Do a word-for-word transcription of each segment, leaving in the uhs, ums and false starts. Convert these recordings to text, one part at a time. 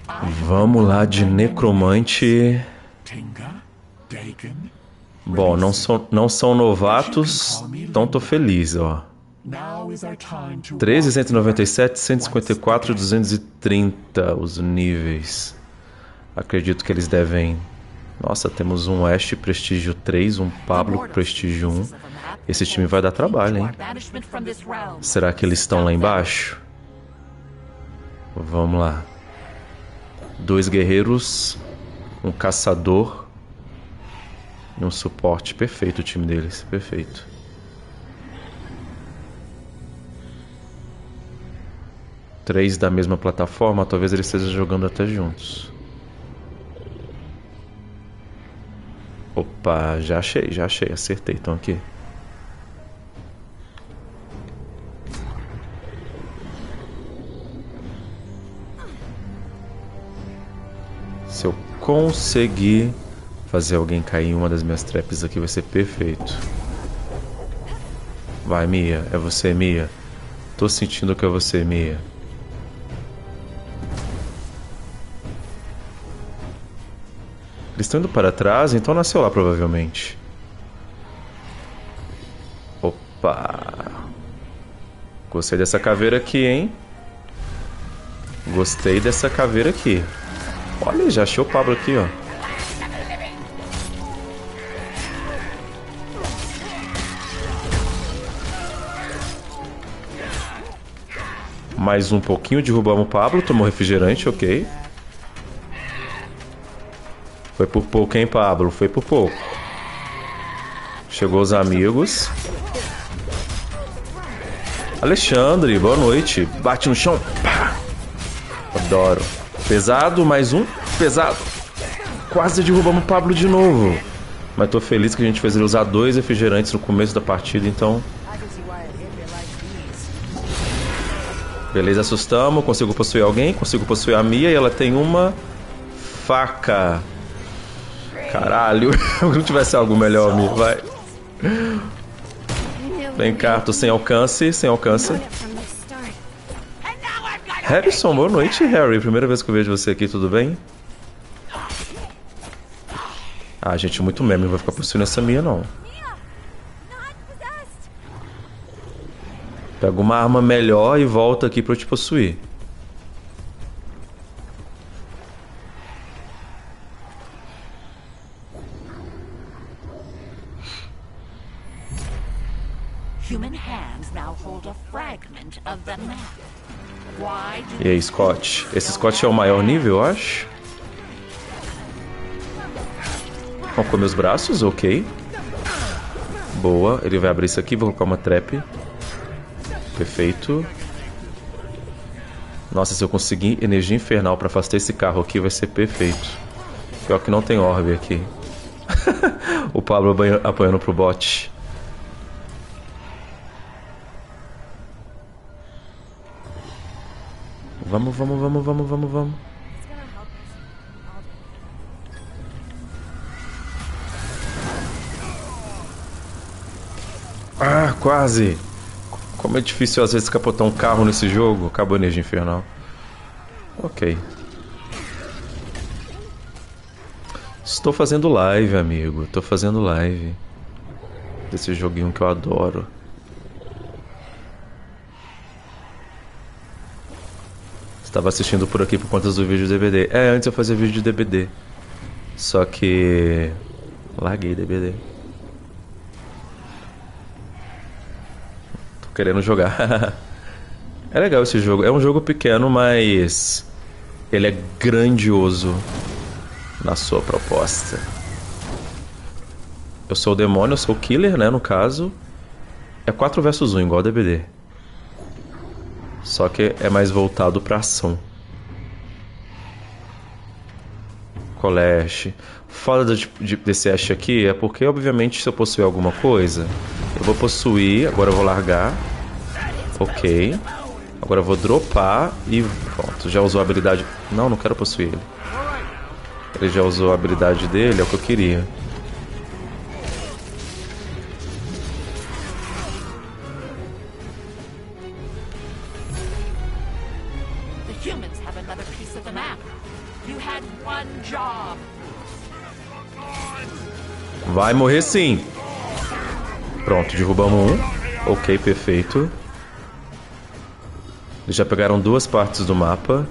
Vamos lá de necromante. Bom, não são, não são novatos, então tô feliz, ó. treze, cento e noventa e sete, cento e cinquenta e quatro, duzentos e trinta os níveis. Acredito que eles devem... Nossa, temos um Ash Prestígio três, um Pablo Prestígio um. Esse time vai dar trabalho, hein? Será que eles estão lá embaixo? Vamos lá. Dois guerreiros, um caçador e um suporte. Perfeito o time deles, perfeito. Três da mesma plataforma, talvez eles estejam jogando até juntos. Opa, já achei, já achei, acertei, estão aqui. Se eu conseguir fazer alguém cair em uma das minhas traps aqui, vai ser perfeito. Vai, Mia, é você, Mia. Tô sentindo que é você, Mia. Eles estão indo para trás, então nasceu lá provavelmente. Opa! Gostei dessa caveira aqui, hein? Gostei dessa caveira aqui. Olha, já achei o Pablo aqui, ó. Mais um pouquinho, derrubamos o Pablo, tomou refrigerante, ok. Foi por pouco, hein, Pablo? Foi por pouco. Chegou os amigos. Alexandre, boa noite. Bate no chão. Pá. Adoro. Pesado, mais um. Pesado. Quase derrubamos o Pablo de novo. Mas tô feliz que a gente fez ele usar dois refrigerantes no começo da partida, então... Beleza, assustamos. Consigo possuir alguém. Consigo possuir a Mia e ela tem uma faca. Caralho. Se não tivesse algo melhor, Mia, vai. Vem cá, tô sem alcance, sem alcance. Harrison, boa noite, Harry. Primeira vez que eu vejo você aqui, tudo bem? Ah, gente, muito meme, não vai ficar possuindo essa Mia, não. Pega uma arma melhor e volta aqui pra eu te possuir. E aí, Scott? Esse Scott é o maior nível, eu acho. Vamos comer os braços, ok. Boa, ele vai abrir isso aqui, vou colocar uma trap. Perfeito. Nossa, se eu conseguir energia infernal pra afastar esse carro aqui, vai ser perfeito. Pior que não tem orbe aqui. O Pablo apanhando pro bot. Vamos, vamos, vamos, vamos, vamos, vamos. Ah, quase. Como é difícil às vezes capotar um carro nesse jogo. Acabou a energia infernal. Ok. Estou fazendo live, amigo. Estou fazendo live. Desse joguinho que eu adoro. Estava assistindo por aqui por conta do vídeo de D B D. É, antes eu fazia vídeo de D B D. Só que... larguei D B D. Tô querendo jogar. É legal esse jogo. É um jogo pequeno, mas... ele é grandioso na sua proposta. Eu sou o demônio, eu sou o killer, né, no caso. É quatro versus um, igual D B D. Só que é mais voltado pra ação. Colette. Foda de, de, desse Ash aqui é porque, obviamente, se eu possuir alguma coisa, eu vou possuir, agora eu vou largar. Ok. Agora eu vou dropar e pronto. Já usou a habilidade... Não, não quero possuir ele. Ele já usou a habilidade dele, é o que eu queria. Humans have another piece of the map. You had one job. Vai morrer sim. Pronto, derrubamos um. Ok, perfeito. Eles já pegaram duas partes do mapa.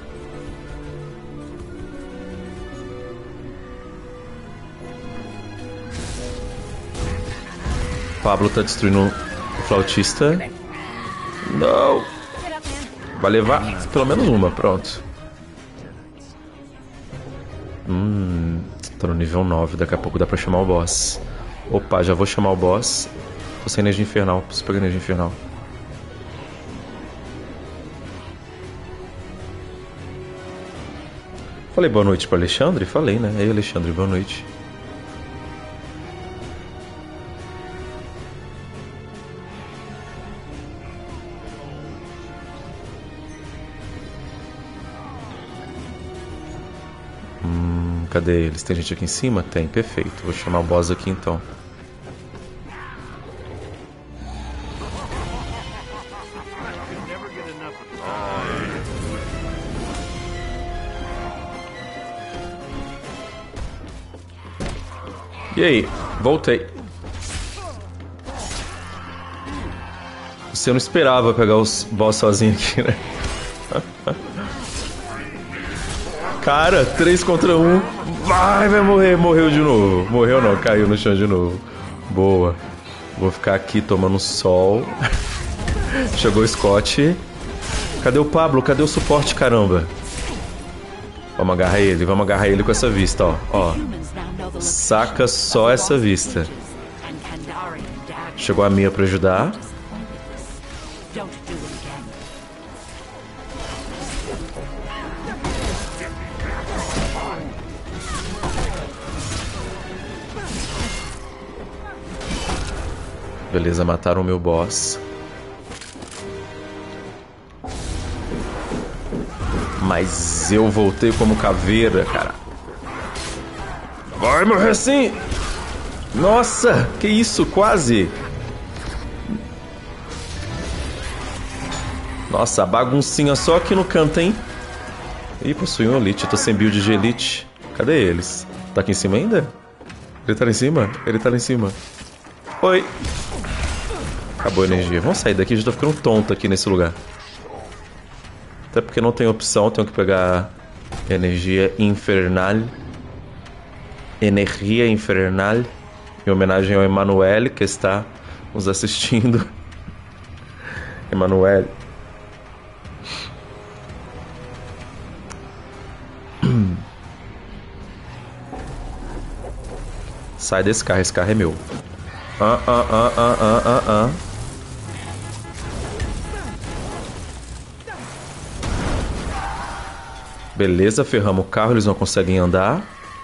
Pablo tá destruindo o flautista. Não. Vai levar pelo menos uma, pronto. Hum, tô no nível nove, daqui a pouco dá pra chamar o boss. Opa, já vou chamar o boss. Tô sem energia infernal, preciso pegar energia infernal. Falei boa noite pro Alexandre? Falei, né? Ei, Alexandre, boa noite. Hum, cadê eles? Tem gente aqui em cima? Tem, perfeito. Vou chamar o boss aqui então. E aí? Voltei. Você não esperava pegar os boss sozinho aqui, né? Cara, três contra um. Vai, vai morrer. Morreu de novo. Morreu não, caiu no chão de novo. Boa. Vou ficar aqui tomando sol. Chegou o Scott. Cadê o Pablo? Cadê o suporte, caramba? Vamos agarrar ele. Vamos agarrar ele com essa vista, ó. Ó. Saca só essa vista. Chegou a Mia pra ajudar. Beleza, mataram o meu boss. Mas eu voltei como caveira, cara. Vai morrer sim! Nossa, que isso, quase! Nossa, baguncinha só aqui no canto, hein? Ih, possui um Elite, eu tô sem build de Elite. Cadê eles? Tá aqui em cima ainda? Ele tá lá em cima? Ele tá lá em cima. Oi! Acabou a energia. Vamos sair daqui, já tô ficando tonto aqui nesse lugar. Até porque não tem opção, tenho que pegar energia infernal. Energia infernal. Em homenagem ao Emanuele, que está nos assistindo. Emanuele. Sai desse carro, esse carro é meu. Ah, ah, ah, ah, ah, ah, ah. Beleza, ferramos o carro, eles não conseguem andar.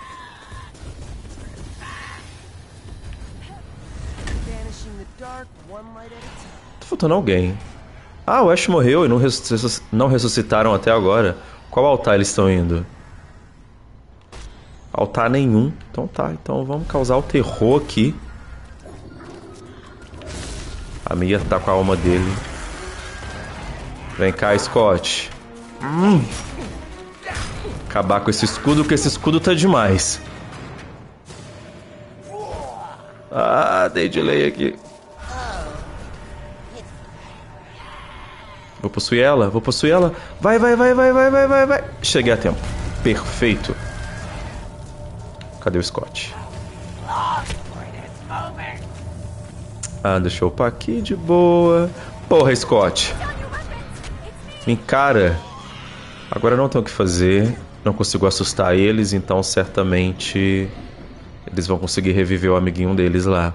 Tá faltando alguém. Ah, o Ash morreu e não, ressusc não ressuscitaram até agora. Qual altar eles estão indo? Altar nenhum. Então tá, então vamos causar o terror aqui. A Mia tá com a alma dele. Vem cá, Scott. Hum. Acabar com esse escudo, que esse escudo tá demais. Ah, dei delay aqui. Vou possuir ela, vou possuir ela. Vai, vai, vai, vai, vai, vai, vai, vai. Cheguei a tempo. Perfeito. Cadê o Scott? Ah, deixa eu upar aqui de boa. Porra, Scott. Me encara. Agora não tem o que fazer. Não consigo assustar eles, então certamente eles vão conseguir reviver o amiguinho deles lá.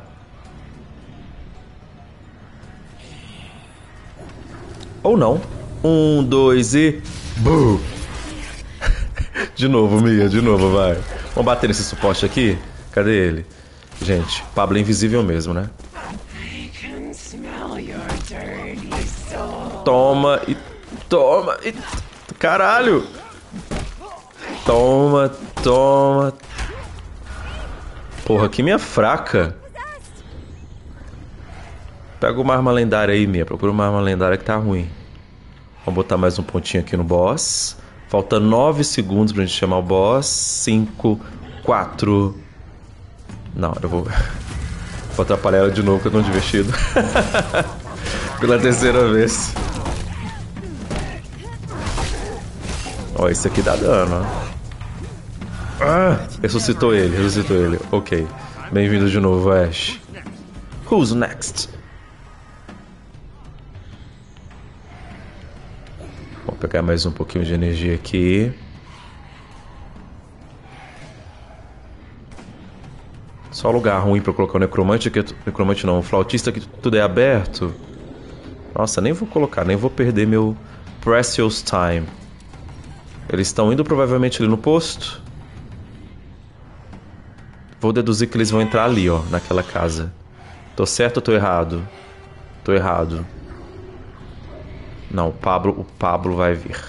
Ou não. Um, dois e... Boo! De novo, Mia, de novo, vai. Vamos bater nesse suporte aqui? Cadê ele? Gente, Pablo é invisível mesmo, né? Toma e... Toma e... Caralho! Toma, toma. Porra, que minha fraca. Pega uma arma lendária aí, Mia. Procura uma arma lendária que tá ruim. Vamos botar mais um pontinho aqui no boss. Falta nove segundos pra gente chamar o boss. cinco, quatro... Não, eu vou... Vou atrapalhar ela de novo, que é tão divertido. Pela terceira vez. Ó, esse aqui dá dano, ó. Ah, ressuscitou ele, ressuscitou ele. Ok. Bem-vindo de novo, Ash. Who's next? Vou pegar mais um pouquinho de energia aqui. Só lugar ruim pra colocar o necromante, que necromante não, o flautista, que tudo é aberto. Nossa, nem vou colocar, nem vou perder meu precious time. Eles estão indo provavelmente ali no posto. Vou deduzir que eles vão entrar ali, ó, naquela casa. Tô certo ou tô errado? Tô errado. Não, o Pablo, o Pablo vai vir.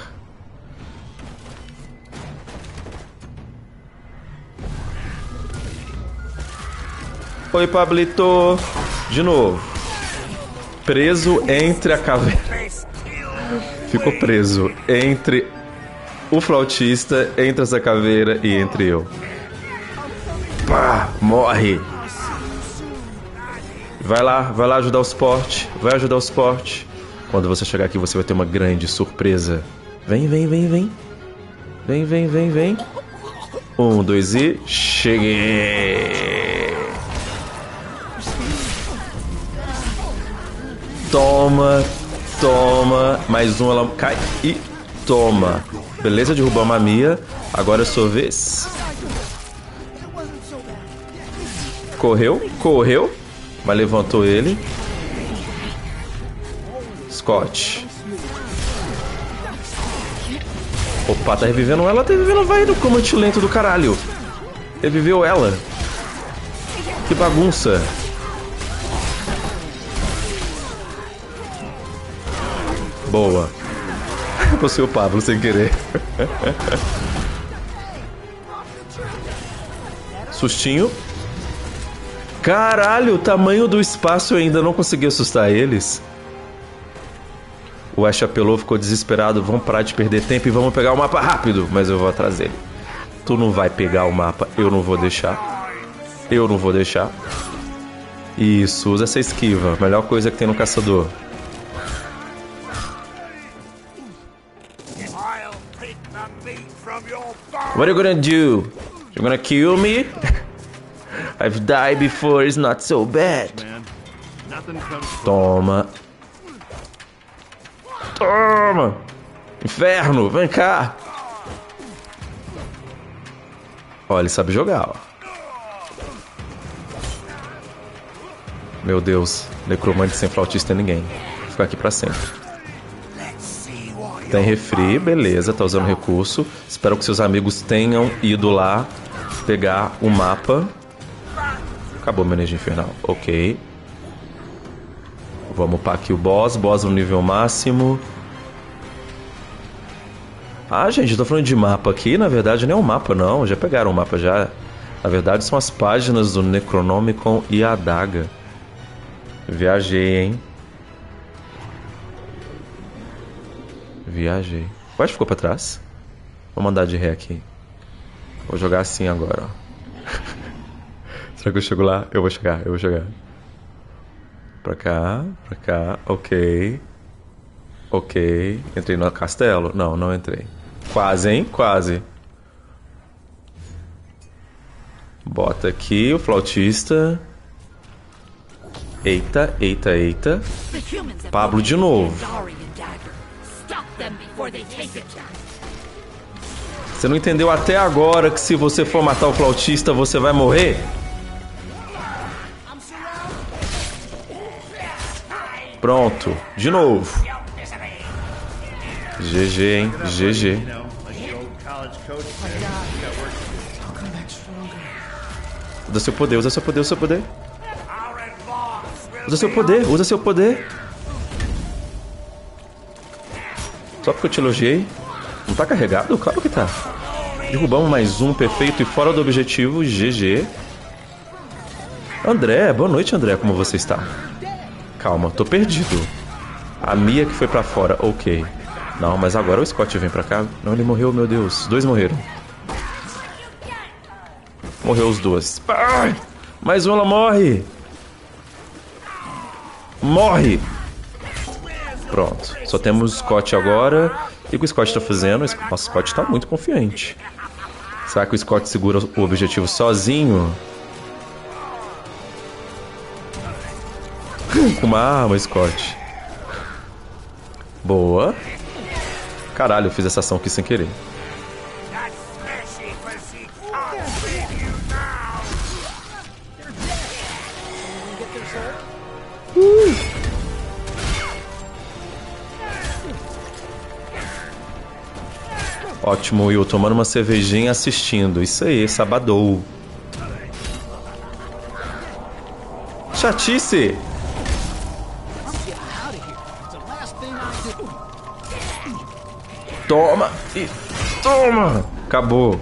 Oi, Pablito. De novo. Preso entre a caveira. Ficou preso entre o flautista, entre essa caveira e entre eu. Pá, morre. Vai lá, vai lá ajudar o suporte. Vai ajudar o suporte. Quando você chegar aqui, você vai ter uma grande surpresa. Vem, vem, vem, vem. Vem, vem, vem, vem. Um, dois e... Cheguei! Toma, toma. Mais um, ela cai e toma. Beleza, derrubamos a Mia. Agora é sua vez. Correu, correu. Mas levantou ele. Scott. Opa, tá revivendo ela. Tá revivendo, vai no comando lento do caralho. Reviveu ela. Que bagunça. Boa. Você o Pablo sem querer. Sustinho. Caralho, o tamanho do espaço, eu ainda não consegui assustar eles. O Ash apelou, ficou desesperado. Vamos parar de perder tempo e vamos pegar o mapa rápido. Mas eu vou atrás dele. Tu não vai pegar o mapa, eu não vou deixar. Eu não vou deixar. Isso, usa essa esquiva. Melhor coisa que tem no caçador. What are you gonna do? You're gonna kill me? I've died before, it's not so bad. Toma. Toma! Inferno, vem cá! Ó, ele sabe jogar, ó. Meu Deus, necromante sem flautista é ninguém. Vou ficar aqui pra sempre. Tem refri, beleza, tá usando recurso. Espero que seus amigos tenham ido lá pegar o mapa. Acabou minha energia infernal, ok. Vamos upar aqui o boss, boss no nível máximo. Ah, gente, eu tô falando de mapa aqui, na verdade não é um mapa não, já pegaram o mapa já. Na verdade são as páginas do Necronomicon e a adaga. Viajei, hein. Viajei. Quase ficou pra trás. Vou mandar de ré aqui. Vou jogar assim agora, ó. Será que eu chego lá? Eu vou chegar, eu vou chegar. Pra cá, pra cá, ok. Ok. Entrei no castelo? Não, não entrei. Quase, hein? Quase. Bota aqui o flautista. Eita, eita, eita. Pablo de novo. Você não entendeu até agora que se você for matar o flautista, você vai morrer? Pronto, de novo. G G, hein? G G. Usa seu poder, usa seu poder, usa seu poder. Usa seu poder, usa seu poder. Só porque eu te elogiei. Não tá carregado? Claro que tá. Derrubamos mais um, perfeito e fora do objetivo. G G. André, boa noite, André. Como você está? Calma, tô perdido. A Mia que foi pra fora, ok. Não, mas agora o Scott vem pra cá. Não, ele morreu, meu Deus. Os dois morreram. Morreu os dois. Ai, mais um, ela morre. Morre. Pronto. Só temos o Scott agora. O que o Scott tá fazendo? Nossa, o Scott tá muito confiante. Será que o Scott segura o objetivo sozinho? Com uma arma, Scott. Boa. Caralho, eu fiz essa ação aqui sem querer. Uh. Ótimo, Will. Tomando uma cervejinha assistindo. Isso aí, sabadou. Chatice! Toma! E toma! Acabou.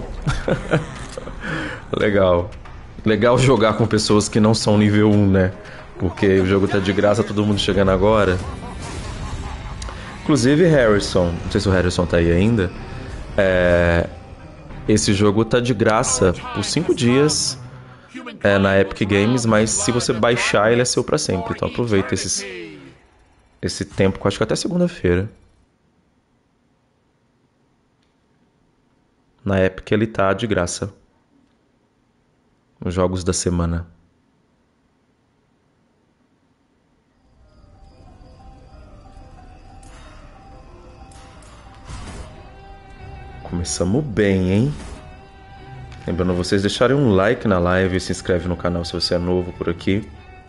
Legal. Legal jogar com pessoas que não são nível um, né? Porque o jogo tá de graça, todo mundo chegando agora. Inclusive, Harrison, não sei se o Harrison tá aí ainda. É... Esse jogo tá de graça por cinco dias é, na Epic Games, mas se você baixar, ele é seu pra sempre. Então aproveita esses... esse tempo, que eu acho que até segunda-feira. Na Epic ele tá de graça. Os jogos da semana. Começamos bem, hein? Lembrando vocês deixarem um like na live e se inscreve no canal se você é novo por aqui.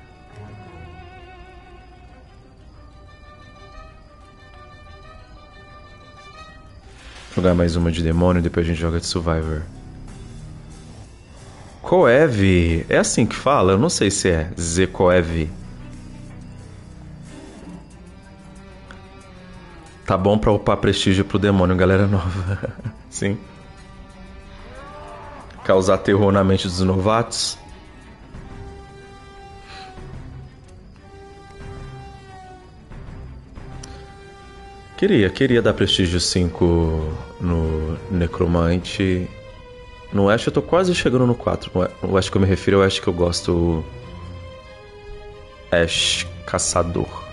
Jogar mais uma de demônio e depois a gente joga de Survivor. Coev, é assim que fala? Eu não sei se é Zecoev. Tá bom pra upar prestígio pro demônio, galera nova. Sim. Causar terror na mente dos novatos. Queria, queria dar prestígio cinco no Necromante. No Ash eu tô quase chegando no quatro. No Ash que eu me refiro, eu acho que eu gosto Ash Caçador.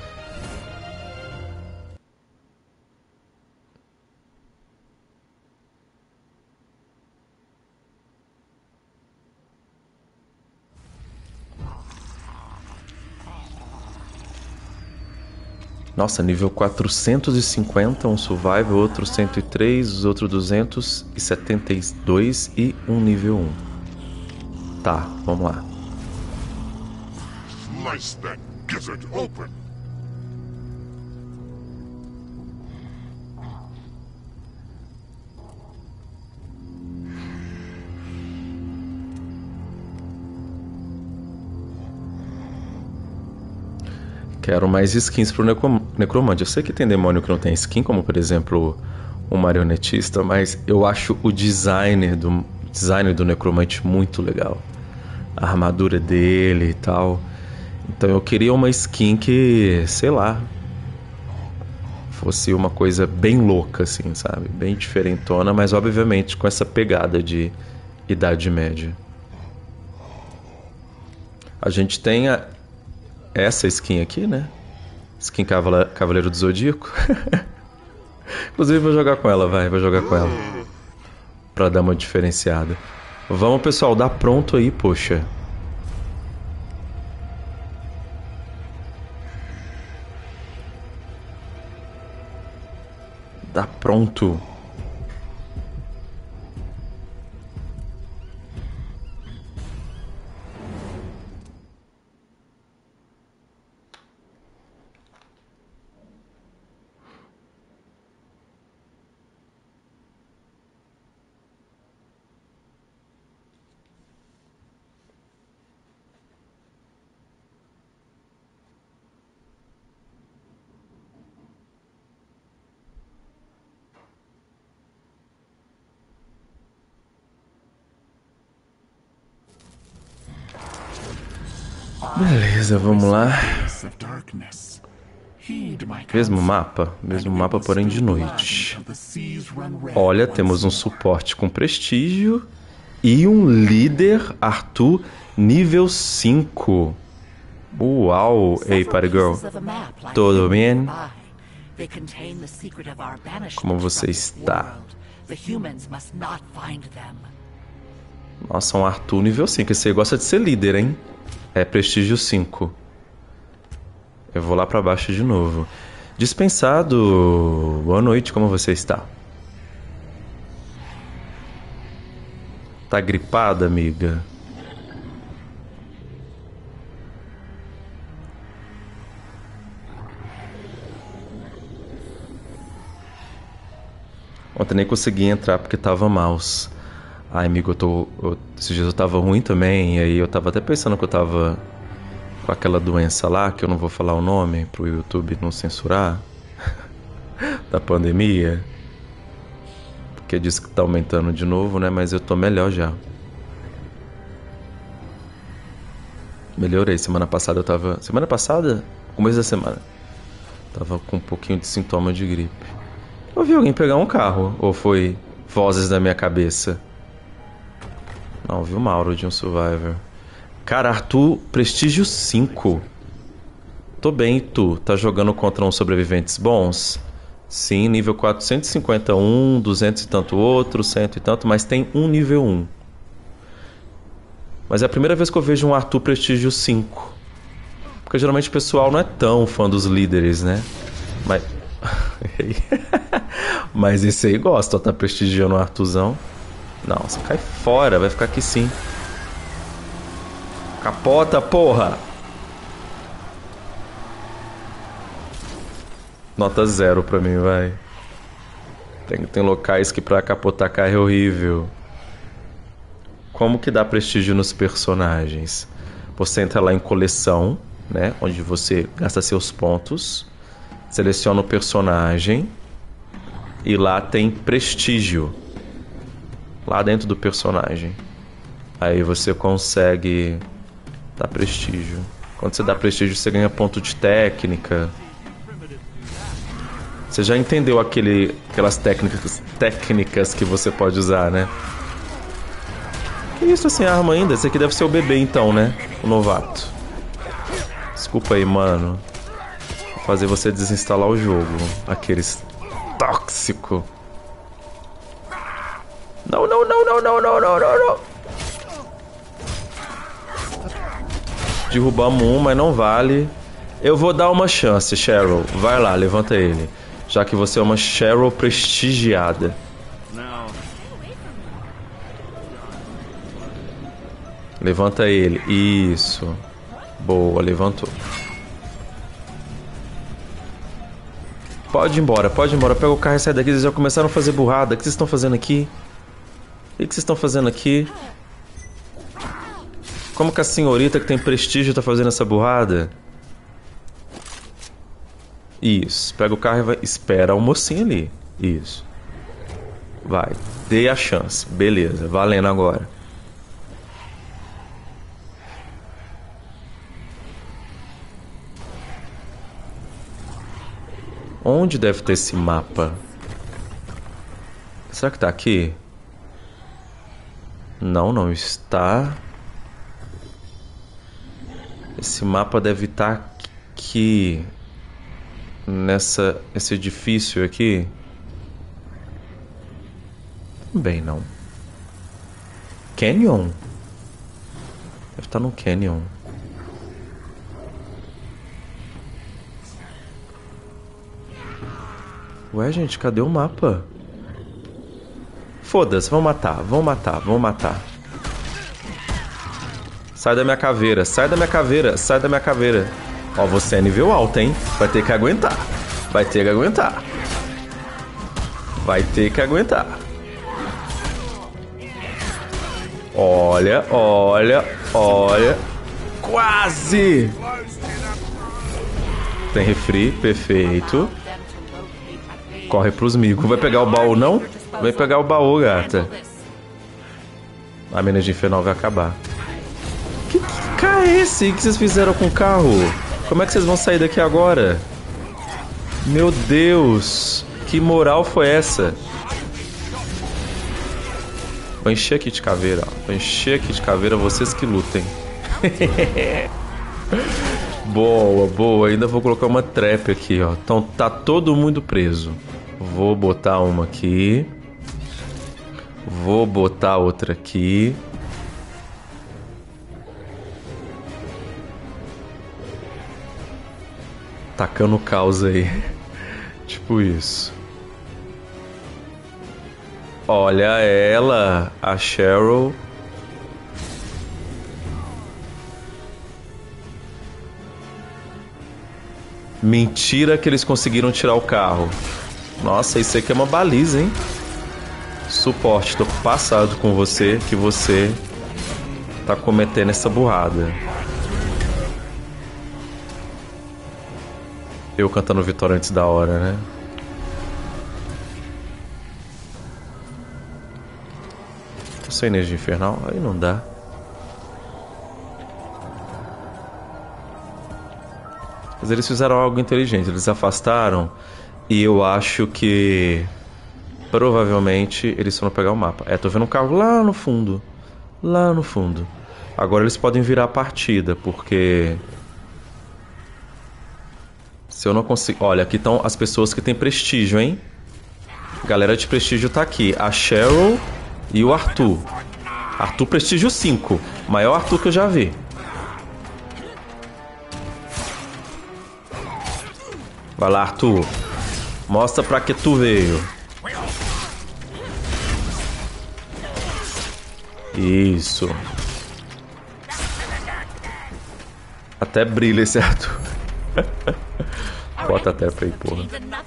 Nossa, nível quatrocentos e cinquenta, um Survival, outro cento e três, outro duzentos e setenta e dois e um nível um. Tá, vamos lá. Slice that gizzard open. Quero mais skins pro Necromante. Eu sei que tem demônio que não tem skin, como por exemplo o Marionetista, mas eu acho o design do, design do Necromante muito legal. A armadura dele e tal. Então eu queria uma skin que, sei lá, fosse uma coisa bem louca, assim, sabe? Bem diferentona, mas obviamente com essa pegada de Idade Média. A gente tem a... essa skin aqui, né? Skin Cavala... Cavaleiro do Zodíaco. Inclusive vou jogar com ela, vai. Vou jogar com ela. Pra dar uma diferenciada. Vamos, pessoal. Dá pronto aí, poxa. Dá pronto. Beleza, vamos lá. Mesmo mapa? Mesmo mapa, porém de noite. Olha, temos um suporte com prestígio e um líder Arthur nível cinco. Uau! Ei, Party Girl. Tudo bem? Como você está? Nossa, um Arthur nível cinco. Esse aí gosta de ser líder, hein? É prestígio cinco. Eu vou lá pra baixo de novo. Dispensado. Boa noite, como você está? Tá gripada, amiga? Ontem nem consegui entrar porque tava mouse. Ai, amigo, eu tô... Eu, esses dias eu tava ruim também. E aí eu tava até pensando que eu tava com aquela doença lá, que eu não vou falar o nome pro YouTube não censurar. Da pandemia. Porque diz que tá aumentando de novo, né? Mas eu tô melhor já. Melhorei. Semana passada eu tava... Semana passada? Começo da semana. Tava com um pouquinho de sintoma de gripe. Eu vi alguém pegar um carro. Ou foi vozes da minha cabeça? Não, vi o Mauro de um Survivor. Cara, Arthur, prestígio cinco. Tô bem, e tu? Tá jogando contra uns sobreviventes bons? Sim, nível quatrocentos e cinquenta e um, duzentos e tanto outro, cento e tanto, mas tem um nível um. Mas é a primeira vez que eu vejo um Arthur prestígio cinco. Porque geralmente o pessoal não é tão fã dos líderes, né? Mas... Mas esse aí gosta, ó, tá prestigiando o Arthurzão. Não, você cai fora, vai ficar aqui sim. Capota, porra! Nota zero pra mim, vai. Tem, tem locais que pra capotar carro é horrível. Como que dá prestígio nos personagens? Você entra lá em coleção, né? Onde você gasta seus pontos. Seleciona o personagem. E lá tem prestígio. Lá dentro do personagem. Aí você consegue dar prestígio. Quando você dá prestígio, você ganha ponto de técnica. Você já entendeu aquele, aquelas técnicas, técnicas que você pode usar, né? Que isso, sem arma ainda? Esse aqui deve ser o bebê então, né? O novato. Desculpa aí, mano. Vou fazer você desinstalar o jogo. Aqueles tóxico. Não, não, não, não, não, não, não, não, não. Derrubamos um, mas não vale. Eu vou dar uma chance, Cheryl. Vai lá, levanta ele. Já que você é uma Cheryl prestigiada. Levanta ele. Isso. Boa, levantou. Pode ir embora, pode ir embora. Pega o carro e sai daqui. Vocês já começaram a fazer burrada. O que vocês estão fazendo aqui? O que vocês estão fazendo aqui? Como que a senhorita que tem prestígio tá fazendo essa burrada? Isso. Pega o carro e vai... Espera o mocinho ali. Isso. Vai. Dê a chance. Beleza. Valendo agora. Onde deve ter esse mapa? Será que tá aqui? Não, não está. Esse mapa deve estar aqui. Nessa, esse edifício aqui. Também não. Canyon? Deve estar no Canyon. Ué, gente, cadê o mapa? Foda-se, vão matar, vão matar, vão matar. Sai da minha caveira, sai da minha caveira, sai da minha caveira. Ó, você é nível alto, hein? Vai ter que aguentar. Vai ter que aguentar. Vai ter que aguentar. Olha, olha, olha. Quase! Tem refri, perfeito. Corre pros migos. Vai pegar o baú, não? Vai pegar o baú, gata. A mina de infernal vai acabar. Que, que carro é esse? O que vocês fizeram com o carro? Como é que vocês vão sair daqui agora? Meu Deus! Que moral foi essa? Vou encher aqui de caveira, ó. Vou encher aqui de caveira, vocês que lutem. Boa, boa. Ainda vou colocar uma trap aqui, ó. Então tá todo mundo preso. Vou botar uma aqui. Vou botar outra aqui. Tacando caos aí. Tipo isso. Olha ela, a Cheryl. Mentira que eles conseguiram tirar o carro. Nossa, isso aqui é uma baliza, hein? Suporte, tô passado com você que você tá cometendo essa burrada. Eu cantando vitória antes da hora, né? Tô sem energia infernal? Aí não dá. Mas eles fizeram algo inteligente. Eles afastaram. E eu acho que... provavelmente eles foram pegar o mapa. É, tô vendo um carro lá no fundo. Lá no fundo. Agora eles podem virar a partida. Porque... se eu não consigo... olha, aqui estão as pessoas que têm prestígio, hein? Galera de prestígio tá aqui. A Cheryl e o Arthur. Arthur prestígio cinco. Maior Arthur que eu já vi. Vai lá, Arthur. Mostra pra que tu veio. Isso. Até brilha esse Arthur. Bota até pra aí, porra.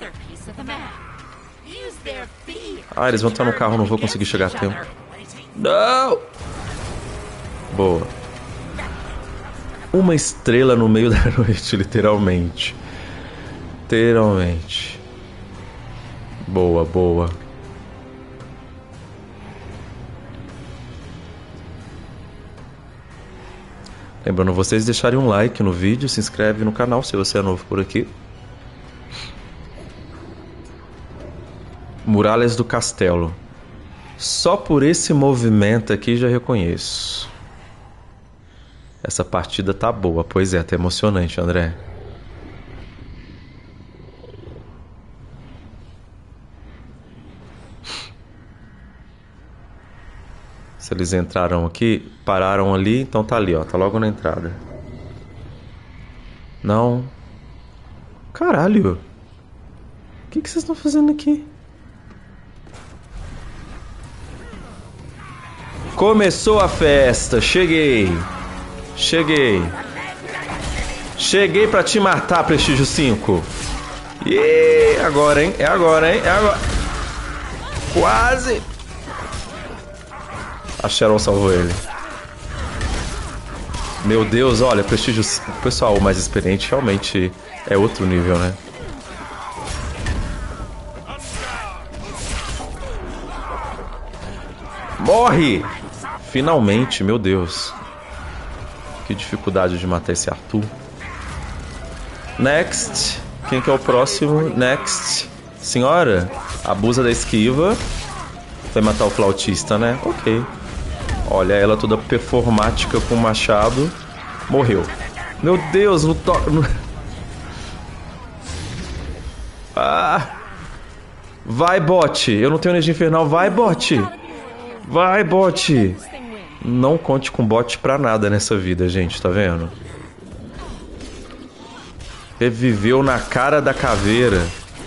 Ah, eles vão estar no carro, não vou conseguir chegar a tempo. Não! Boa. Uma estrela no meio da noite, literalmente. Literalmente. Boa, boa. Lembrando vocês deixarem um like no vídeo, se inscreve no canal se você é novo por aqui. Muralhas do Castelo. Só por esse movimento aqui já reconheço. Essa partida tá boa, pois é, até emocionante, André. Se eles entraram aqui, pararam ali, então tá ali, ó, tá logo na entrada. Não. Caralho. O que que vocês estão fazendo aqui? Começou a festa, cheguei. Cheguei. Cheguei pra te matar, Prestígio cinco. E agora, hein? É agora, hein? É agora. Quase. A Cheryl salvou ele. Meu Deus, olha, Prestígio cinco. O pessoal mais experiente realmente é outro nível, né? Morre! Finalmente, meu Deus. Que dificuldade de matar esse Arthur. Next. Quem que é o próximo? Next. Senhora, abusa da esquiva. Vai matar o flautista, né? Ok. Olha ela toda performática com o machado. Morreu. Meu Deus, no toque... No... Ah! Vai, bot. Eu não tenho energia infernal. Vai, bot. Vai, bot. Não conte com bot pra nada nessa vida, gente. Tá vendo? Reviveu na cara da caveira.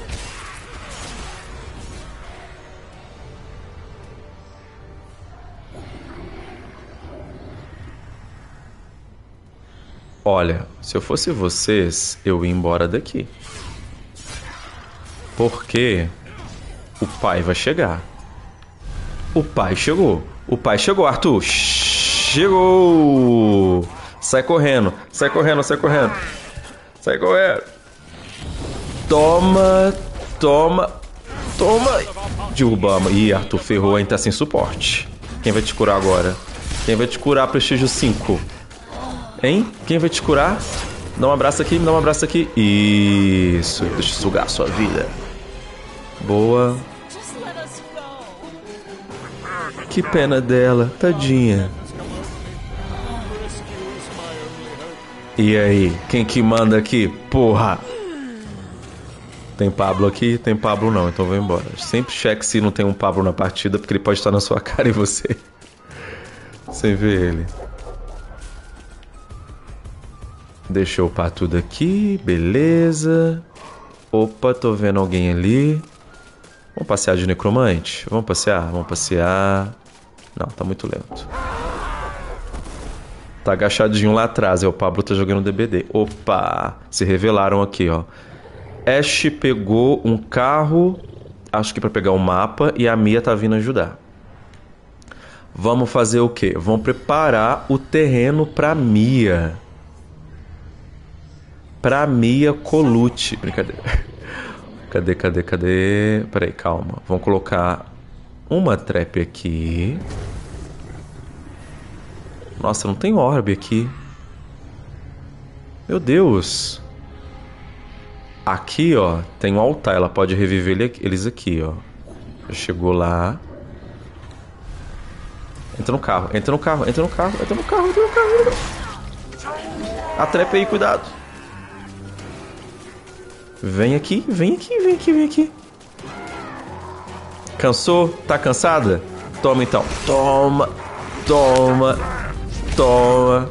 Olha, se eu fosse vocês, eu ia embora daqui. Porque o pai vai chegar. O pai chegou. O pai chegou, Arthur. Chegou. Sai correndo. Sai correndo, sai correndo. Sai correndo. Toma. Toma. Toma. Derrubamos. Ih, Arthur ferrou, ainda tá sem suporte. Quem vai te curar agora? Quem vai te curar, Prestígio cinco? Hein? Quem vai te curar? Dá um abraço aqui, me dá um abraço aqui. Isso, deixa eu sugar a sua vida. Boa. Just let us go. Que pena dela, tadinha. E aí, quem que manda aqui? Porra! Tem Pablo aqui? Tem Pablo não, então vou embora. Sempre cheque se não tem um Pablo na partida, porque ele pode estar na sua cara e você sem ver ele. Deixa eu upar tudo aqui, beleza. Opa, tô vendo alguém ali. Vamos passear de necromante? Vamos passear? Vamos passear. Não, tá muito lento. Tá agachadinho lá atrás, é o Pablo tá jogando D B D. Opa, se revelaram aqui, ó. Ash pegou um carro, acho que pra pegar um mapa, e a Mia tá vindo ajudar. Vamos fazer o quê? Vamos preparar o terreno pra Mia. Pra Mia Colucci. Brincadeira. Cadê, cadê, cadê? Peraí, calma. Vamos colocar uma trap aqui. Nossa, não tem orbe aqui. Meu Deus. Aqui, ó, tem um altar. Ela pode reviver eles aqui, ó. Já chegou lá. Entra no carro, entra no carro, entra no carro, entra no carro, entra no carro. Entra no carro. A trap aí, cuidado. Vem aqui, vem aqui, vem aqui, vem aqui. Cansou? Tá cansada? Toma então. Toma, toma, toma.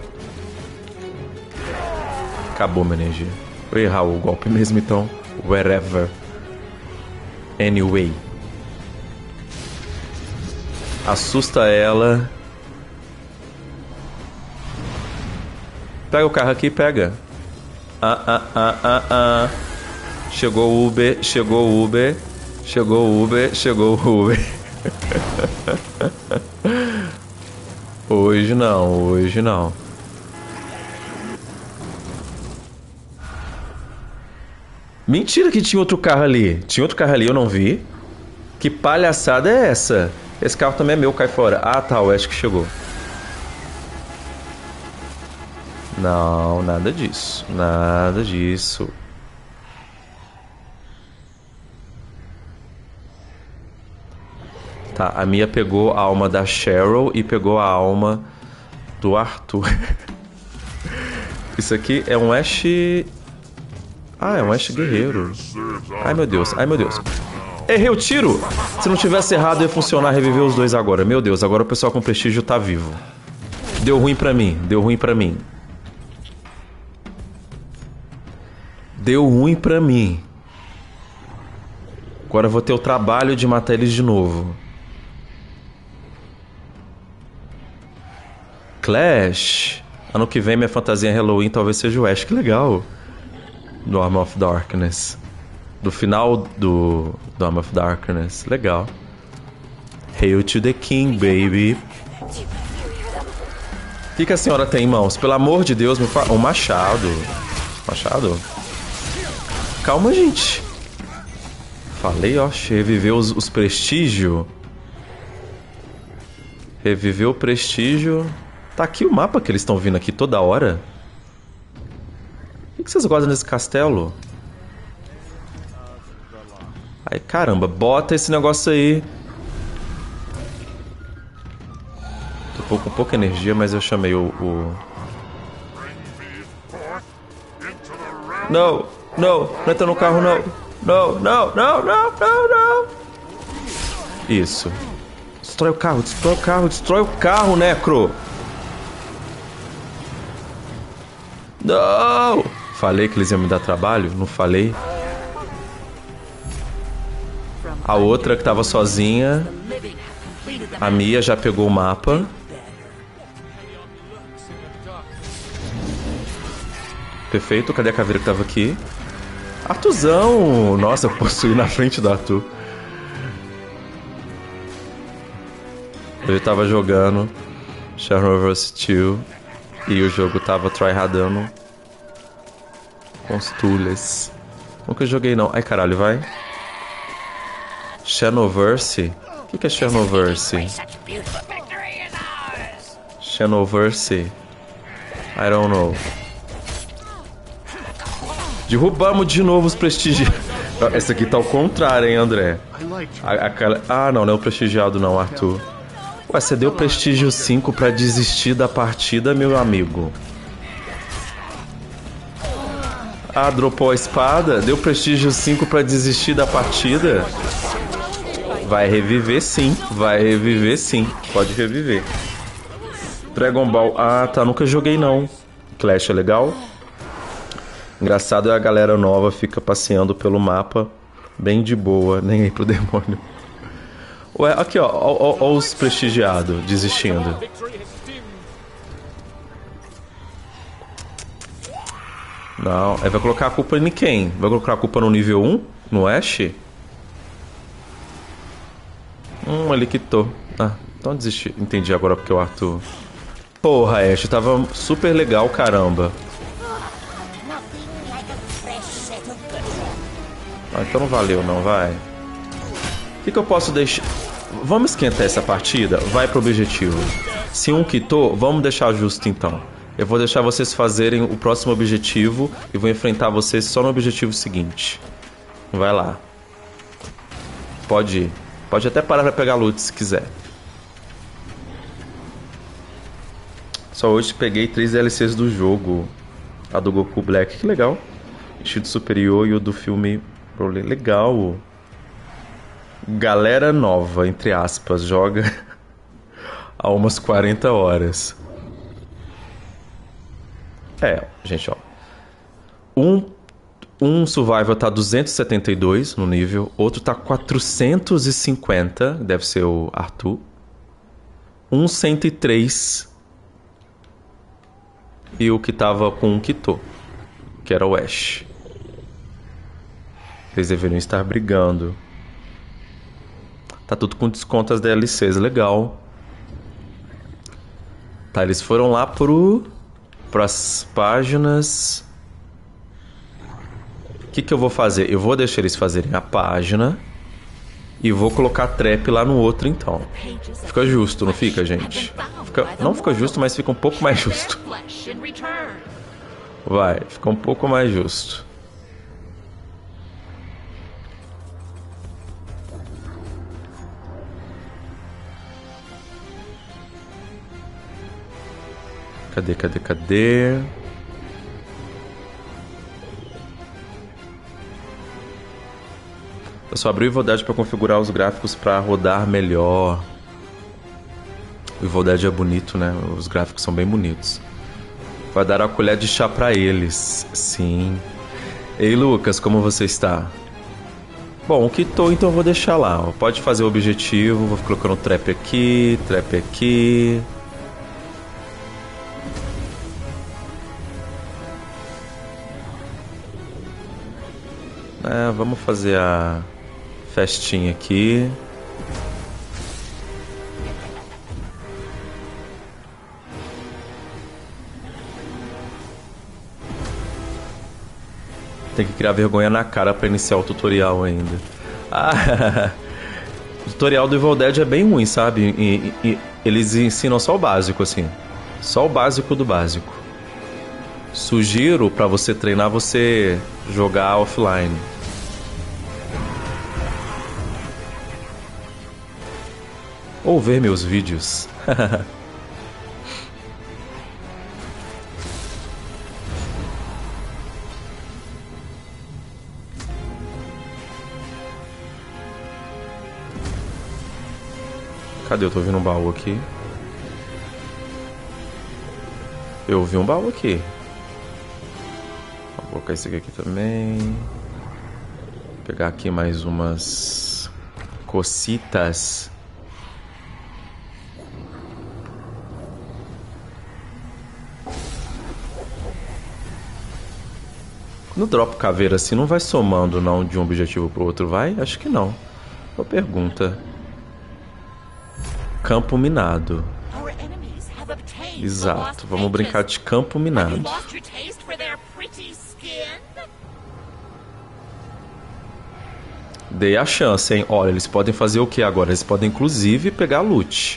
Acabou minha energia. Vou errar o golpe mesmo então. Wherever. Anyway. Assusta ela. Pega o carro aqui, pega. Ah, ah, ah, ah, ah. Chegou o Uber, chegou o Uber. Chegou o Uber, chegou o Uber. Hoje não, hoje não. Mentira que tinha outro carro ali. Tinha outro carro ali, eu não vi. Que palhaçada é essa? Esse carro também é meu, cai fora. Ah, tá, o Ash que chegou. Não, nada disso. Nada disso. Tá, a Mia pegou a alma da Cheryl e pegou a alma do Arthur. Isso aqui é um Ash... Ah, é um Ash guerreiro. Ai, meu Deus, ai, meu Deus. Errei o tiro! Se não tivesse errado, ia funcionar reviver os dois agora. Meu Deus, agora o pessoal com prestígio tá vivo. Deu ruim pra mim, deu ruim pra mim. Deu ruim pra mim. Agora eu vou ter o trabalho de matar eles de novo. Clash. Ano que vem minha fantasia em Halloween talvez seja o Ash. Que legal. Do Arm of Darkness. Do final do, do Arm of Darkness. Legal. Hail to the King, baby. O que, que a senhora tem em mãos? Pelo amor de Deus, me fala. Um machado. Machado? Calma, gente. Falei, ó. Reviveu os, os prestígio. Reviveu o prestígio. Tá aqui o mapa que eles estão vindo aqui toda hora. O que vocês gostam desse castelo? Ai, caramba, bota esse negócio aí. Tô com pouca energia, mas eu chamei o... o... Não, não, não entra no carro, não. Não, não, não, não, não, não. Isso. Destrói o carro, destrói o carro, destrói o carro, Necro. Não! Falei que eles iam me dar trabalho? Não falei? A outra que tava sozinha, a Mia já pegou o mapa. Perfeito, cadê a caveira que tava aqui? Artuzão! Nossa, eu posso ir na frente do Arthur. Ele tava jogando Shadowverse dois e o jogo tava tryhardando com os tulhas. Nunca joguei não. Ai caralho, vai. Shadowverse? O que, que é Shadowverse? Shadowverse? I don't know. Derrubamos de novo os prestigiados. Essa aqui tá ao contrário, hein, André? A, aquela... Ah, não, não é o prestigiado não, Arthur. Ué, você deu prestígio cinco pra desistir da partida, meu amigo. Ah, dropou a espada. Deu prestígio cinco pra desistir da partida. Vai reviver sim. Vai reviver sim. Pode reviver. Dragon Ball. Ah, tá. Nunca joguei não. Clash é legal. Engraçado é a galera nova fica passeando pelo mapa bem de boa. Nem aí pro demônio. Ué, aqui ó. Ó, ó, ó os prestigiados desistindo. Não, aí vai colocar a culpa em quem? Vai colocar a culpa no nível um? No Ash? Hum, ele quitou. Ah, então desisti. Entendi agora porque o Arthur... Porra, Ash, tava super legal, caramba. Ah, então não valeu não, vai. O que, que eu posso deixar... Vamos esquentar essa partida? Vai pro objetivo. Se um quitou, vamos deixar justo então. Eu vou deixar vocês fazerem o próximo objetivo e vou enfrentar vocês só no objetivo seguinte. Vai lá. Pode ir. Pode até parar pra pegar loot se quiser. Só hoje peguei três D L Cs do jogo. A do Goku Black, que legal. Vestido superior e o do filme Broly. Legal. Galera nova, entre aspas, joga há umas quarenta horas. É, gente, ó. Um, um survival tá duzentos e setenta e dois no nível, outro tá quatrocentos e cinquenta, deve ser o Arthur. Um cento e três. E o que tava com um quitou, que era o Ash. Eles deveriam estar brigando. Tá tudo com desconto as D L Cs, legal. Tá, eles foram lá pro... Pras páginas. O que que eu vou fazer? Eu vou deixar eles fazerem a página e vou colocar trap lá no outro então. Fica justo, não fica, gente? Fica... Não fica justo, mas fica um pouco mais justo. Vai, fica um pouco mais justo. Cadê, cadê, cadê? Eu só abri o Evil Dead para configurar os gráficos para rodar melhor. O Evil Dead é bonito, né? Os gráficos são bem bonitos. Vai dar a colher de chá para eles. Sim. Ei, Lucas, como você está? Bom, o que tô, então eu vou deixar lá. Pode fazer o objetivo. Vou colocando trap aqui, trap aqui. É, vamos fazer a festinha aqui. Tem que criar vergonha na cara pra iniciar o tutorial ainda. Ah, o tutorial do Evil Dead é bem ruim, sabe? E, e, eles ensinam só o básico, assim. Só o básico do básico. Sugiro pra você treinar, você jogar offline. Ou ver meus vídeos. Cadê? Eu tô ouvindo um baú aqui. Eu ouvi um baú aqui. Vou colocar esse aqui também. Vou pegar aqui mais umas cocitas. No drop caveira assim não vai somando não de um objetivo pro outro, vai? Acho que não. Boa pergunta. Campo minado. Exato, vamos brincar de campo minado. Dei a chance, hein? Olha, eles podem fazer o que agora? Eles podem inclusive pegar loot.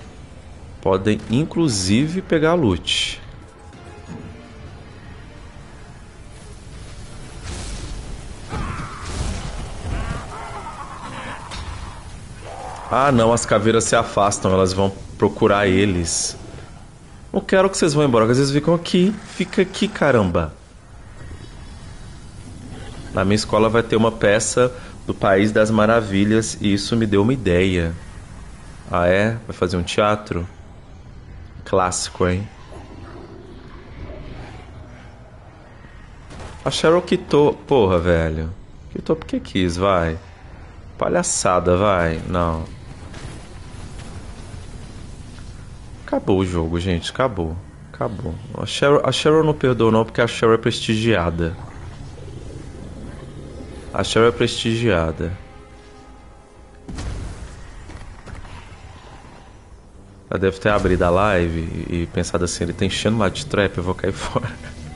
Podem inclusive pegar loot. Ah, não, as caveiras se afastam, elas vão procurar eles. Não quero que vocês vão embora, às vezes ficam aqui. Fica aqui, caramba. Na minha escola vai ter uma peça do País das Maravilhas e isso me deu uma ideia. Ah, é? Vai fazer um teatro? Clássico, hein? A Cheryl quitou... Porra, velho. Quitou porque quis, vai. Palhaçada, vai. Não. Acabou o jogo, gente. Acabou. Acabou. A Cheryl, a Cheryl não perdoou não porque a Cheryl é prestigiada. A Cheryl é prestigiada. Ela deve ter abrido a live e, e pensado assim, ele tá enchendo lá de trap, eu vou cair fora.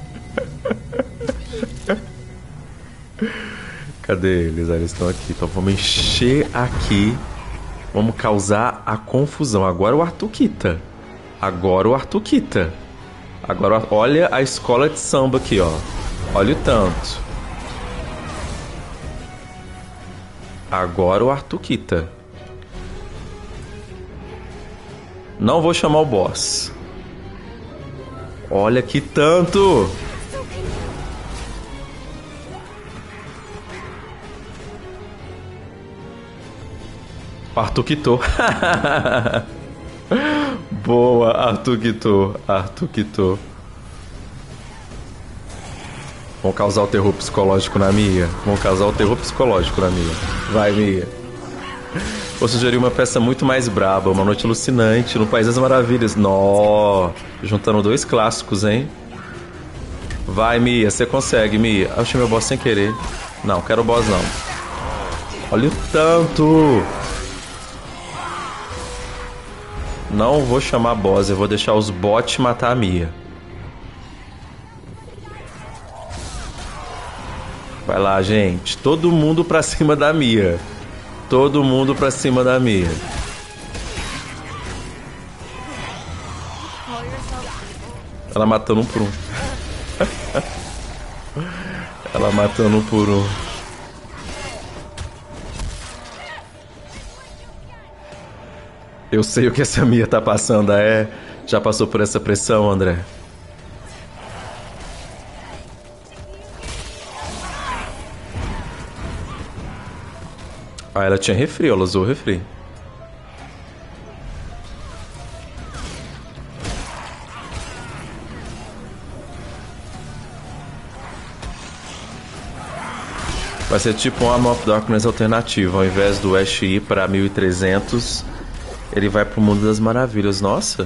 Cadê eles? Ah, eles estão aqui. Então vamos encher aqui. Vamos causar a confusão. Agora o Arthur quita. Agora o Arthur quita. Agora olha a escola de samba aqui, ó. Olha o tanto. Agora o Arthur quita. Não vou chamar o boss. Olha que tanto. Arthur quitou. Boa, Arthur quitou. Arthur quitou. Vão causar o terror psicológico na Mia. Vão causar o terror psicológico na Mia. Vai, Mia. Vou sugerir uma peça muito mais braba. Uma noite alucinante no País das Maravilhas. Nó. Juntando dois clássicos, hein? Vai, Mia. Você consegue, Mia. Achei meu boss sem querer. Não, quero o boss não. Olha o tanto. Não vou chamar boss. Eu vou deixar os bots matar a Mia. Vai lá, gente. Todo mundo pra cima da Mia. Todo mundo pra cima da Mia. Ela matando um por um. Ela matando um por um. Eu sei o que essa Mia tá passando, é? Já passou por essa pressão, André? Ah, ela tinha refri, ela usou o refri. Vai ser tipo um Arm of Darkness alternativo. Ao invés do Ash ir pra mil e trezentos, ele vai pro Mundo das Maravilhas. Nossa.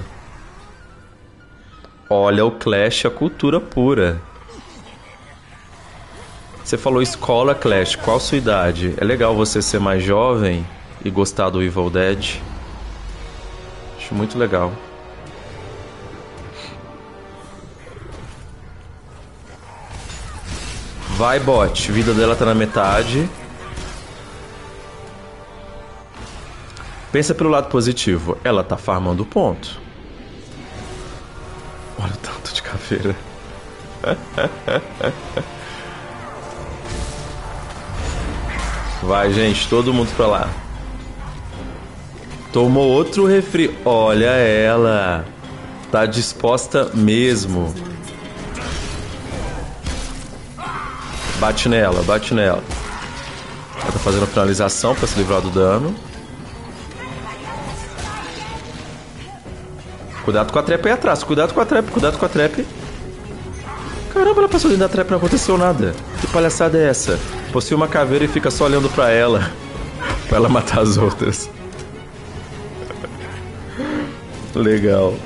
Olha o Clash, a cultura pura. Você falou escola, Clash. Qual a sua idade? É legal você ser mais jovem e gostar do Evil Dead. Acho muito legal. Vai, bot. Vida dela tá na metade. Pensa pelo lado positivo. Ela tá farmando ponto. Olha o tanto de caveira. Vai, gente. Todo mundo pra lá. Tomou outro refri. Olha ela. Tá disposta mesmo. Bate nela, bate nela. Ela tá fazendo a finalização pra se livrar do dano. Cuidado com a trap aí atrás. Cuidado com a trap, cuidado com a trap. Caramba, ela passou dentro da trap e não aconteceu nada. Que palhaçada é essa? Possui uma caveira e fica só olhando pra ela. Pra ela matar as outras. Legal.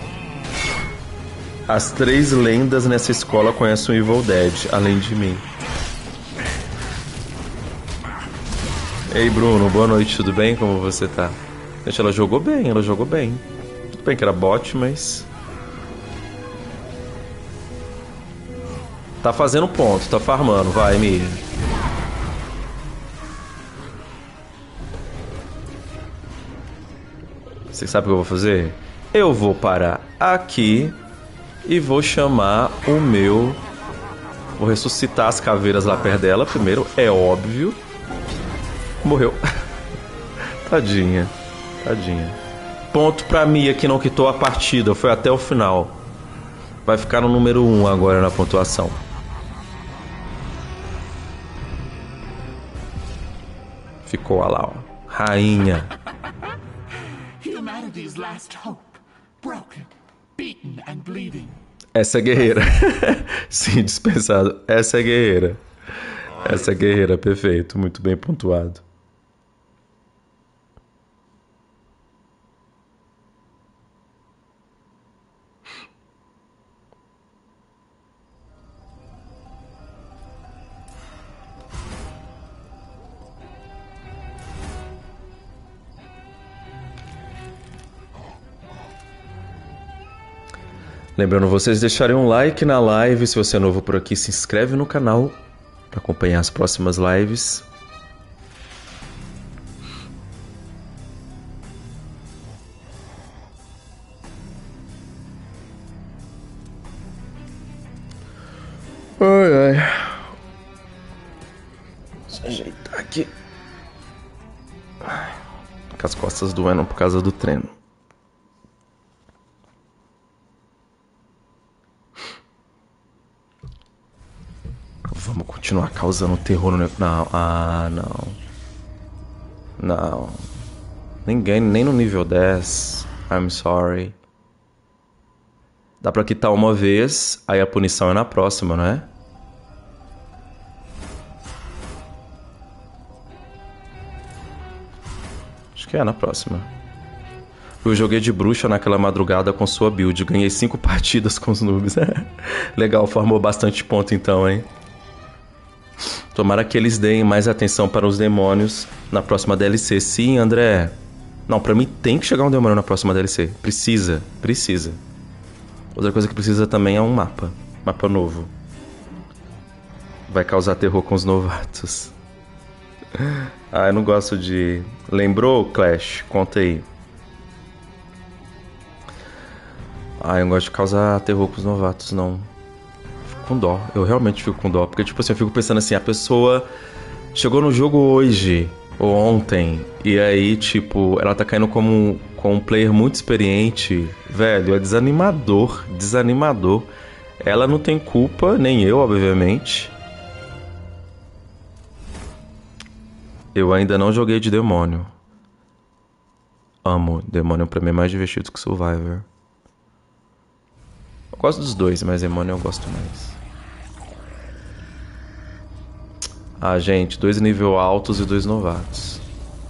As três lendas nessa escola conhecem o Evil Dead, além de mim. Ei, Bruno, boa noite, tudo bem? Como você tá? Gente, ela jogou bem, ela jogou bem. Tudo bem que era bot, mas... Tá fazendo ponto, tá farmando, vai, Mia. Você sabe o que eu vou fazer? Eu vou parar aqui e vou chamar o meu... Vou ressuscitar as caveiras lá perto dela primeiro, é óbvio. Morreu. Tadinha. Tadinha. Ponto pra Mia, que não quitou a partida. Foi até o final. Vai ficar no número um agora na pontuação. Ficou lá, ó. Rainha. Humanity's last hope. Broken, beaten and bleeding. Essa é guerreira. Sim, dispensado. Essa é guerreira. Essa é guerreira, perfeito. Muito bem pontuado. Lembrando vocês deixarem um like na live. Se você é novo por aqui, se inscreve no canal para acompanhar as próximas lives. Ai, ai. Deixa eu ajeitar aqui. Com as costas doendo por causa do treino. Vamos continuar causando terror no... Não, ah, não. Não. Ninguém, nem no nível dez. I'm sorry. Dá pra quitar uma vez, aí a punição é na próxima, não é? Acho que é na próxima. Eu joguei de bruxa naquela madrugada com sua build. Ganhei cinco partidas com os noobs. Legal, formou bastante ponto então, hein? Tomara que eles deem mais atenção para os demônios na próxima D L C. Sim, André. Não, pra mim tem que chegar um demônio na próxima D L C. Precisa, precisa. Outra coisa que precisa também é um mapa. Mapa novo. Vai causar terror com os novatos. Ah, eu não gosto de... Lembrou, Clash? Conta aí. Ah, eu não gosto de causar terror com os novatos, não. Com dó, eu realmente fico com dó, porque tipo assim, eu fico pensando assim, a pessoa chegou no jogo hoje ou ontem, e aí tipo, ela tá caindo como, como um player muito experiente, velho, é desanimador, desanimador. Ela não tem culpa, nem eu, obviamente. Eu ainda não joguei de demônio. Amo, demônio pra mim é mais divertido que Survivor. Eu gosto dos dois, mas demônio eu gosto mais. Ah, gente, dois nível altos e dois novatos.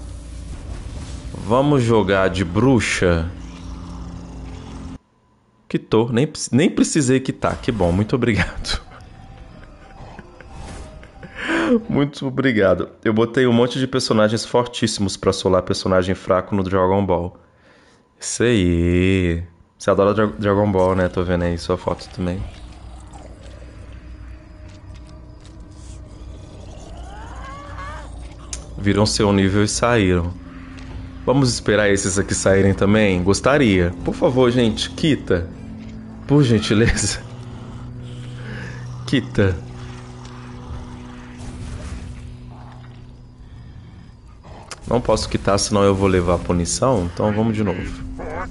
Vamos jogar de bruxa? Quitou, nem, nem precisei quitar. Que bom, muito obrigado. Muito obrigado. Eu botei um monte de personagens fortíssimos pra solar personagem fraco no Dragon Ball. Isso aí. Você adora Dra Dragon Ball, né? Tô vendo aí sua foto também. Viram seu nível e saíram. Vamos esperar esses aqui saírem também? Gostaria. Por favor, gente, quita. Por gentileza. Quita. Não posso quitar, senão eu vou levar a punição. Então vamos de novo.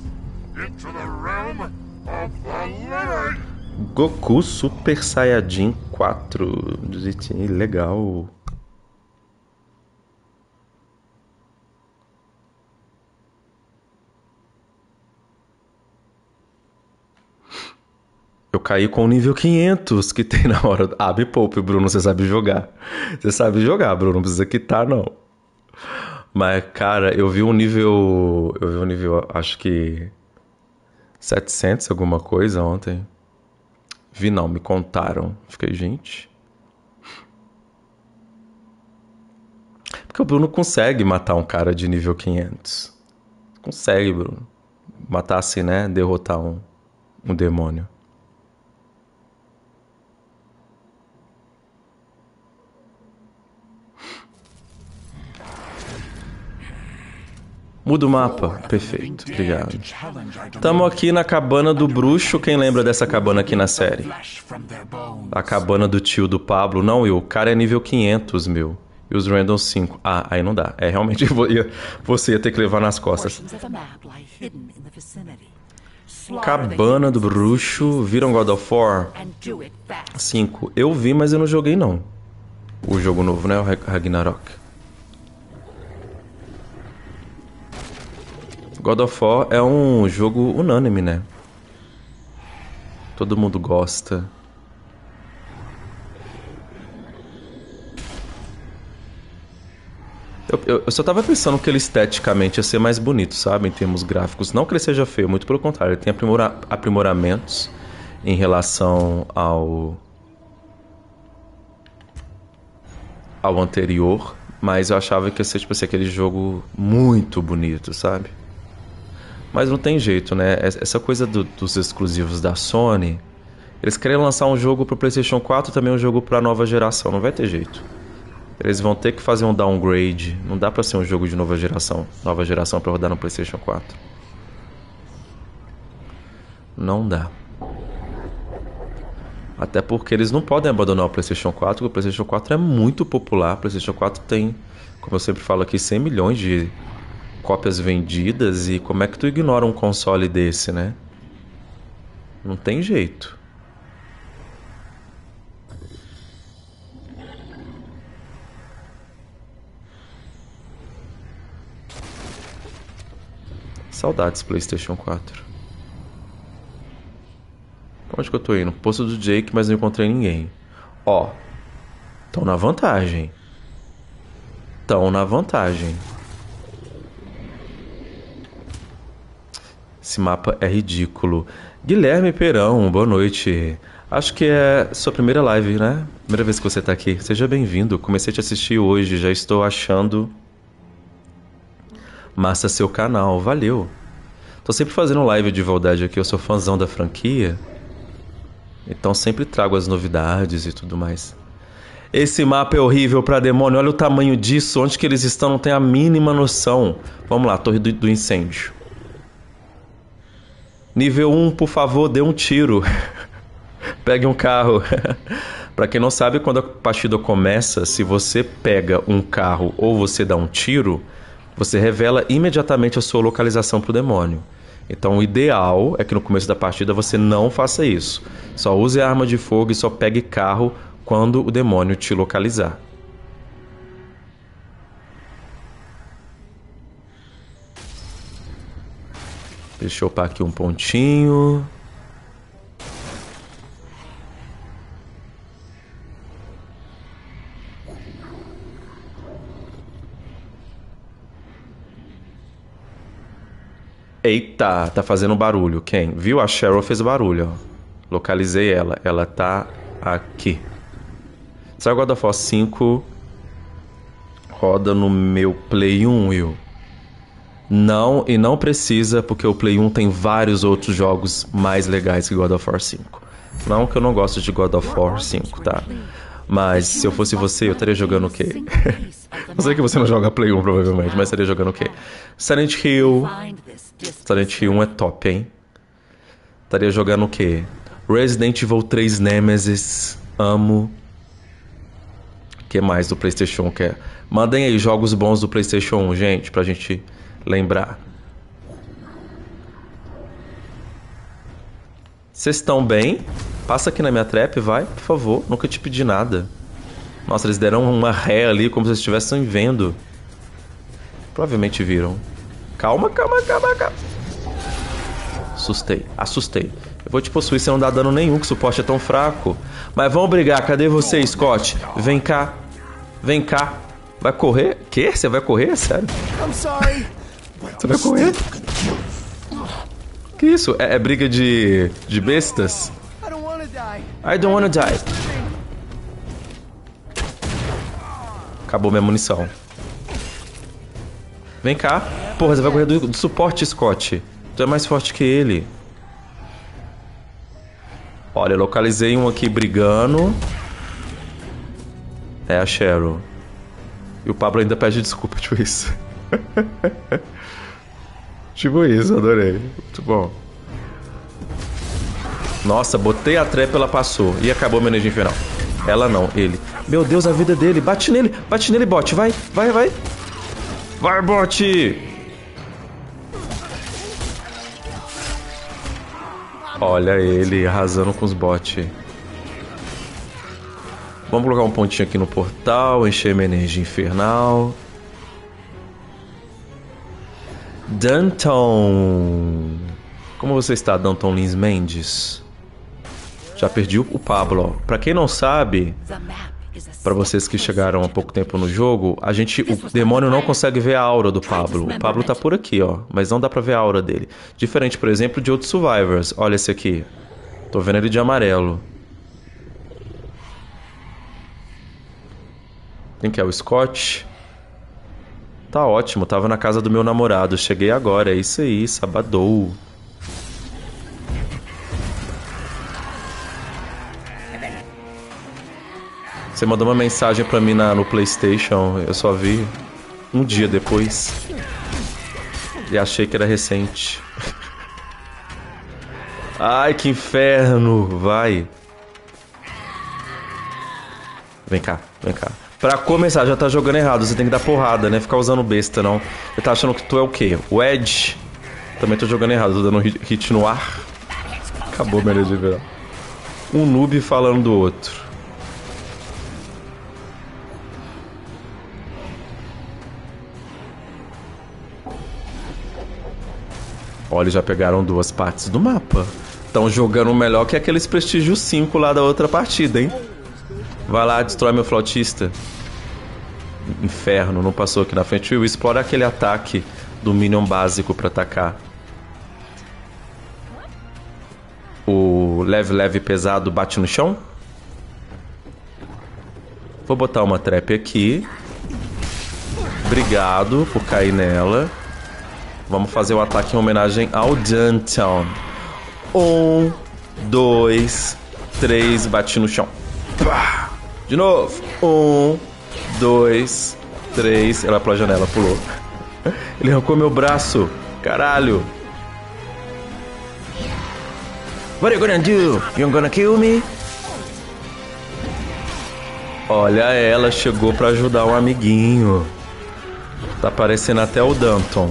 Goku Super Saiyajin quatro. Legal. Eu caí com o nível quinhentos que tem na hora. Ah, me poupe, Bruno, você sabe jogar. Você sabe jogar, Bruno, não precisa quitar, não. Mas, cara, eu vi um nível... Eu vi um nível, acho que... setecentos alguma coisa ontem. Vi não, me contaram. Fiquei, gente... Porque o Bruno consegue matar um cara de nível quinhentos. Consegue, Bruno. Matar assim, né? Derrotar um, um demônio. Muda o mapa. Perfeito, obrigado. Tamo aqui na cabana do bruxo. Quem lembra dessa cabana aqui na série? A cabana do tio do Pablo. Não, eu. O cara é nível quinhentos, meu. E os Random cinco. Ah, aí não dá. É, realmente você ia ter que levar nas costas. Portions of the map lie hidden in the vicinity. Cabana do Bruxo. Viram God of War? And do it fast. cinco. Eu vi, mas eu não joguei não. O jogo novo, né? O Ragnarok. God of War é um jogo unânime, né? Todo mundo gosta. Eu, eu, eu só tava pensando que ele esteticamente ia ser mais bonito, sabe? Em termos gráficos. Não que ele seja feio, muito pelo contrário. Ele tem aprimora, aprimoramentos em relação ao... ao anterior. Mas eu achava que ia ser, tipo assim, aquele jogo muito bonito, sabe? Mas não tem jeito, né? Essa coisa do, dos exclusivos da Sony... Eles querem lançar um jogo pro PlayStation quatro e também um jogo pra nova geração. Não vai ter jeito. Eles vão ter que fazer um downgrade. Não dá pra ser um jogo de nova geração. Nova geração pra rodar no PlayStation quatro. Não dá. Até porque eles não podem abandonar o PlayStation quatro. Porque o PlayStation quatro é muito popular. O PlayStation quatro tem, como eu sempre falo aqui, cem milhões de cópias vendidas. E como é que tu ignora um console desse, né? Não tem jeito. Saudades PlayStation quatro. Pra onde que eu tô indo? Posto do Jake, mas não encontrei ninguém. Ó, tão na vantagem. Tão na vantagem. Esse mapa é ridículo. Guilherme Perão, boa noite. Acho que é sua primeira live, né? Primeira vez que você tá aqui. Seja bem-vindo. Comecei a te assistir hoje, já estou achando... massa seu canal, valeu. Tô sempre fazendo live de verdade aqui, eu sou fãzão da franquia. Então sempre trago as novidades e tudo mais. Esse mapa é horrível pra demônio, olha o tamanho disso, onde que eles estão, não tem a mínima noção. Vamos lá, torre do, do incêndio. Nível um, por favor, dê um tiro. Pegue um carro. Pra quem não sabe, quando a partida começa, se você pega um carro ou você dá um tiro... você revela imediatamente a sua localização para o demônio. Então o ideal é que no começo da partida você não faça isso. Só use a arma de fogo e só pegue carro quando o demônio te localizar. Deixa eu upar aqui um pontinho. Eita, tá fazendo barulho. Quem? Viu? A Cheryl fez barulho, ó. Localizei ela. Ela tá aqui. Sabe o God of War cinco roda no meu Play um, Will? Não, e não precisa, porque o Play um tem vários outros jogos mais legais que God of War cinco. Não que eu não gosto de God of War cinco, tá? Mas se eu fosse você, eu estaria jogando o quê? Eu sei que você não joga Play um, provavelmente, mas estaria jogando o quê? Silent Hill. Silent Hill um é top, hein? Estaria jogando o quê? Resident Evil três Nemesis. Amo. O que mais do PlayStation um quer? Mandem aí jogos bons do PlayStation um, gente, pra gente lembrar. Vocês estão bem? Passa aqui na minha trap, vai, por favor. Nunca te pedi nada. Nossa, eles deram uma ré ali, como se eles estivessem vendo. Provavelmente viram. Calma, calma, calma, calma. Assustei, assustei. Eu vou te possuir, você não dá dano nenhum, que o suporte é tão fraco. Mas vamos brigar, cadê você, Scott? Vem cá, vem cá. Vai correr? Quê? Você vai correr? Sério? Você vai correr? Que isso? É, é briga de, de bestas? I don't wanna die. Acabou minha munição. Vem cá. Porra, você vai correr do, do suporte, Scott. Tu é mais forte que ele. Olha, eu localizei um aqui brigando. É a Cheryl. E o Pablo ainda pede desculpa, tipo isso. Tipo isso, adorei. Muito bom. Nossa, botei a trap, ela passou. E acabou minha energia infernal. Ela não, ele. Meu Deus, a vida dele. Bate nele, bate nele, bot. Vai, vai, vai. Vai, bot. Olha ele arrasando com os bots. Vamos colocar um pontinho aqui no portal, encher minha energia infernal. Danton. Como você está, Danton Lins Mendes? Já perdi o Pablo, ó. Pra quem não sabe, pra vocês que chegaram há pouco tempo no jogo, a gente, o demônio não consegue ver a aura do Pablo. O Pablo tá por aqui, ó, mas não dá pra ver a aura dele. Diferente, por exemplo, de outros Survivors. Olha esse aqui. Tô vendo ele de amarelo. Quem que é? O Scott? Tá ótimo, tava na casa do meu namorado. Cheguei agora, é isso aí, sabadou. Você mandou uma mensagem pra mim na, no PlayStation, eu só vi um dia depois. E achei que era recente. Ai, que inferno, vai. Vem cá, vem cá. Pra começar, já tá jogando errado, você tem que dar porrada, né? Ficar usando besta, não. Você tá achando que tu é o quê? O Edge? Também tô jogando errado, tô dando hit no ar. Acabou minha energia viral. Um noob falando do outro. Olha, já pegaram duas partes do mapa. Estão jogando melhor que aqueles Prestígio cinco lá da outra partida, hein? Vai lá, destrói meu flautista. Inferno, não passou aqui na frente. Will, explora aquele ataque do Minion básico pra atacar. O leve, leve, pesado bate no chão. Vou botar uma trap aqui. Obrigado por cair nela. Vamos fazer o ataque em homenagem ao Danton. Um, dois, três, bati no chão. Pá! De novo. Um, dois, três. Ela pela janela, pulou. Ele arrancou meu braço. Caralho. What are you gonna do? You gonna kill me? Olha, ela chegou pra ajudar um amiguinho. Tá parecendo até o Danton.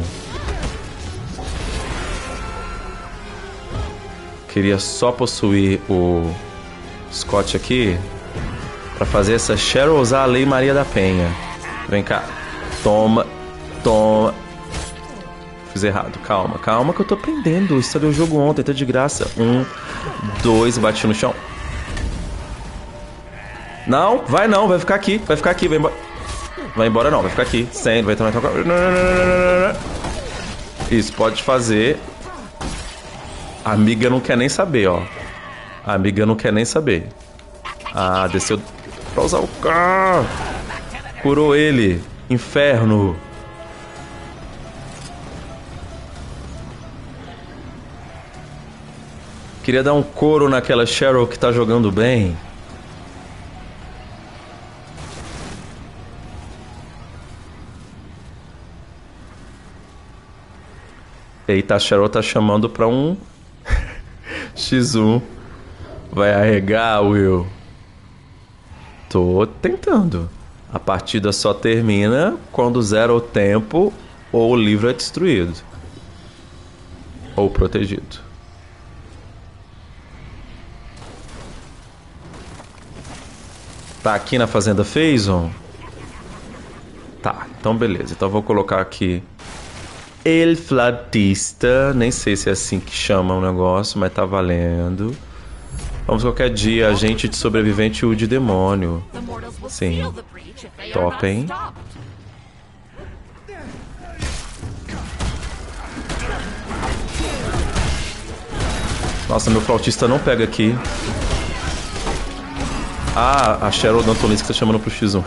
Queria só possuir o Scott aqui pra fazer essa Cheryl usar a Lei Maria da Penha. Vem cá. Toma. Toma. Fiz errado. Calma, calma que eu tô aprendendo. Instalei o jogo ontem, tá de graça. Um, dois, bati no chão. Não, vai não, vai ficar aqui. Vai ficar aqui, vai embora. Vai embora não, vai ficar aqui. Sem, vai tomar. Isso, pode fazer. A amiga não quer nem saber, ó. A amiga não quer nem saber. Ah, desceu pra usar o carro. Curou ele. Inferno. Queria dar um couro naquela Cheryl que tá jogando bem. Eita, a Cheryl tá chamando pra um xis um. Vai arregar, Will? Tô tentando. A partida só termina quando zera o tempo ou o livro é destruído. Ou protegido. Tá aqui na Fazenda Phazon? Tá, então beleza. Então vou colocar aqui El Flautista. Nem sei se é assim que chama o negócio, mas tá valendo. Vamos qualquer dia, agente de sobrevivente U de demônio. Sim. Top, hein? Nossa, meu flautista não pega aqui. Ah, a Cheryl Dantonis que tá chamando pro xis um.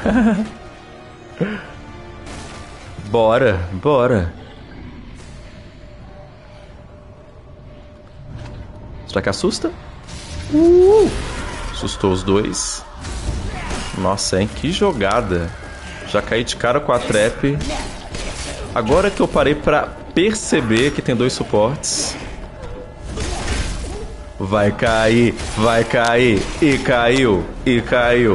Bora, bora. Será que assusta? Uh! Assustou os dois. Nossa, hein? Que jogada. Já caí de cara com a trap. Agora que eu parei pra perceber que tem dois suportes. Vai cair, vai cair. E caiu, e caiu.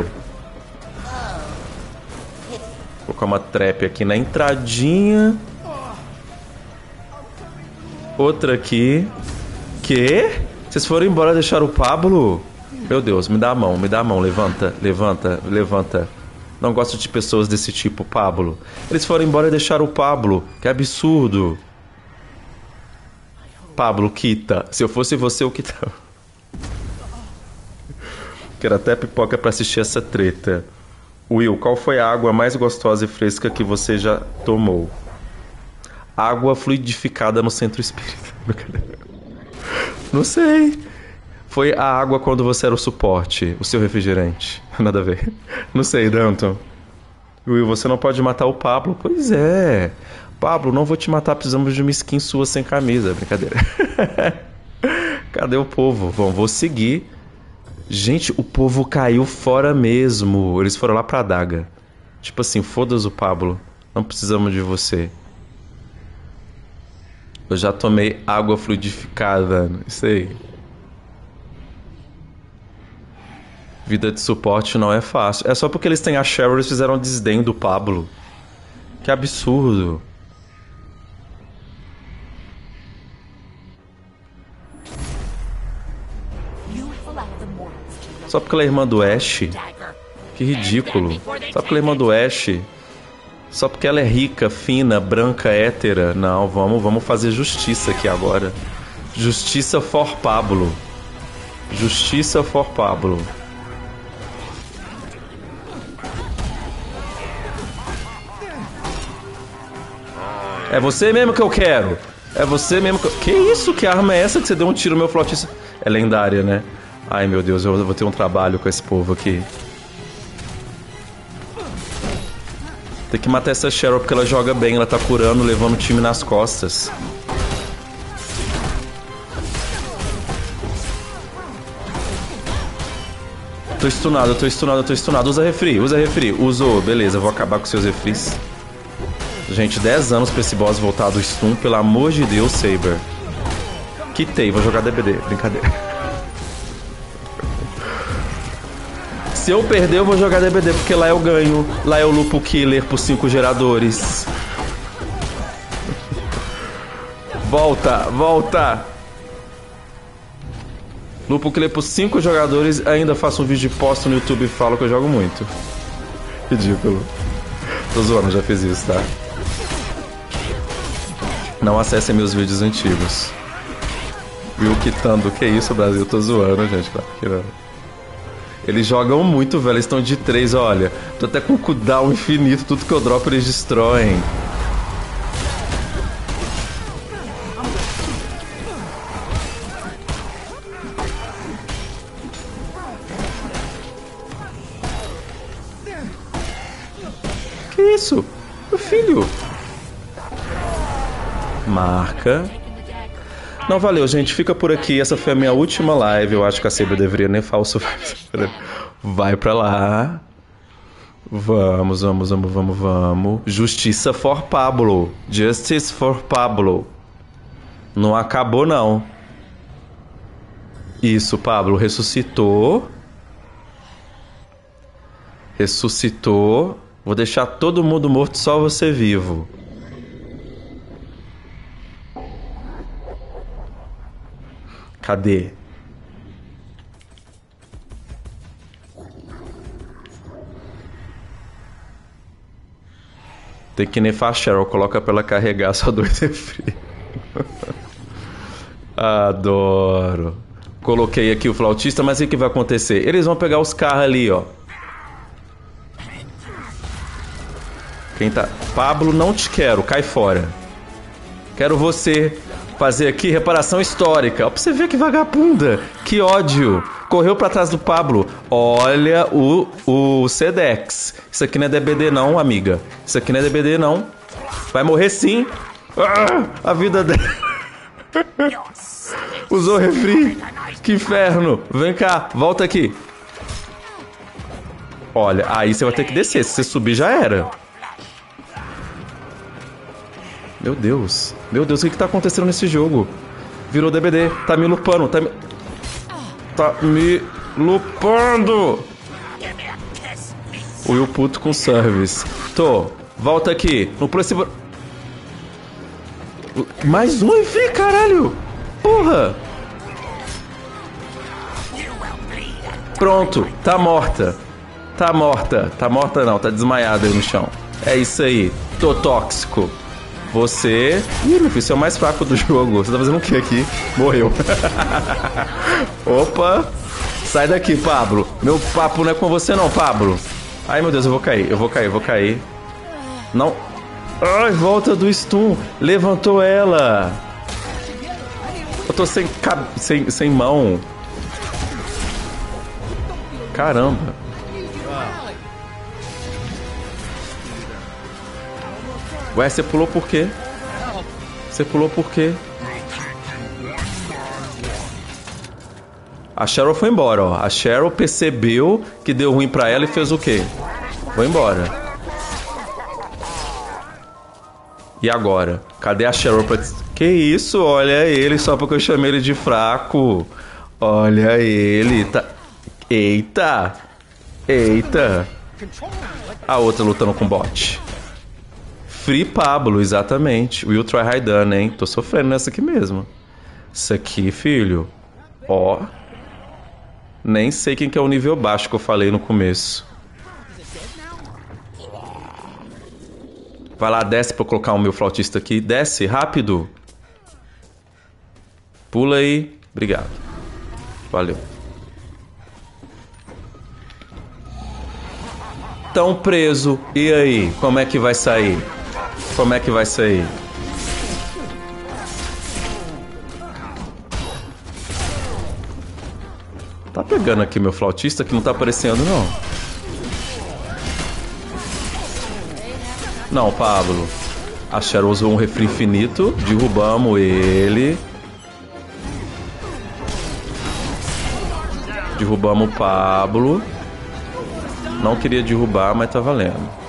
Vou colocar uma trap aqui na entradinha. Outra aqui. Quê? Vocês foram embora e deixaram o Pablo? Meu Deus, me dá a mão, me dá a mão. Levanta, levanta, levanta. Não gosto de pessoas desse tipo, Pablo. Eles foram embora e deixaram o Pablo. Que absurdo. Pablo, quita. Se eu fosse você, eu quitava. Quero até pipoca pra assistir essa treta. Will, qual foi a água mais gostosa e fresca que você já tomou? Água fluidificada no centro espírita. Não sei. Foi a água quando você era o suporte, o seu refrigerante. Nada a ver. Não sei, Danton. Will, você não pode matar o Pablo. Pois é. Pablo, não vou te matar, precisamos de uma skin sua sem camisa. Brincadeira. Cadê o povo? Bom, vou seguir. Gente, o povo caiu fora mesmo. Eles foram lá pra adaga. Tipo assim, foda-se o Pablo. Não precisamos de você. Eu já tomei água fluidificada. Isso aí. Vida de suporte não é fácil. É só porque eles têm a Cheryl, eles fizeram desdém do Pablo. Que absurdo. Só porque ela é irmã do Ash. Que ridículo. Só porque ela é irmã do Ash. Só porque ela é rica, fina, branca, hétera. Não, vamos, vamos fazer justiça aqui agora. Justiça for Pablo. Justiça for Pablo. É você mesmo que eu quero. É você mesmo que eu... Que isso? Que arma é essa que você deu um tiro no meu flautista? É lendária, né? Ai, meu Deus, eu vou ter um trabalho com esse povo aqui. Tem que matar essa Cheryl porque ela joga bem. Ela tá curando, levando o time nas costas. Tô stunado, tô stunado, tô stunado. Usa refri, usa refri. Usou, beleza, vou acabar com seus refris. Gente, dez anos pra esse boss voltar do stun. Pelo amor de Deus, Saber. Quitei, vou jogar D B D. Brincadeira. Se eu perder, eu vou jogar D B D, porque lá eu ganho. Lá eu lupo killer por cinco geradores. Volta, volta. Lupo killer por cinco jogadores. Ainda faço um vídeo de posto no YouTube e falo que eu jogo muito. Ridículo. Tô zoando, já fiz isso, tá? Não acessem meus vídeos antigos. Viu quitando. Que isso, Brasil? Tô zoando, gente. Claro que não. Eles jogam muito, velho. Eles estão de três, olha. Tô até com o cooldown infinito. Tudo que eu dropo eles destroem. Que isso? Meu filho. Marca. Não, valeu, gente. Fica por aqui. Essa foi a minha última live. Eu acho que a Saber deveria nem falso. Vai pra lá. Vamos, vamos, vamos, vamos, vamos. Justiça for Pablo. Justice for Pablo. Não acabou, não. Isso, Pablo. Ressuscitou. Ressuscitou. Vou deixar todo mundo morto, só você vivo. Cadê? Tem que nefar a Cheryl, coloca pra ela carregar só dois refri. Adoro. Coloquei aqui o flautista, mas o que vai acontecer? Eles vão pegar os carros ali, ó. Quem tá... Pablo, não te quero, cai fora. Quero você... fazer aqui reparação histórica. Ó, pra você ver que vagabunda. Que ódio. Correu pra trás do Pablo. Olha o, o Sedex. Isso aqui não é D B D não, amiga. Isso aqui não é D B D não. Vai morrer sim. Ah, a vida dela. Usou refri. Que inferno. Vem cá, volta aqui. Olha, aí você vai ter que descer. Se você subir já era. Meu Deus. Meu Deus, o que que tá acontecendo nesse jogo? Virou D B D. Tá me lupando. Tá me... tá me lupando. O Will puto com service. Tô. Volta aqui. No próximo... Mais um Eevee, caralho. Porra. Pronto. Tá morta. Tá morta. Tá morta não. Tá desmaiada aí no chão. É isso aí. Tô tóxico. Você... Ih, meu filho, você é o mais fraco do jogo. Você tá fazendo o que aqui? Morreu. Opa. Sai daqui, Pablo. Meu papo não é com você não, Pablo. Ai, meu Deus, eu vou cair. Eu vou cair, eu vou cair. Não. Ai, volta do stun. Levantou ela. Eu tô sem, cab... sem, sem mão. Caramba. Ué, você pulou por quê? Você pulou por quê? A Cheryl foi embora, ó. A Cheryl percebeu que deu ruim pra ela e fez o quê? Foi embora. E agora? Cadê a Cheryl pra... Que isso? Olha ele, só porque eu chamei ele de fraco. Olha ele. Tá... Eita. Eita. A outra lutando com o bot. Free Pablo, exatamente. Will try high done, hein? Tô sofrendo nessa aqui mesmo. Isso aqui, filho. Ó. Nem sei quem que é o nível baixo que eu falei no começo. Vai lá, desce pra eu colocar o meu flautista aqui. Desce, rápido. Pula aí. Obrigado. Valeu. Tão preso. E aí? Como é que vai sair? Como é que vai sair? Tá pegando aqui meu flautista que não tá aparecendo, não. Não, Pablo. A Cheryl usou um refri infinito. Derrubamos ele. Derrubamos o Pablo. Não queria derrubar, mas tá valendo.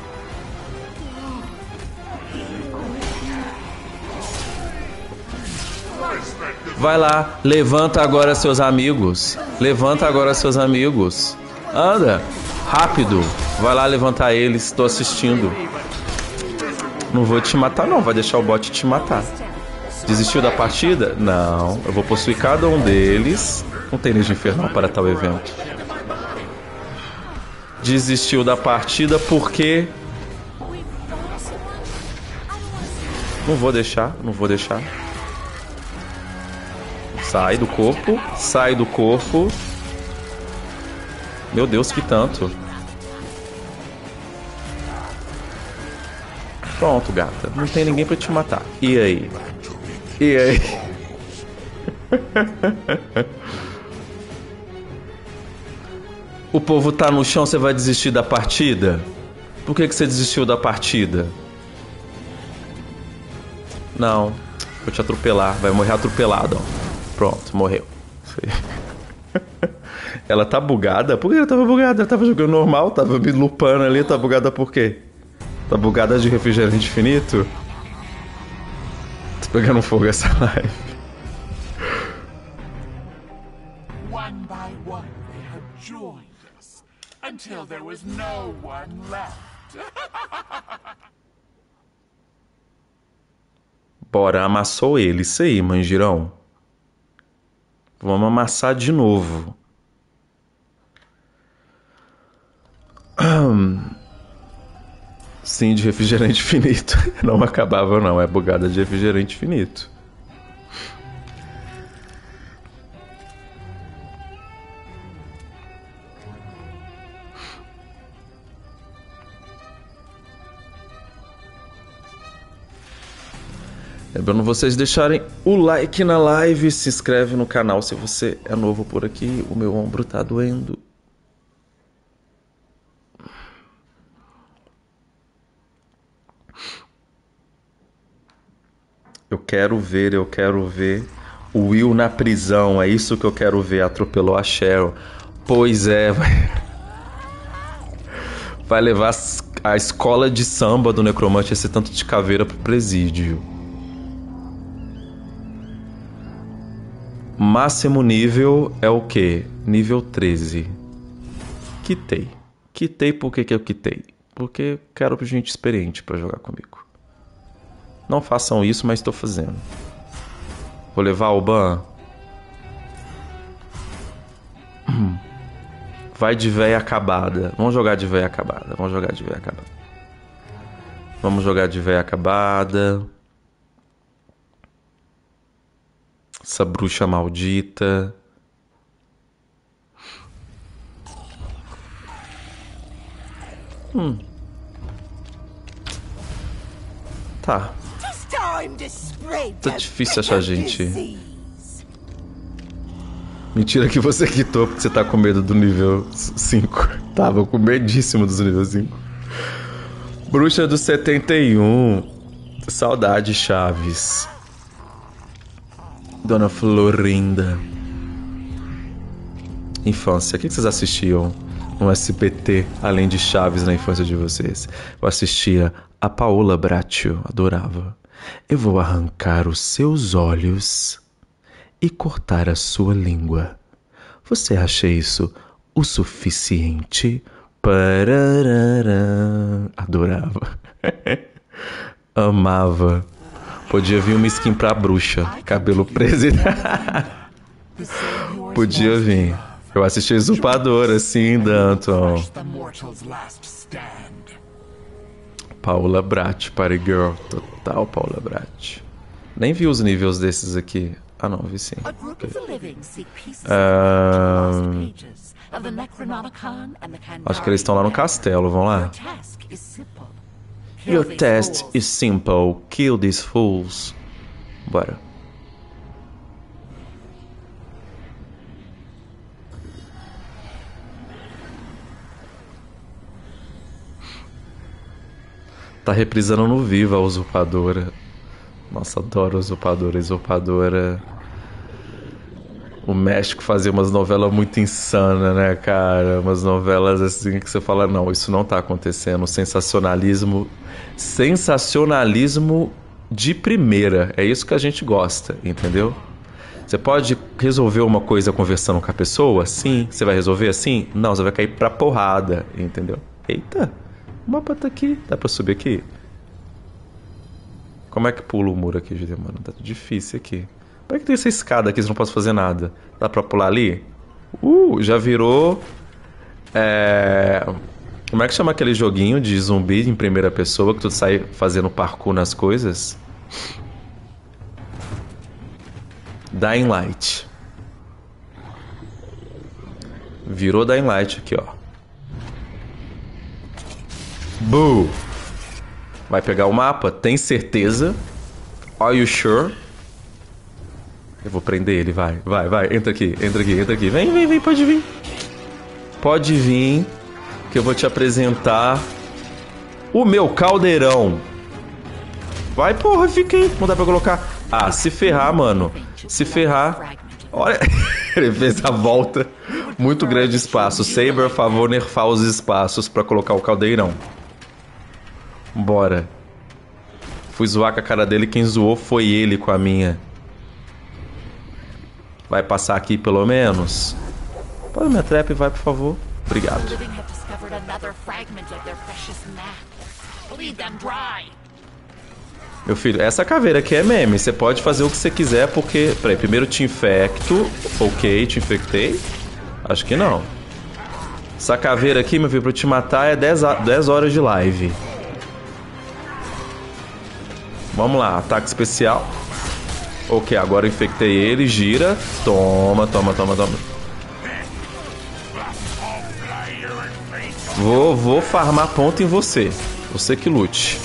Vai lá, levanta agora seus amigos. Levanta agora seus amigos. Anda, rápido. Vai lá levantar eles, estou assistindo. Não vou te matar não, vai deixar o bot te matar. Desistiu da partida? Não, eu vou possuir cada um deles. Não tem energia infernal para tal evento. Desistiu da partida porque... Não vou deixar, não vou deixar. Sai do corpo, sai do corpo. Meu Deus, que tanto. Pronto, gata. Não tem ninguém pra te matar. E aí? E aí? O povo tá no chão, você vai desistir da partida? Por que que você desistiu da partida? Não. Vou te atropelar. Vai morrer atropelado, ó. Pronto, morreu. Ela tá bugada? Por que ela tava bugada? Ela tava jogando normal, tava me lupando ali. Tá bugada por quê? Tá bugada de refrigerante infinito? Tô pegando fogo essa live. One by one, they have joined us until there was no one left. Bora, amassou ele. Isso aí, manjirão. Vamos amassar de novo. Sim, de refrigerante infinito. Não acabava não, é bugada de refrigerante infinito. Lembrando vocês deixarem o like na live, se inscreve no canal se você é novo por aqui. O meu ombro tá doendo. Eu quero ver, eu quero ver o Will na prisão. É isso que eu quero ver. Atropelou a Cheryl. Pois é, vai, vai levar a escola de samba do necromante, esse tanto de caveira pro presídio. Máximo nível é o quê? Nível treze. Quitei. Quitei por que que eu quitei? Porque quero gente experiente pra jogar comigo. Não façam isso, mas estou fazendo. Vou levar o ban. Vai de véia acabada. Vamos jogar de véia acabada. Vamos jogar de véia acabada. Vamos jogar de véia acabada. Essa bruxa maldita. Hum. Tá. Tá difícil achar gente. Mentira que você quitou porque você tá com medo do nível cinco. Tava com medíssimo dos níveis cinco. Bruxa do setenta e um. Saudade, Chaves. Dona Florinda. Infância. O que vocês assistiam no S B T, além de Chaves, na infância de vocês? Eu assistia a Paola Bracho. Adorava. Eu vou arrancar os seus olhos e cortar a sua língua. Você acha isso o suficiente? Parararã. Adorava. Amava. Podia vir uma skin pra bruxa. Cabelo preso. Podia vir. Eu assisti Usurpadora, assim, Danton. Paula Brat, Party Girl. Total Paula Brat. Nem vi os níveis desses aqui. Ah, não, vi sim. Okay. Uh... Acho que eles estão lá no castelo, vão lá. Your test is simple. Kill these fools. Bora. Tá reprisando no Viva a Usurpadora. Nossa, adoro a Usurpadora. A Usurpadora... O México fazia umas novelas muito insanas, né, cara? Umas novelas assim que você fala, não, isso não tá acontecendo. Sensacionalismo... Sensacionalismo de primeira. É isso que a gente gosta, entendeu? Você pode resolver uma coisa conversando com a pessoa? Sim. Você vai resolver assim? Não, você vai cair pra porrada, entendeu? Eita, o mapa tá aqui. Dá pra subir aqui? Como é que pula o muro aqui, Júlia, mano? Tá difícil aqui. Por que tem essa escada aqui se não posso fazer nada? Dá pra pular ali? Uh, já virou... É... Como é que chama aquele joguinho de zumbi em primeira pessoa que tu sai fazendo parkour nas coisas? Dying Light. Virou Dying Light aqui, ó. Boo! Vai pegar o mapa? Tem certeza? Are you sure? Eu vou prender ele, vai, vai, vai. Entra aqui, entra aqui, entra aqui. Vem, vem, vem, pode vir. Pode vir, que eu vou te apresentar o meu caldeirão. Vai, porra, fica aí. Não dá pra colocar. Ah, se ferrar, mano. Se ferrar. Olha, ele fez a volta. Muito grande espaço. Saber, por favor, nerfar os espaços pra colocar o caldeirão. Bora. Fui zoar com a cara dele, quem zoou foi ele com a minha. Vai passar aqui pelo menos? Põe minha trap, vai, por favor. Obrigado. Meu filho, essa caveira aqui é meme. Você pode fazer o que você quiser, porque... Peraí, primeiro te infecto. Ok, te infectei. Acho que não. Essa caveira aqui, meu filho, pra eu te matar é dez horas de live. Vamos lá, ataque especial. Ok, agora eu infectei ele, gira. Toma, toma, toma, toma. Vou, vou farmar ponto em você. Você que lute.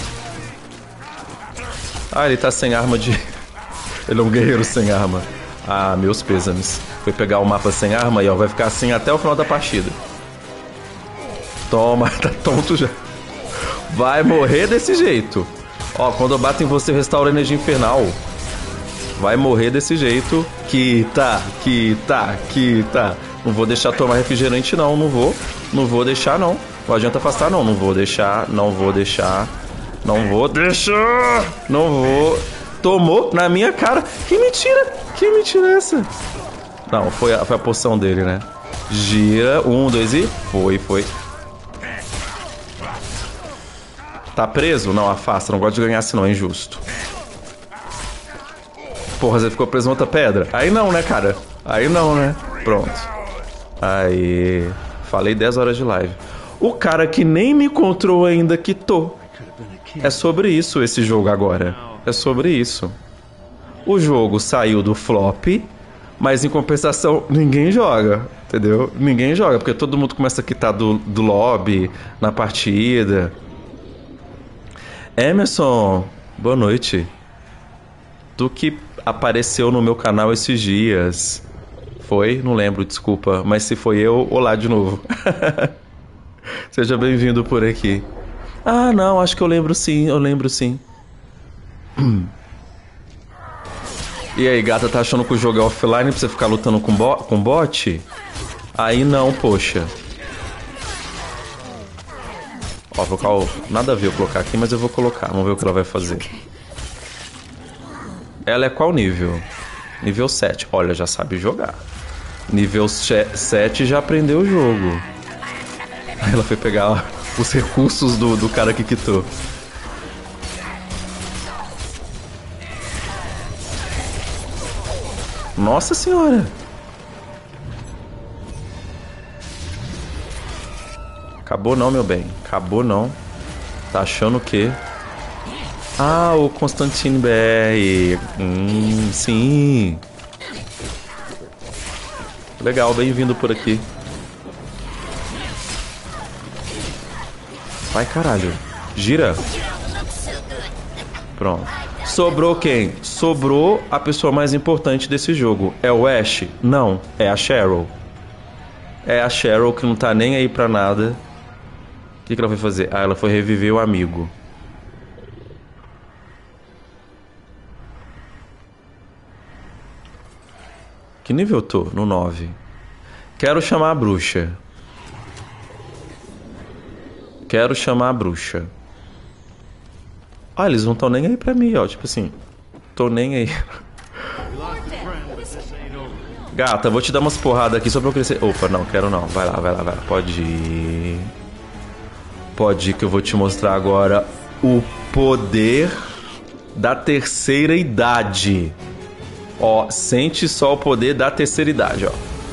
Ah, ele tá sem arma de... Ele é um guerreiro sem arma. Ah, meus pêsames. Foi pegar o mapa sem arma e ó, vai ficar assim até o final da partida. Toma, tá tonto já. Vai morrer desse jeito. Ó, quando eu bato em você, restaura a energia infernal. Vai morrer desse jeito. Que tá, que tá, que tá. Não vou deixar tomar refrigerante não, não vou. Não vou deixar não. Não adianta afastar não, não vou deixar, não vou deixar. Não vou deixar. Não vou. Tomou na minha cara. Que mentira! Que mentira é essa? Não, foi a, foi a poção dele, né? Gira. Um, dois e... Foi, foi. Tá preso? Não, afasta. Não gosto de ganhar assim não, é injusto. Porra, você ficou preso em outra pedra? Aí não, né, cara? Aí não, né? Pronto. Aí... Falei dez horas de live. O cara que nem me encontrou ainda quitou. É sobre isso esse jogo agora. É sobre isso. O jogo saiu do flop, mas em compensação ninguém joga, entendeu? Ninguém joga, porque todo mundo começa a quitar do, do lobby, na partida. Emerson, boa noite. Tu que apareceu no meu canal esses dias. Foi? Não lembro, desculpa. Mas se foi eu, olá de novo. Seja bem-vindo por aqui. Ah, não, acho que eu lembro sim, eu lembro sim. E aí, gata, tá achando que o jogo é offline pra você ficar lutando com, bo com bot? Aí não, poxa. Ó, vou colocar o... Nada a ver eu colocar aqui, mas eu vou colocar. Vamos ver o que ela vai fazer. Ela é qual nível? Nível sete. Olha, já sabe jogar. Nível sete já aprendeu o jogo. Ela foi pegar os recursos do, do cara que quitou. Nossa senhora. Acabou não, meu bem. Acabou não. Tá achando o quê? Ah, o Constantine B R. Hum, sim. Legal, bem-vindo por aqui. Vai, caralho. Gira. Pronto. Sobrou quem? Sobrou a pessoa mais importante desse jogo. É o Ash? Não, é a Cheryl. É a Cheryl que não tá nem aí pra nada. O que, que ela foi fazer? Ah, ela foi reviver o amigo. Que nível eu tô? No nove. Quero chamar a bruxa. Quero chamar a bruxa. Ah, eles não estão nem aí pra mim, ó. Tipo assim, tô nem aí. Gata, vou te dar umas porradas aqui só pra eu crescer. Opa, não, quero não. Vai lá, vai lá, vai lá. Pode ir. Pode ir que eu vou te mostrar agora o poder da terceira idade. Ó, sente só o poder da terceira idade, ó.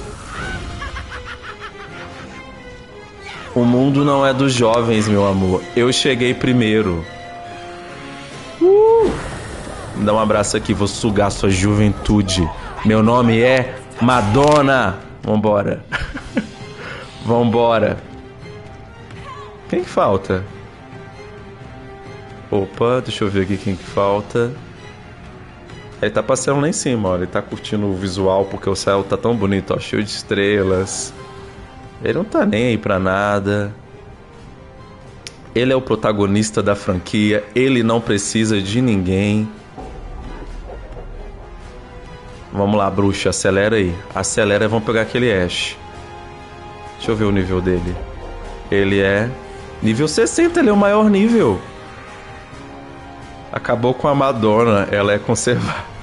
O mundo não é dos jovens, meu amor. Eu cheguei primeiro. Uh! Me dá um abraço aqui, vou sugar sua juventude. Meu nome é Madonna. Vambora. Vambora. Quem que falta? Opa, deixa eu ver aqui quem que falta. Ele tá passeando lá em cima, ó. Ele tá curtindo o visual porque o céu tá tão bonito, ó. Cheio de estrelas. Ele não tá nem aí pra nada. Ele é o protagonista da franquia. Ele não precisa de ninguém. Vamos lá, bruxa. Acelera aí. Acelera e vamos pegar aquele Ash. Deixa eu ver o nível dele. Ele é... nível sessenta. Ele é o maior nível. Acabou com a Madonna. Ela é conservada.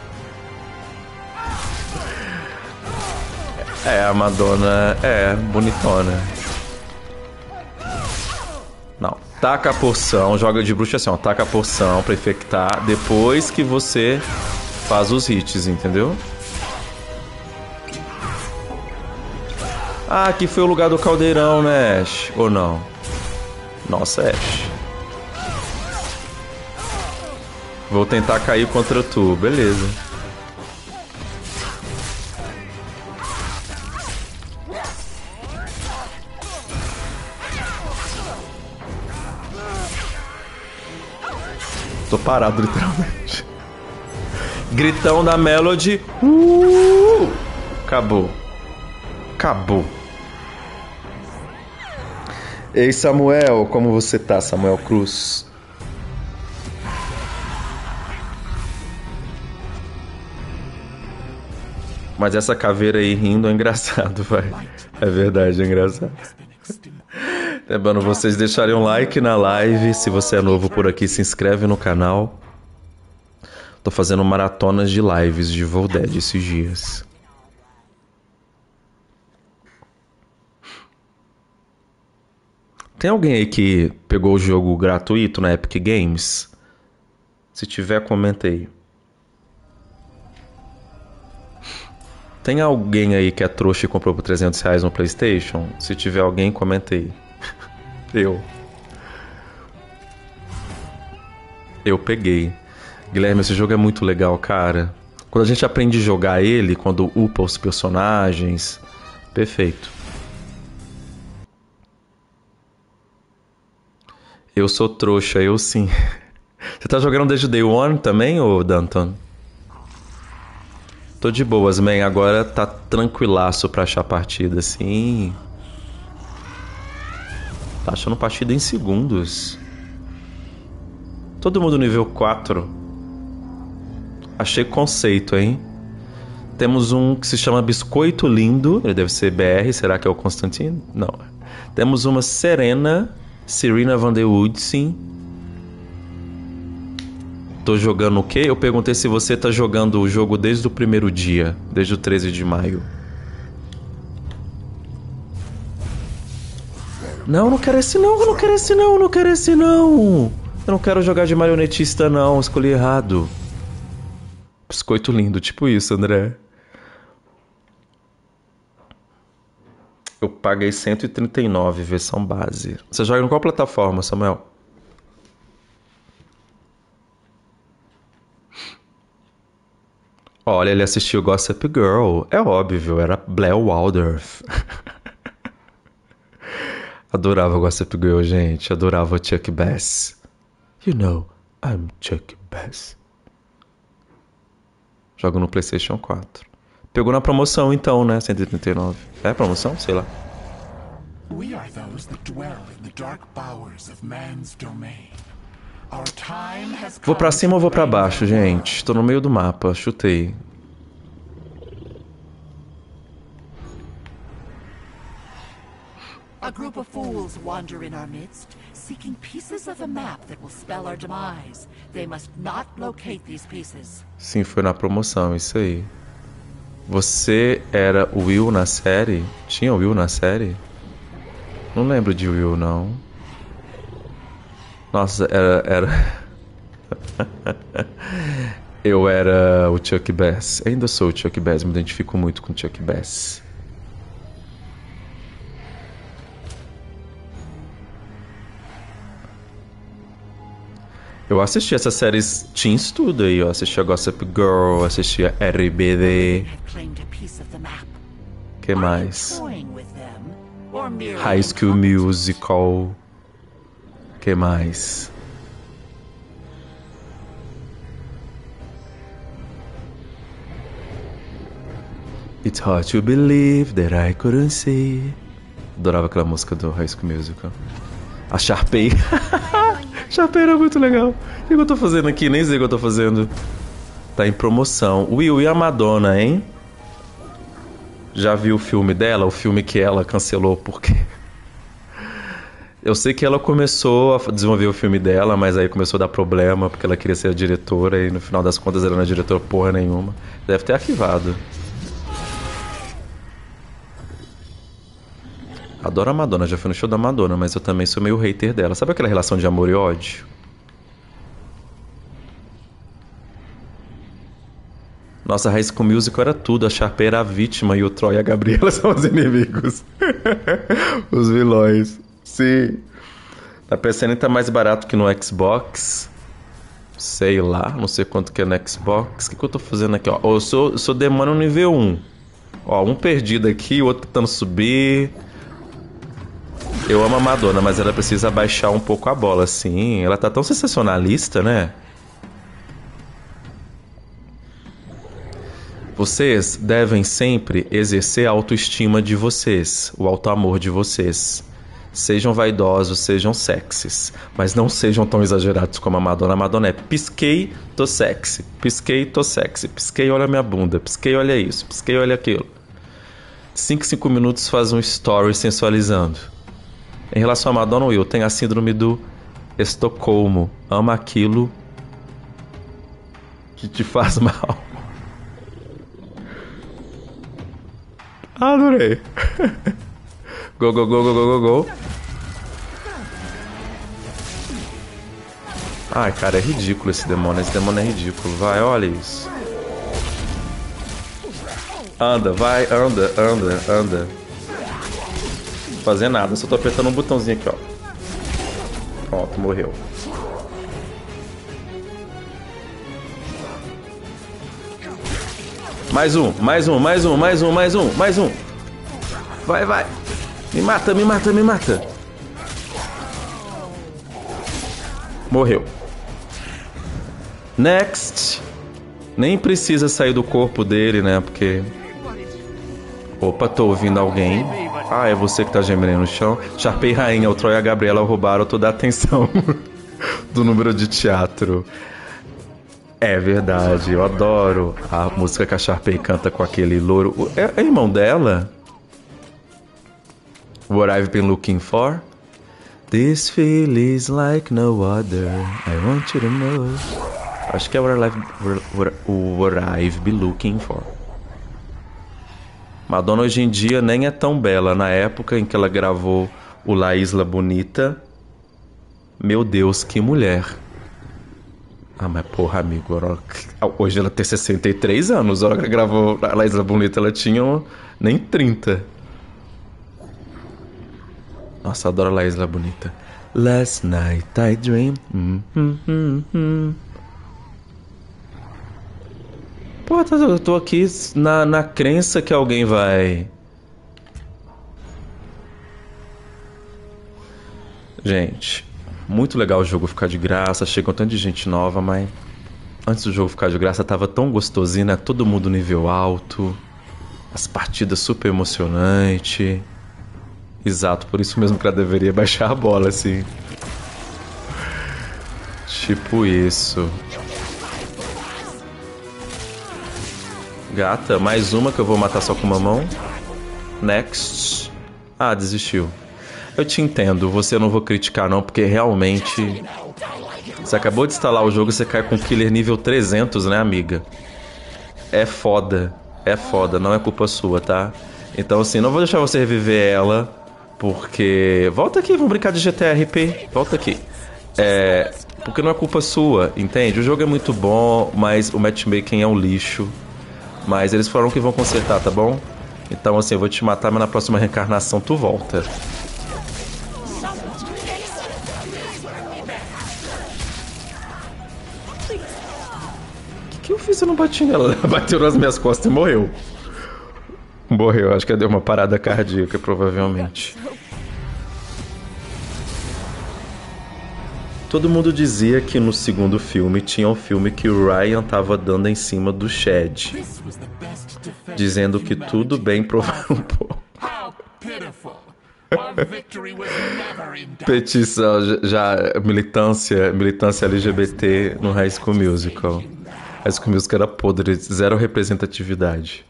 É, a Madonna é bonitona. Não, taca a porção, joga de bruxa assim, ó. Taca a porção pra infectar depois que você faz os hits, entendeu? Ah, aqui foi o lugar do caldeirão, né, Ash? Ou não? Nossa, Ash. Vou tentar cair contra tu, beleza. Tô parado, literalmente. Gritão da Melody. Uh! Acabou. Acabou. Ei, Samuel. Como você tá, Samuel Cruz? Mas essa caveira aí rindo é engraçado, vai. É verdade, é engraçado. Lembrando vocês deixarem um like na live. Se você é novo por aqui, se inscreve no canal. Tô fazendo maratonas de lives de Evil Dead esses dias. Tem alguém aí que pegou o jogo gratuito na Epic Games? Se tiver, comenta aí. Tem alguém aí que é trouxa e comprou por trezentos reais no PlayStation? Se tiver alguém, comenta aí. Eu. Eu peguei. Guilherme, esse jogo é muito legal, cara. Quando a gente aprende a jogar ele, quando upa os personagens... Perfeito. Eu sou trouxa, eu sim. Você tá jogando desde o Day One também, ô Danton? Tô de boas, man. Agora tá tranquilaço pra achar partida, assim. Tá achando partida em segundos. Todo mundo nível quatro. Achei conceito, hein? Temos um que se chama Biscoito Lindo. Ele deve ser B R. Será que é o Constantino? Não. Temos uma Serena. Serena Van der Woodsen. Tô jogando o quê? Eu perguntei se você tá jogando o jogo desde o primeiro dia. Desde o treze de maio. Não, não quero esse não. Não quero esse não. Não quero esse não. Eu não quero jogar de marionetista não. Escolhi errado. Biscoito lindo. Tipo isso, André. Eu paguei cento e trinta e nove, versão base. Você joga em qual plataforma, Samuel? Olha, ele assistiu Gossip Girl. É óbvio, era Blair Waldorf. Adorava Gossip Girl, gente. Adorava Chuck Bass. You know, I'm Chuck Bass. Jogo no PlayStation quatro. Pegou na promoção então, né? cento e trinta e nove. É promoção? Sei lá. We are those that dwell in the dark bowers of man's domain. Our time has Vou pra cima ou vou pra baixo, gente? Tô no meio do mapa, chutei. A group of fools wander in our midst, seeking pieces of a map that will spell our demise. They must not locate these pieces. Sim, foi na promoção, isso aí. Você era o Will na série? Tinha o Will na série? Não lembro de Will, não. Nossa, era... era... Eu era o Chuck Bass. Ainda sou o Chuck Bass, me identifico muito com o Chuck Bass. Eu assisti essas séries teens tudo aí, eu assisti a Gossip Girl, assisti a R B D. Que mais? High School Musical. Que mais? It's hard to believe that I couldn't see. Adorava aquela música do High School Musical. A Sharpay. Sharpay era muito legal. O que eu tô fazendo aqui? Nem sei o que eu tô fazendo. Tá em promoção. Will, e a Madonna, hein? Já viu o filme dela? O filme que ela cancelou porque... Eu sei que ela começou a desenvolver o filme dela, mas aí começou a dar problema porque ela queria ser a diretora e no final das contas ela não é diretora porra nenhuma. Deve ter arquivado. Adoro a Madonna, já fui no show da Madonna, mas eu também sou meio hater dela. Sabe aquela relação de amor e ódio? Nossa, High School Musical era tudo. A Sharpay era a vítima e o Troy e a Gabriela são os inimigos. Os vilões. Sim. Tá parecendo que tá mais barato que no Xbox. Sei lá, não sei quanto que é no Xbox. O que, que eu tô fazendo aqui? Ó, eu sou, eu sou demônio nível um. Ó, um perdido aqui, o outro tentando subir. Eu amo a Madonna, mas ela precisa baixar um pouco a bola, assim. Ela tá tão sensacionalista, né? Vocês devem sempre exercer a autoestima de vocês, o auto-amor de vocês. Sejam vaidosos, sejam sexys, mas não sejam tão exagerados como a Madonna. A Madonna é pisquei, tô sexy, pisquei, tô sexy, pisquei, olha minha bunda, pisquei, olha isso, pisquei, olha aquilo. cinco, cinco minutos faz um story sensualizando. Em relação a Madonna, Will tem a síndrome do Estocolmo. Ama aquilo, que te faz mal. Adorei. Go, go, go, go, go, go, go. Ai, cara, é ridículo esse demônio. Esse demônio é ridículo. Vai, olha isso. Anda, vai, anda, anda, anda. Não fazer nada, só tô apertando um botãozinho aqui, ó. Pronto, morreu. Mais um, mais um, mais um, mais um, mais um, mais um. Vai, vai. Me mata, me mata, me mata. Morreu. Next. Nem precisa sair do corpo dele, né? Porque... Opa, tô ouvindo alguém. Ah, é você que tá gemendo no chão. Sharpay Rainha, o Troy e a Gabriela roubaram toda a atenção do número de teatro. É verdade, eu adoro a música que a Sharpay canta com aquele louro. É, é irmão dela? What I've been looking for? This feeling's like no other. I want you to know. Acho que é What I've, what, what I've been looking for. Madonna hoje em dia nem é tão bela. Na época em que ela gravou o La Isla Bonita, meu Deus, que mulher. Ah, mas porra, amigo, hoje ela tem sessenta e três anos. A hora que ela gravou a La Isla Bonita, ela tinha nem trinta. Nossa, adoro a La Isla Bonita. Last night I dreamed. Hum, hum, hum, hum. Pô, eu tô aqui na, na crença que alguém vai... Gente, muito legal o jogo ficar de graça. Chega um tanto de gente nova, mas... Antes do jogo ficar de graça, tava tão gostosinho, né? Todo mundo nível alto. As partidas super emocionantes. Exato, por isso mesmo que ela deveria baixar a bola, assim. Tipo isso. Gata, mais uma que eu vou matar só com uma mão. Next. Ah, desistiu. Eu te entendo, você eu não vou criticar não, porque realmente... Você acabou de instalar o jogo e você cai com killer nível trezentos, né, amiga? É foda. É foda, não é culpa sua, tá? Então, assim, não vou deixar você reviver ela, porque... Volta aqui, vamos brincar de G T R P. Volta aqui. É... Porque não é culpa sua, entende? O jogo é muito bom, mas o matchmaking é um lixo. Mas eles falaram que vão consertar, tá bom? Então, assim, eu vou te matar, mas na próxima reencarnação tu volta. O que, que eu fiz? Eu não bati nela. Ela bateu nas minhas costas e morreu. Morreu, acho que ela deu uma parada cardíaca, provavelmente. Todo mundo dizia que no segundo filme tinha um filme que o Ryan tava dando em cima do Shed, dizendo que tudo bem provar um pouco. Petição, já militância, militância L G B T no High School Musical. High School Musical era podre, zero representatividade.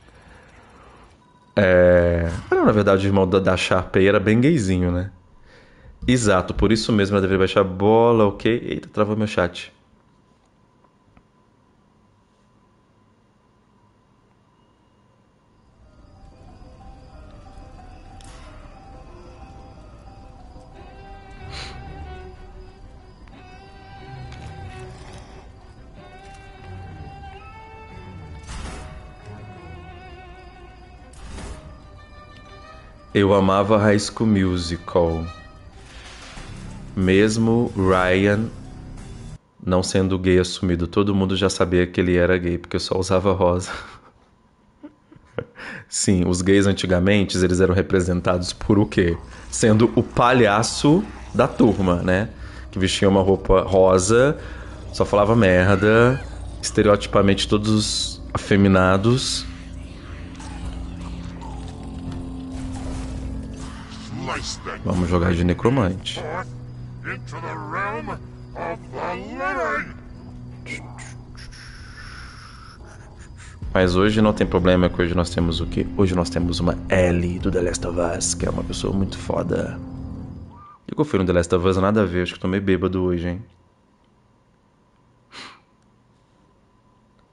É... Não, na verdade, o irmão da, da Sharpay era bem gayzinho, né? Exato, por isso mesmo ela deveria baixar a bola, ok? Eita, travou meu chat. Eu amava High School Musical. Mesmo Ryan não sendo gay assumido, todo mundo já sabia que ele era gay, porque eu só usava rosa. Sim, os gays antigamente, eles eram representados por o quê? Sendo o palhaço da turma, né? Que vestia uma roupa rosa, só falava merda, estereotipamente todos afeminados. Vamos jogar de necromante. Mas hoje não tem problema, que hoje nós temos o quê? Hoje nós temos uma Ellie do The Last of Us, que é uma pessoa muito foda. E qual foi no The Last of Us? Nada a ver, acho que tô meio bêbado hoje, hein?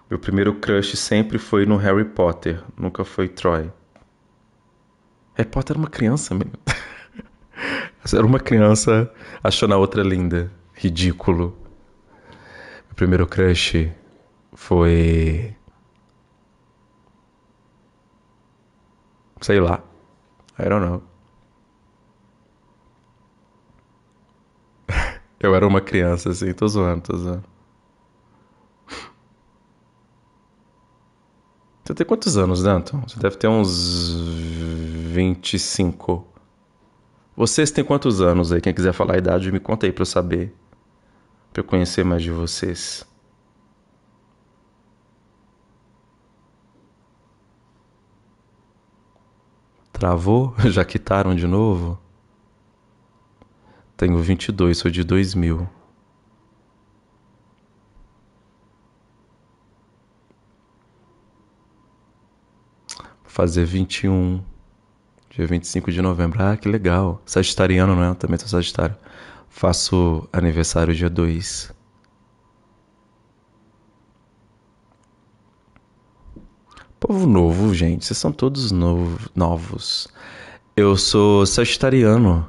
Meu primeiro crush sempre foi no Harry Potter, nunca foi Troy. Harry Potter era uma criança, menino. Era uma criança achando a outra linda. Ridículo. Meu primeiro crush foi... sei lá. I don't know. Eu era uma criança, assim. Tô zoando, tô zoando. Você tem quantos anos, Danton? Você deve ter uns vinte e cinco. Vocês têm quantos anos aí? Quem quiser falar a idade, me conta aí pra eu saber. Pra eu conhecer mais de vocês. Travou? Já quitaram de novo? Tenho vinte e dois, sou de dois mil. Vou fazer vinte e um. Dia vinte e cinco de novembro. Ah, que legal. Sagitariano, não é? Eu também sou sagitário. Faço aniversário dia dois. Povo novo, gente. Vocês são todos novo, novos. Eu sou sagitariano.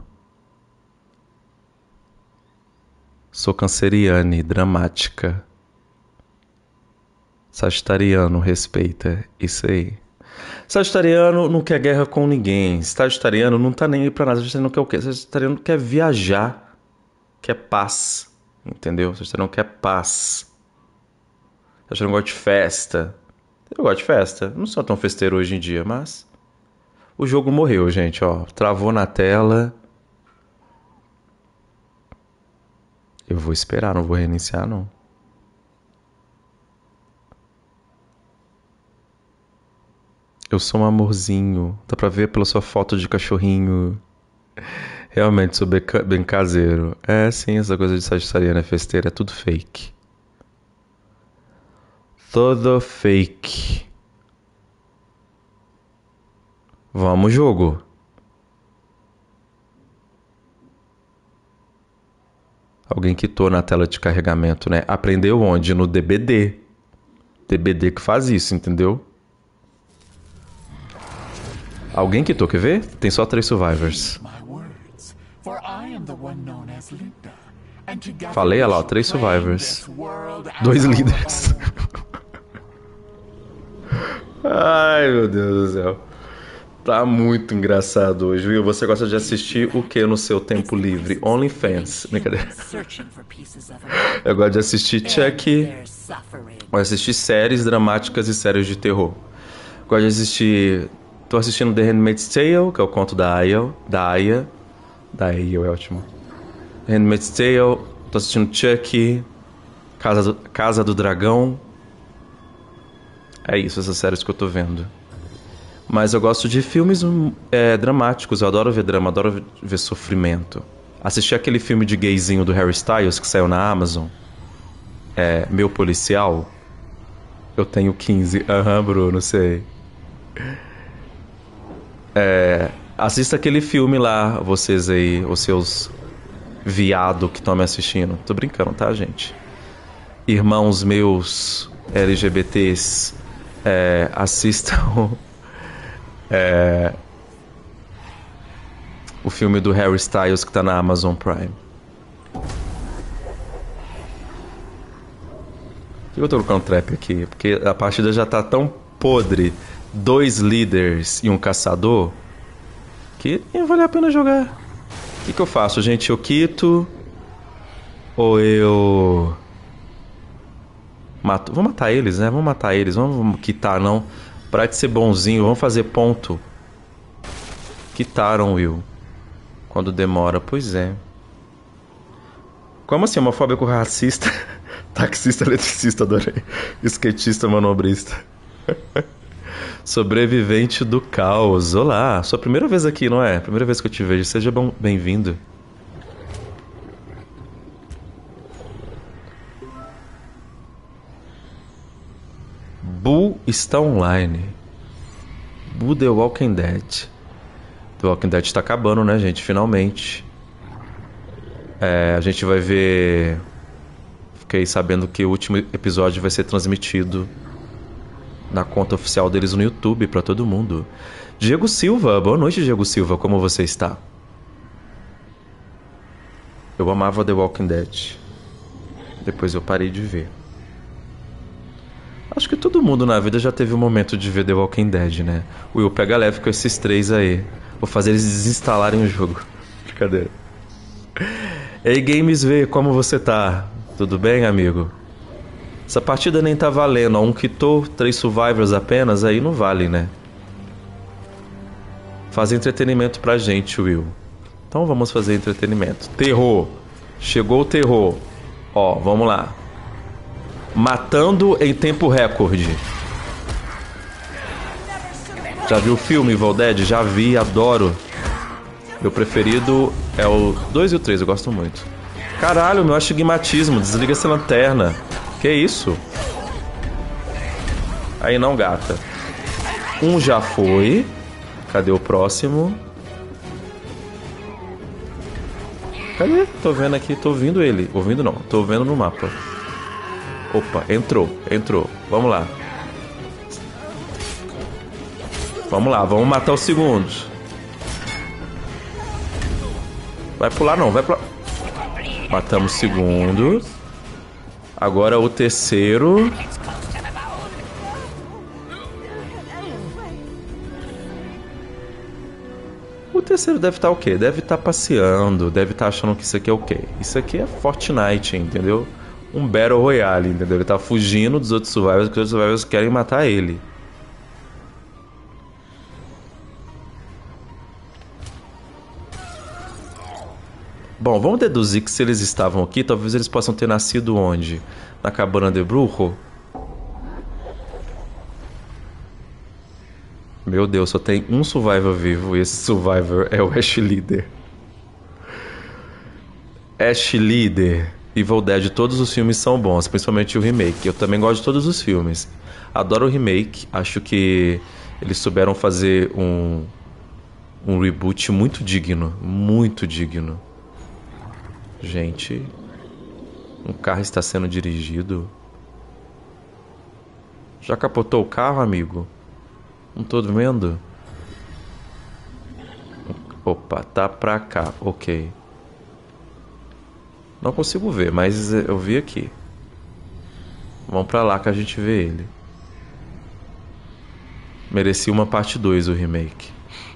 Sou canceriane, dramática. Sagitariano, respeita. Isso aí. Sagitariano não quer guerra com ninguém. Sagitariano não tá nem aí pra nada. Sagitariano quer o quê? Sagitariano quer viajar. Quer paz. Entendeu? Sagitariano quer paz. Sagitariano gosta de festa. Eu gosto de festa. Não sou tão festeiro hoje em dia, mas... o jogo morreu, gente, ó. Travou na tela. Eu vou esperar, não vou reiniciar, não. Eu sou um amorzinho. Dá pra ver pela sua foto de cachorrinho. Realmente sou bem caseiro. É, sim, essa coisa de sagitariano é festeira. É tudo fake. Todo fake. Vamos, jogo. Alguém quitou na tela de carregamento, né? Aprendeu onde? No D B D. D B D que faz isso, entendeu? Alguém quitou, quer ver? Tem só três survivors. Falei, olha lá, três survivors. Dois líderes. Ai, meu Deus do céu. Tá muito engraçado hoje, viu? Você gosta de assistir o que no seu tempo livre? OnlyFans. Brincadeira. Eu gosto de assistir Chuck. Gosto de assistir séries dramáticas e séries de terror. Gosto de assistir... tô assistindo The Handmaid's Tale, que é o conto da Aya. Da Aya. Da Aya, é ótimo. The Handmaid's Tale. Tô assistindo Chuck. Casa do, Casa do Dragão. É isso, essas séries que eu tô vendo. Mas eu gosto de filmes é, dramáticos. Eu adoro ver drama, adoro ver sofrimento. Assisti aquele filme de gayzinho do Harry Styles que saiu na Amazon. É, Meu Policial. Eu tenho quinze. Aham, uhum, Bruno, sei. É, assista aquele filme lá, vocês aí, os seus viado que estão me assistindo. Tô brincando, tá, gente? Irmãos meus L G B Ts, é, assistam é, o filme do Harry Styles que tá na Amazon Prime. Por que eu tô colocando trap aqui? Porque a partida já tá tão podre. Dois líderes e um caçador que nem vale a pena jogar. O que, que eu faço, gente? Eu quito ou eu mato? Vou matar eles, né? Vamos matar eles. Vamos quitar, não. Para de ser bonzinho, vamos fazer ponto. Quitaram, Will. Quando demora, pois é. Como assim, homofóbico, racista? Taxista, eletricista, adorei. Skatista, manobrista. Sobrevivente do caos. Olá, sua primeira vez aqui, não é? Primeira vez que eu te vejo. Seja bem-vindo. Boo está online. Boo The Walking Dead. The Walking Dead está acabando, né, gente? Finalmente. É, a gente vai ver... Fiquei sabendo que o último episódio vai ser transmitido na conta oficial deles no YouTube pra todo mundo. Diego Silva, boa noite, Diego Silva, como você está? Eu amava The Walking Dead. Depois eu parei de ver. Acho que todo mundo na vida já teve um momento de ver The Walking Dead, né? Will, pega leve com esses três aí. Vou fazer eles desinstalarem o jogo. Brincadeira. Ei, Games V, como você tá? Tudo bem, amigo? Essa partida nem tá valendo. Um quitou, três survivors apenas, aí não vale, né? Faz entretenimento pra gente, Will. Então vamos fazer entretenimento. Terror. Chegou o terror. Ó, vamos lá. Matando em tempo recorde. Já viu o filme Evil Dead? Já vi, adoro. Meu preferido é o dois e o três, eu gosto muito. Caralho, meu astigmatismo. Desliga essa lanterna. Que isso? Aí não, gata. Um já foi. Cadê o próximo? Cadê? Tô vendo aqui, tô ouvindo ele. Ouvindo não, tô vendo no mapa. Opa, entrou, entrou. Vamos lá. Vamos lá, vamos matar o segundo. Vai pular não, vai pular. Matamos o segundo. Agora o terceiro. O terceiro deve estar o quê? Deve estar passeando, deve estar achando que isso aqui é o quê? Isso aqui é Fortnite, entendeu? Um Battle Royale, entendeu? Ele tá fugindo dos outros survivors, porque os outros survivors querem matar ele. Bom, vamos deduzir que se eles estavam aqui, talvez eles possam ter nascido onde? Na cabana de Brujo? Meu Deus, só tem um survivor vivo e esse survivor é o Ash Leader. Ash Leader. Evil Dead, todos os filmes são bons, principalmente o remake. Eu também gosto de todos os filmes. Adoro o remake, acho que eles souberam fazer um, um reboot muito digno, muito digno. Gente, um carro está sendo dirigido. Já capotou o carro, amigo? Não tô vendo. Opa, tá pra cá, ok. Não consigo ver, mas eu vi aqui. Vamos pra lá que a gente vê ele. Merecia uma parte dois o remake.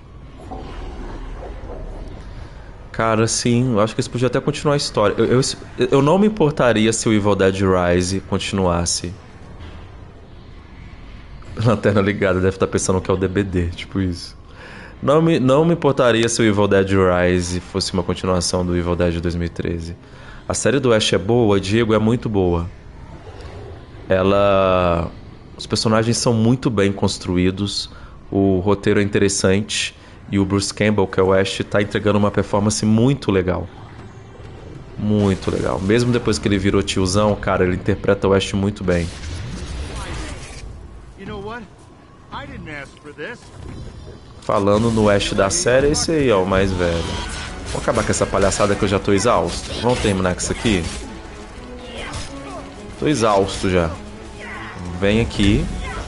Cara, sim, eu acho que eles podiam até continuar a história. Eu, eu, eu não me importaria se o Evil Dead Rise continuasse. Lanterna ligada, deve estar pensando que é o D B D, tipo isso. Não me, não me importaria se o Evil Dead Rise fosse uma continuação do Evil Dead dois mil e treze. A série do Ash é boa, Diego, é muito boa. Ela... Os personagens são muito bem construídos, o roteiro é interessante e o Bruce Campbell, que é o Ash, tá entregando uma performance muito legal. Muito legal. Mesmo depois que ele virou tiozão, cara, ele interpreta o Ash muito bem. Falando no Ash da série, esse aí, ó, o mais velho. Vamos acabar com essa palhaçada que eu já tô exausto. Vamos terminar com isso aqui? Tô exausto já. Vem aqui.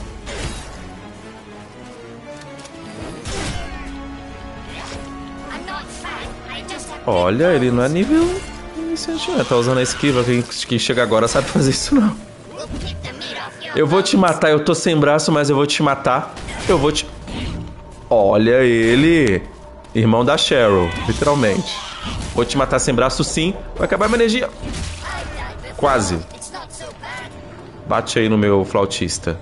Olha, ele não é nível iniciante, né? Tá usando a esquiva. Quem, quem chega agora sabe fazer isso, não. Eu vou te matar. Eu tô sem braço, mas eu vou te matar. Eu vou te... Olha ele. Irmão da Cheryl, literalmente. Vou te matar sem braço, sim. Vai acabar minha energia. Quase. Bate aí no meu flautista.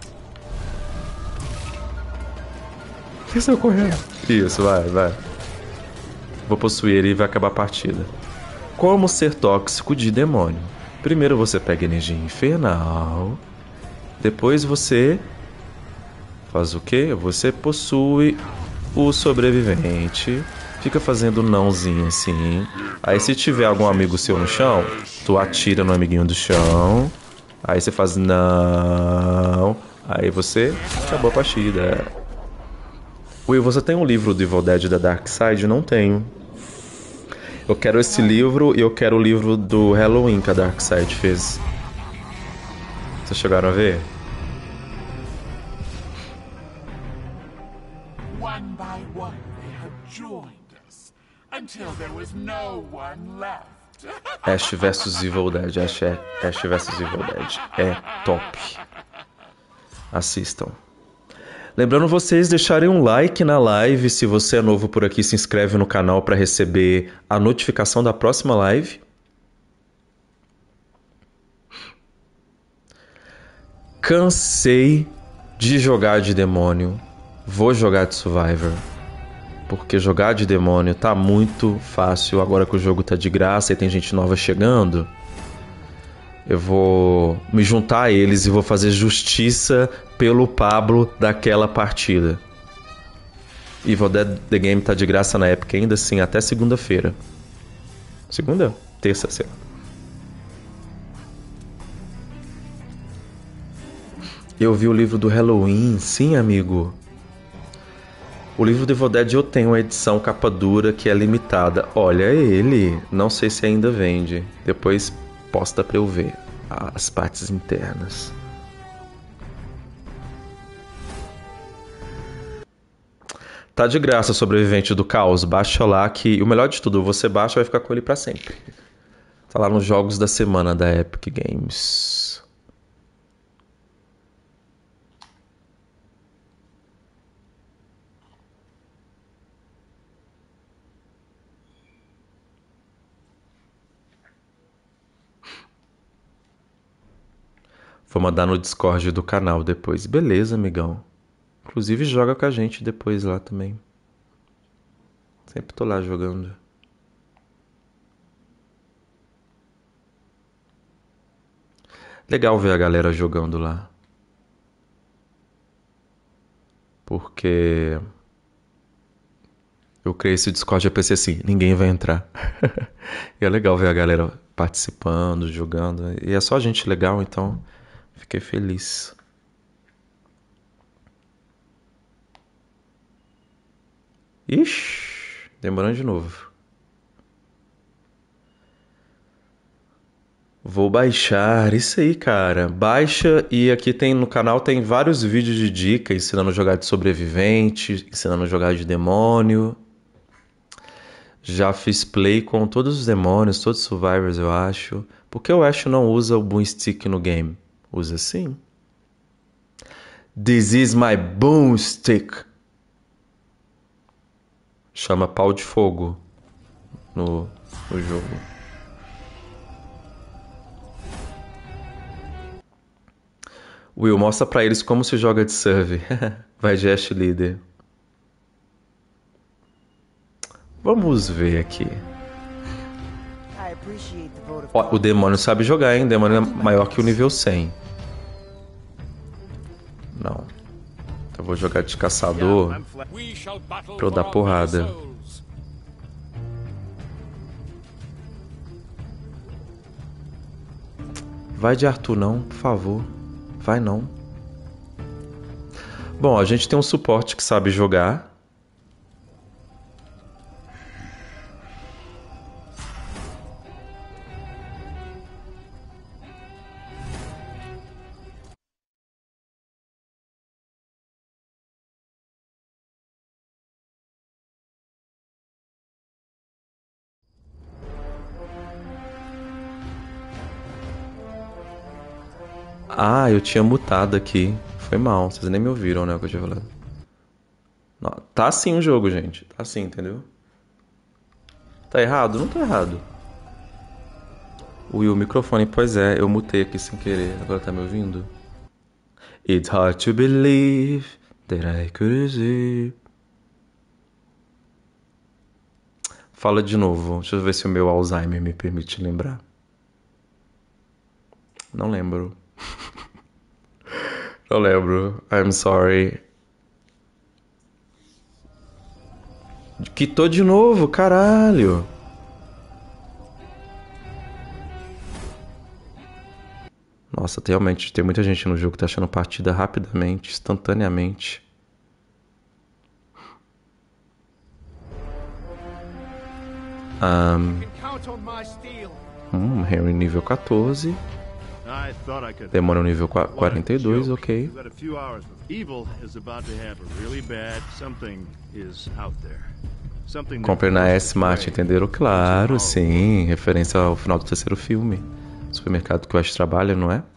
O que você tá correndo? Isso, vai, vai. Vou possuir ele e vai acabar a partida. Como ser tóxico de demônio? Primeiro você pega energia infernal. Depois você... Faz o quê? Você possui o sobrevivente. Fica fazendo nãozinho assim. Aí se tiver algum amigo seu no chão, tu atira no amiguinho do chão. Aí você faz não. Aí você acabou a partida. Will, você tem um livro do Evil Dead da Dark Side? Não tenho. Eu quero esse livro e eu quero o livro do Halloween que a Darkseid fez. Vocês chegaram a ver? One by one, they have joined us until there was no one left. Ash versus Evil Dead. Ash, é, Ash versus Evil Dead. É top. Assistam. Lembrando vocês deixarem um like na live. Se você é novo por aqui, se inscreve no canal para receber a notificação da próxima live. Cansei de jogar de demônio. Vou jogar de Survivor. Porque jogar de demônio tá muito fácil. Agora que o jogo tá de graça e tem gente nova chegando, eu vou me juntar a eles e vou fazer justiça pelo Pablo daquela partida. Evil Dead The Game tá de graça na Epic ainda assim até segunda-feira. Segunda? Terça, sei lá. Eu vi o livro do Halloween, sim, amigo. O livro do Evil Dead eu tenho a edição capa dura que é limitada. Olha ele, não sei se ainda vende. Depois posta pra eu ver as partes internas. Tá de graça, Sobrevivente do Caos. Baixa lá que o melhor de tudo, você baixa e vai ficar com ele pra sempre. Tá lá nos jogos da semana da Epic Games. Vou mandar no Discord do canal depois. Beleza, amigão. Inclusive joga com a gente depois lá também. Sempre tô lá jogando. Legal ver a galera jogando lá. Porque eu criei esse Discord e eu pensei assim, ninguém vai entrar. E é legal ver a galera participando, jogando. E é só gente legal, então fiquei feliz. Ixi, demorando de novo. Vou baixar, isso aí, cara. Baixa e aqui tem no canal tem vários vídeos de dica ensinando a jogar de sobrevivente, ensinando a jogar de demônio. Já fiz play com todos os demônios, todos os survivors, eu acho. Por que o Ash não usa o boomstick no game? Usa sim. This is my boomstick. Chama pau de fogo no, no jogo. Will, mostra pra eles como se joga de serve. Vai de Ash líder. Vamos ver aqui. Ó, o demônio sabe jogar, hein? O demônio é maior que o nível cem. Não. Eu vou jogar de caçador pra eu dar porrada. Vai de Arthur não, por favor. Vai não. Bom, a gente tem um suporte que sabe jogar. Ah, eu tinha mutado aqui. Foi mal, vocês nem me ouviram, né, o que eu tinha falado. Não, tá assim o jogo, gente. Tá assim, entendeu? Tá errado? Não tá errado. Will, o microfone, pois é, eu mutei aqui sem querer. Agora tá me ouvindo? It's hard to believe that I could see. Fala de novo. Deixa eu ver se o meu Alzheimer me permite lembrar. Não lembro. Não lembro. I'm sorry. Quitou de novo, caralho. Nossa, realmente tem muita gente no jogo que tá achando partida rapidamente, instantaneamente. Um, hum, Henry nível quatorze. Demônio nível quarenta e dois, ok. Compre na S-Mart, entenderam? Claro, sim. Referência ao final do terceiro filme. Supermercado que o Ash trabalha, não é?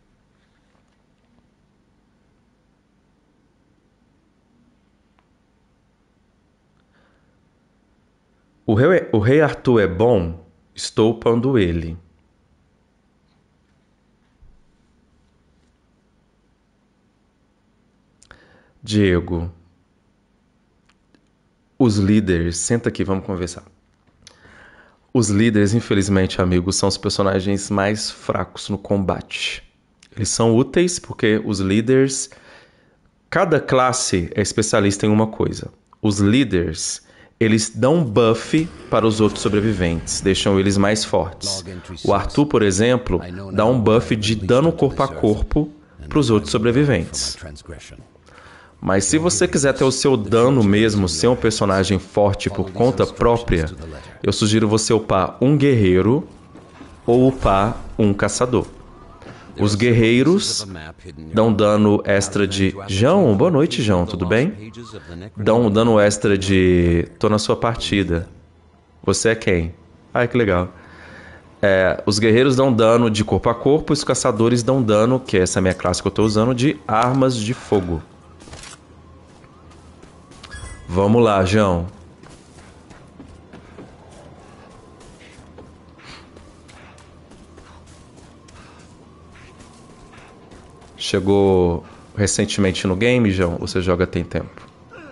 O rei, o rei Arthur é bom? Estou upando ele. Diego. Os líderes... Senta aqui, vamos conversar. Os líderes, infelizmente, amigos, são os personagens mais fracos no combate. Eles são úteis porque os líderes... Cada classe é especialista em uma coisa. Os líderes, eles dão buff para os outros sobreviventes, deixam eles mais fortes. O Arthur, por exemplo, dá um buff de dano corpo a corpo para os outros sobreviventes. Mas se você quiser ter o seu dano mesmo, ser um personagem forte por conta própria, eu sugiro você upar um guerreiro ou upar um caçador. Os guerreiros dão dano extra de... João, boa noite, João, tudo bem? Dão um dano extra de... Tô na sua partida. Você é quem? Ai, que legal. É, os guerreiros dão dano de corpo a corpo e os caçadores dão dano, que essa é a minha classe que eu tô usando, de armas de fogo. Vamos lá, João. Chegou recentemente no game, João? Ou você joga tem tempo?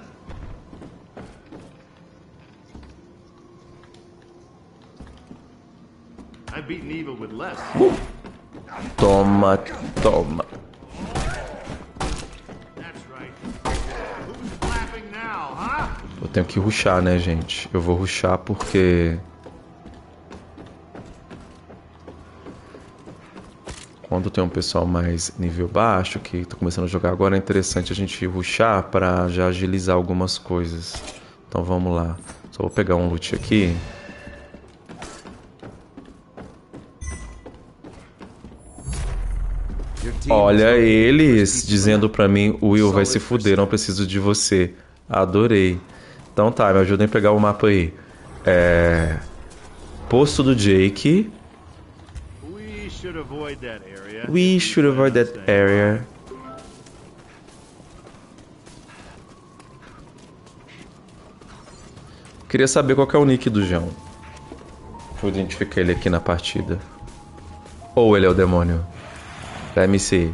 Uh. Toma, toma. Eu tenho que rushar, né, gente? Eu vou rushar porque... Quando tem um pessoal mais nível baixo, que tá começando a jogar agora, é interessante a gente rushar para já agilizar algumas coisas. Então vamos lá. Só vou pegar um loot aqui. Olha eles dizendo pra mim, Will vai se fuder, não preciso de você. Adorei. Então tá, me ajudem a pegar o mapa aí. É... Posto do Jake. We should avoid that area. Queria saber qual que é o nick do João. Vou identificar ele aqui na partida. Ou ele é o demônio. Let me see.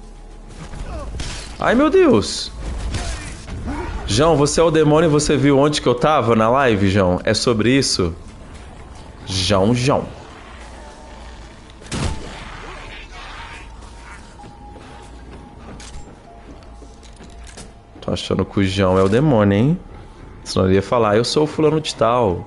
Ai, meu Deus. João, você é o demônio e você viu onde que eu tava na live, João? É sobre isso? João, João. Tô achando que o João é o demônio, hein? Senão ele ia falar, eu sou o fulano de tal.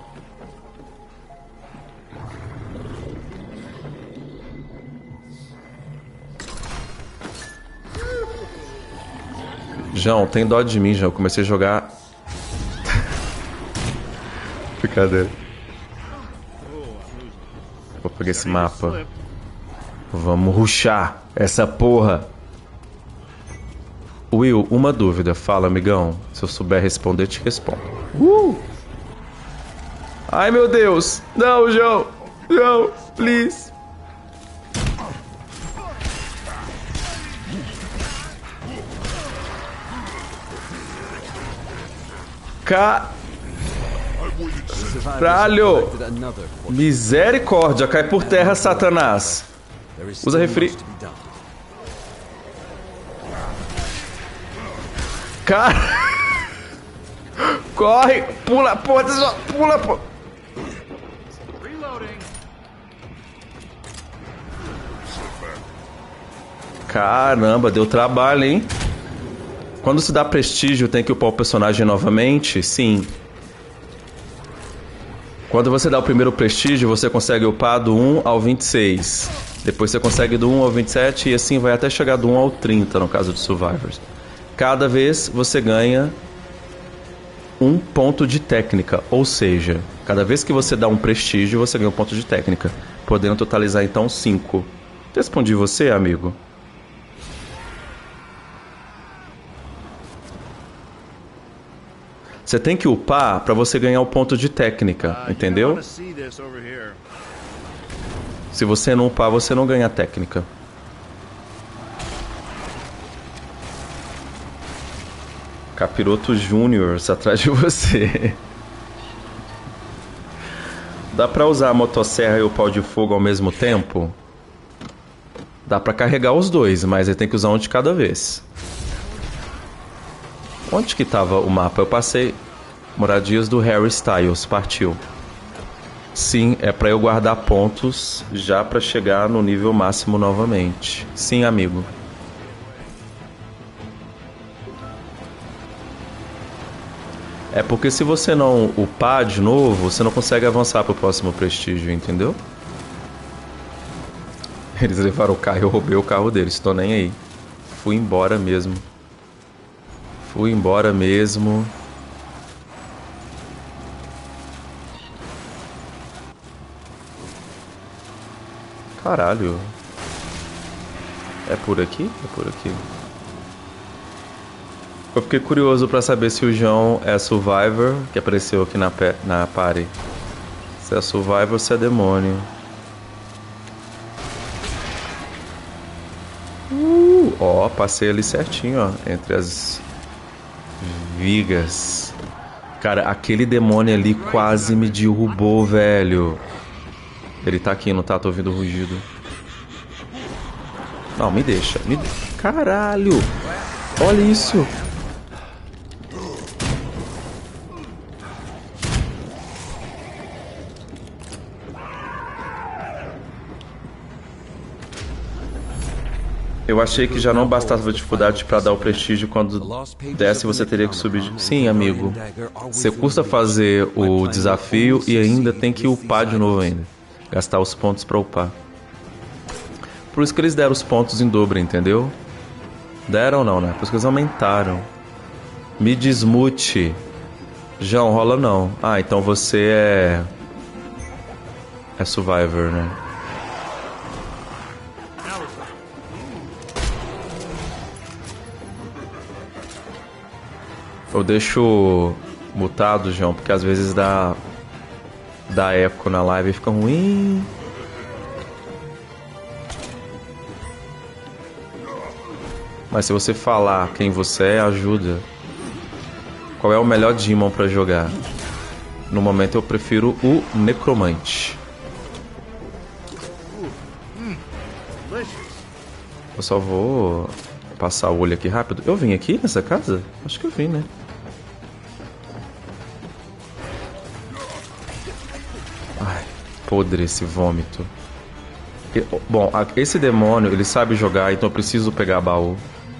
João, tem dó de mim, João. Eu comecei a jogar... Brincadeira. Vou pegar esse mapa. Vamos rushar essa porra. Will, uma dúvida. Fala, amigão. Se eu souber responder, te respondo. Uh! Ai, meu Deus. Não, João. João, please. Caralho! Misericórdia, cai por terra, Satanás. Usa refri. Cara! Corre! Pula, porra! Pula, porra! Caramba, deu trabalho, hein? Quando se dá prestígio, tem que upar o personagem novamente? Sim. Quando você dá o primeiro prestígio, você consegue upar do um ao vinte e seis. Depois você consegue do um ao vinte e sete e assim vai até chegar do um ao trinta no caso de Survivors. Cada vez você ganha um ponto de técnica. Ou seja, cada vez que você dá um prestígio, você ganha um ponto de técnica, podendo totalizar então cinco. Respondi você, amigo. Você tem que upar para você ganhar o ponto de técnica, entendeu? Se você não upar, você não ganha técnica. Capiroto Júnior atrás de você. Dá pra usar a motosserra e o pau de fogo ao mesmo tempo? Dá pra carregar os dois, mas aí tem que usar um de cada vez. Onde que tava o mapa? Eu passei moradias do Harry Styles, partiu. Sim, é pra eu guardar pontos já pra chegar no nível máximo novamente. Sim, amigo. É porque se você não upar de novo, você não consegue avançar pro próximo prestígio, entendeu? Eles levaram o carro e eu roubei o carro deles, tô nem aí. Fui embora mesmo. Fui embora mesmo. Caralho. É por aqui? É por aqui. Eu fiquei curioso pra saber se o João é Survivor, que apareceu aqui na, na party. Se é Survivor ou se é demônio. Uh, ó, passei ali certinho, ó, entre as vigas. Cara, aquele demônio ali quase me derrubou, velho. Ele tá aqui, não tá? Tô ouvindo o rugido. Não, me deixa. Me... Caralho! Olha isso! Eu achei que já não bastava a dificuldade pra dar o prestígio. Quando desce você teria que subir. Sim, amigo. Você custa fazer o desafio e ainda tem que upar de novo ainda. Gastar os pontos pra upar. Por isso que eles deram os pontos em dobro, entendeu? Deram ou não, né? Por isso que eles aumentaram. Me desmute. João, rola não. Ah, então você é... É Survivor, né? Eu deixo mutado, João, porque às vezes dá dá eco na live e fica ruim. Mas se você falar quem você é, ajuda. Qual é o melhor Demon pra jogar? No momento eu prefiro o Necromante. Eu só vou passar o olho aqui rápido. Eu vim aqui nessa casa? Acho que eu vim, né? Ai, podre esse vômito. Bom, esse demônio, ele sabe jogar, então eu preciso pegar baú.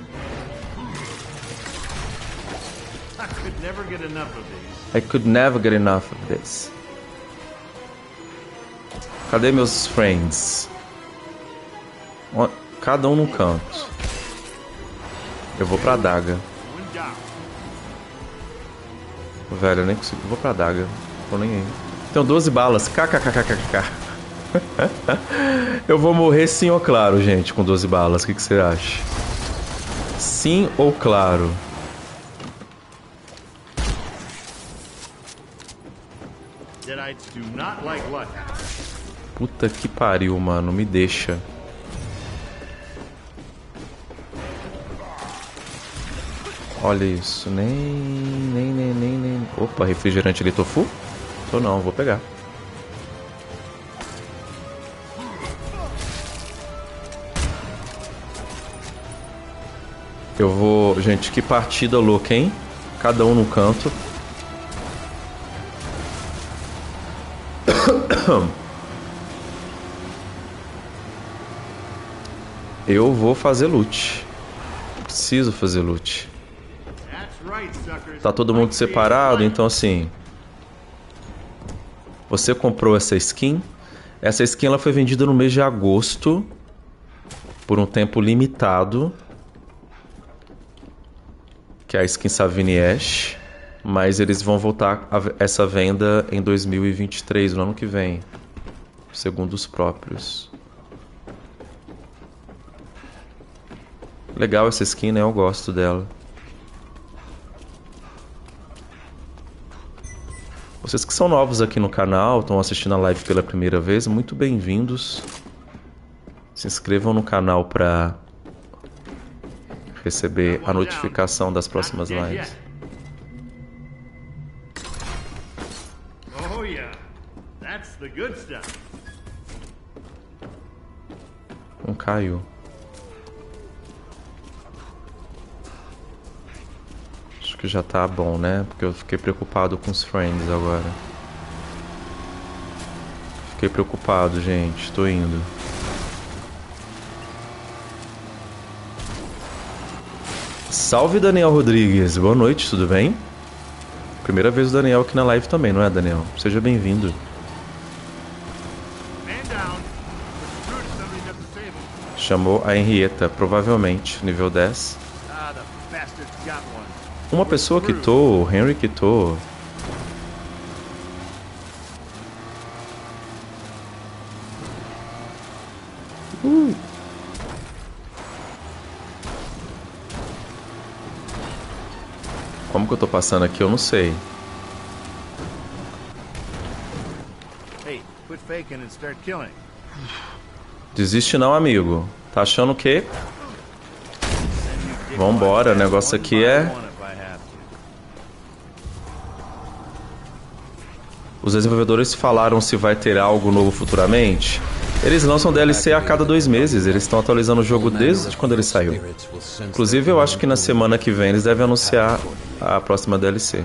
I could never get enough of this. Cadê meus friends? Cada um num canto. Eu vou pra adaga. Velho, eu nem consigo. Eu vou pra adaga. Tô nem aí. Tenho doze balas. Kkkkkkk. Eu vou morrer sim ou claro, gente, com doze balas. O que, que você acha? Sim ou claro? Puta que pariu, mano. Me deixa. Olha isso. Nem, nem, nem, nem, nem. Opa, refrigerante ali, tô full? Tô não, vou pegar. Eu vou... Gente, que partida louca, hein? Cada um no canto. Eu vou fazer loot. Preciso fazer loot. Tá todo mundo separado, então assim... Você comprou essa skin. Essa skin ela foi vendida no mês de agosto. Por um tempo limitado. Que é a skin Savini Ash. Mas eles vão voltar a essa venda em dois mil e vinte e três, no ano que vem. Segundo os próprios. Legal essa skin, né? Eu gosto dela. Vocês que são novos aqui no canal, estão assistindo a live pela primeira vez, muito bem-vindos. Se inscrevam no canal para receber a notificação das próximas lives. Oh yeah, that's the good stuff. Um caiu. Acho que já tá bom, né? Porque eu fiquei preocupado com os friends agora. Fiquei preocupado, gente. Tô indo. Salve, Daniel Rodrigues. Boa noite, tudo bem? Primeira vez o Daniel aqui na live também, não é, Daniel? Seja bem-vindo. Chamou a Henrietta, provavelmente, nível dez. Uma pessoa quitou, o Henry quitou. Uh. Como que eu tô passando aqui, eu não sei. Hey, quit faking and start killing. Desiste não, amigo. Tá achando o quê? Vambora, o negócio aqui é... Os desenvolvedores falaram se vai ter algo novo futuramente. Eles lançam D L C a cada dois meses. Eles estão atualizando o jogo desde quando ele saiu. Inclusive, eu acho que na semana que vem eles devem anunciar a próxima D L C.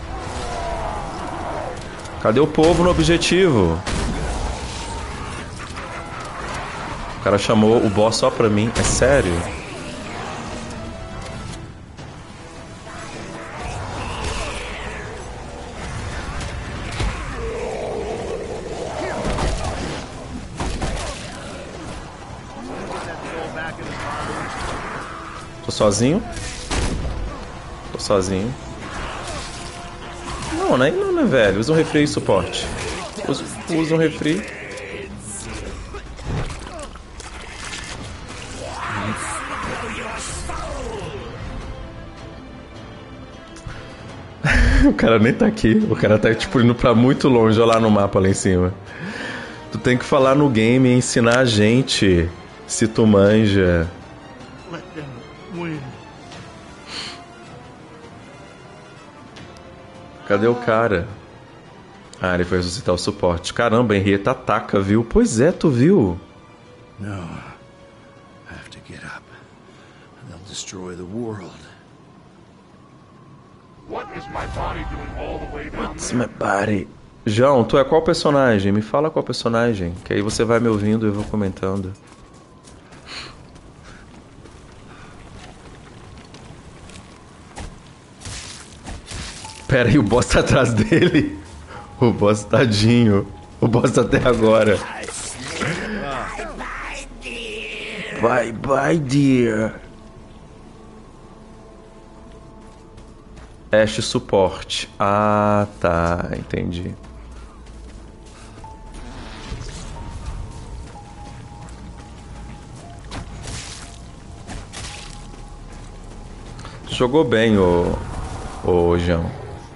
Cadê o povo no objetivo? O cara chamou o boss só pra mim. É sério? Tô sozinho? Tô sozinho. Não, né? Não, né, velho? Usa um refri e suporte. Usa, usa um refri. O cara nem tá aqui. O cara tá, tipo, indo pra muito longe. Olha lá no mapa, lá em cima. Tu tem que falar no game e ensinar a gente. Se tu manja. Cadê o cara? Ah, ele foi ressuscitar o suporte. Caramba, a Henrietta ataca, viu? Pois é, tu viu? No. I have to get up. They'll destroy the world. What is my body doing all the way down What's there? my body? João, tu é qual personagem? Me fala qual personagem, que aí você vai me ouvindo e eu vou comentando. Pera aí, o boss tá atrás dele. O boss tadinho. O boss tá até agora. Bye bye, dear. Ashe suporte. Ah, tá. Entendi. Jogou bem, ô, ô João.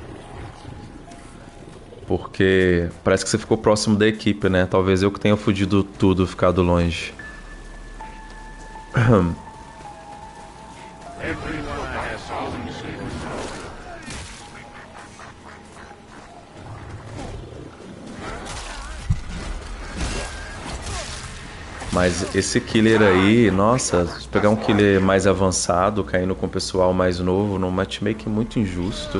Porque parece que você ficou próximo da equipe, né? Talvez eu que tenha fudido tudo, ficado longe. Mas esse killer aí, nossa, se pegar um killer mais avançado, caindo com o pessoal mais novo, num matchmaking muito injusto.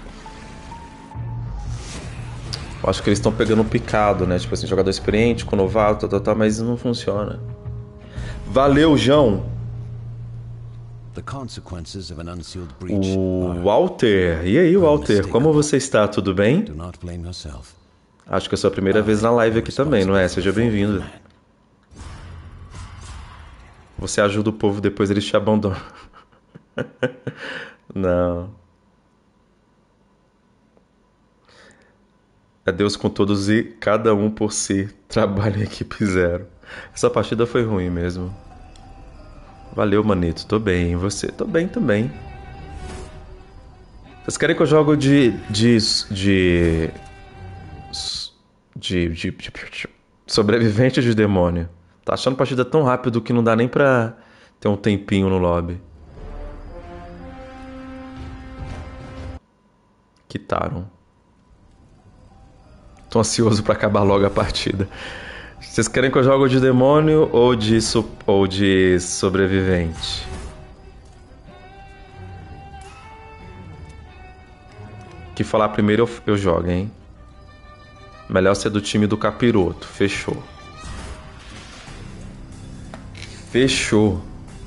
Eu acho que eles estão pegando um picado, né? Tipo assim, jogador experiente com novato, tal, tal, tal, mas não funciona. Valeu, João! O Walter, e aí, Walter, como você está? Tudo bem? Acho que é a sua primeira vez na live aqui também, não é? Seja bem-vindo. Você ajuda o povo, depois eles te abandonam. Não. É Deus com todos e cada um por si. Trabalho em equipe zero. Essa partida foi ruim mesmo. Valeu, manito. Tô bem. E você? Tô bem também. Vocês querem que eu jogo de... De... De... De... de, de sobrevivente de demônio. Tá achando partida tão rápido que não dá nem pra ter um tempinho no lobby. Quitaram. Tô ansioso pra acabar logo a partida. Vocês querem que eu jogue de demônio ou de, so ou de sobrevivente? Que falar primeiro eu, eu jogo, hein? Melhor ser do time do capiroto. Fechou. Fechou.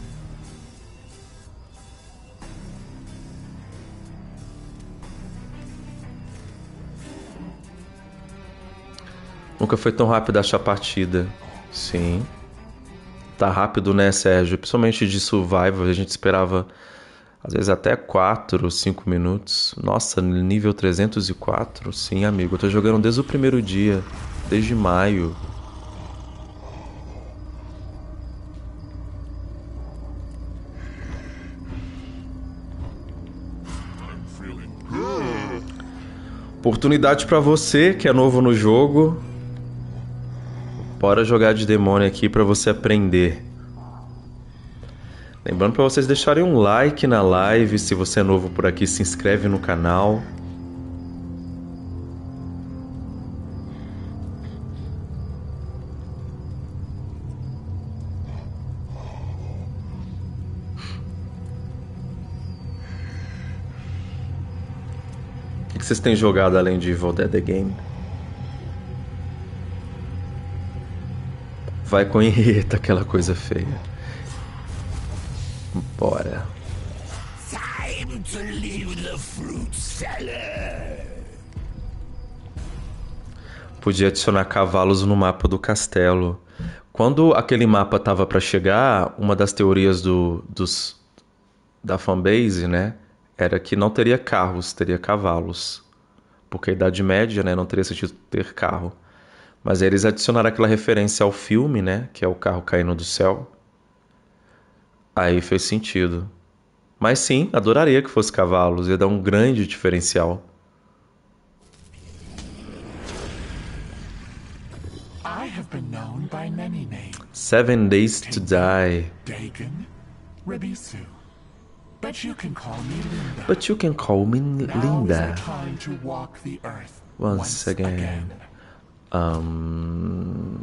Nunca foi tão rápido achar a partida. Sim. Tá rápido, né, Sérgio? Principalmente de survival. A gente esperava, às vezes, até quatro, cinco minutos. Nossa, nível trezentos e quatro? Sim, amigo. Eu tô jogando desde o primeiro dia. Desde maio. Oportunidade pra você que é novo no jogo. Bora jogar de demônio aqui pra você aprender. Lembrando pra vocês deixarem um like na live. Se você é novo por aqui, se inscreve no canal. O que vocês têm jogado além de Evil Dead The Game? Vai com enreta, aquela coisa feia. Bora. Time to leave the fruit cellar. Podia adicionar cavalos no mapa do castelo. Quando aquele mapa tava pra chegar, uma das teorias do, dos, da fanbase, né, era que não teria carros, teria cavalos. Porque a Idade Média, né, não teria sentido ter carro. Mas aí eles adicionaram aquela referência ao filme, né, que é o carro caindo do céu. Aí fez sentido. Mas sim, adoraria que fosse cavalos, ia dar um grande diferencial. I have been known by many names. Seven Days to Die. Dagon, Rebisu. But you can call me Linda. But you can call me Linda. Now is the time to walk the earth Once, once again. again. Um...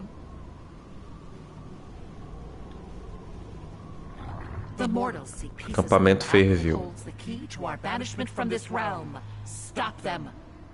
The mortals seek pieces Acampamento of the map that ferviu. holds the key to our banishment from this realm. Stop them.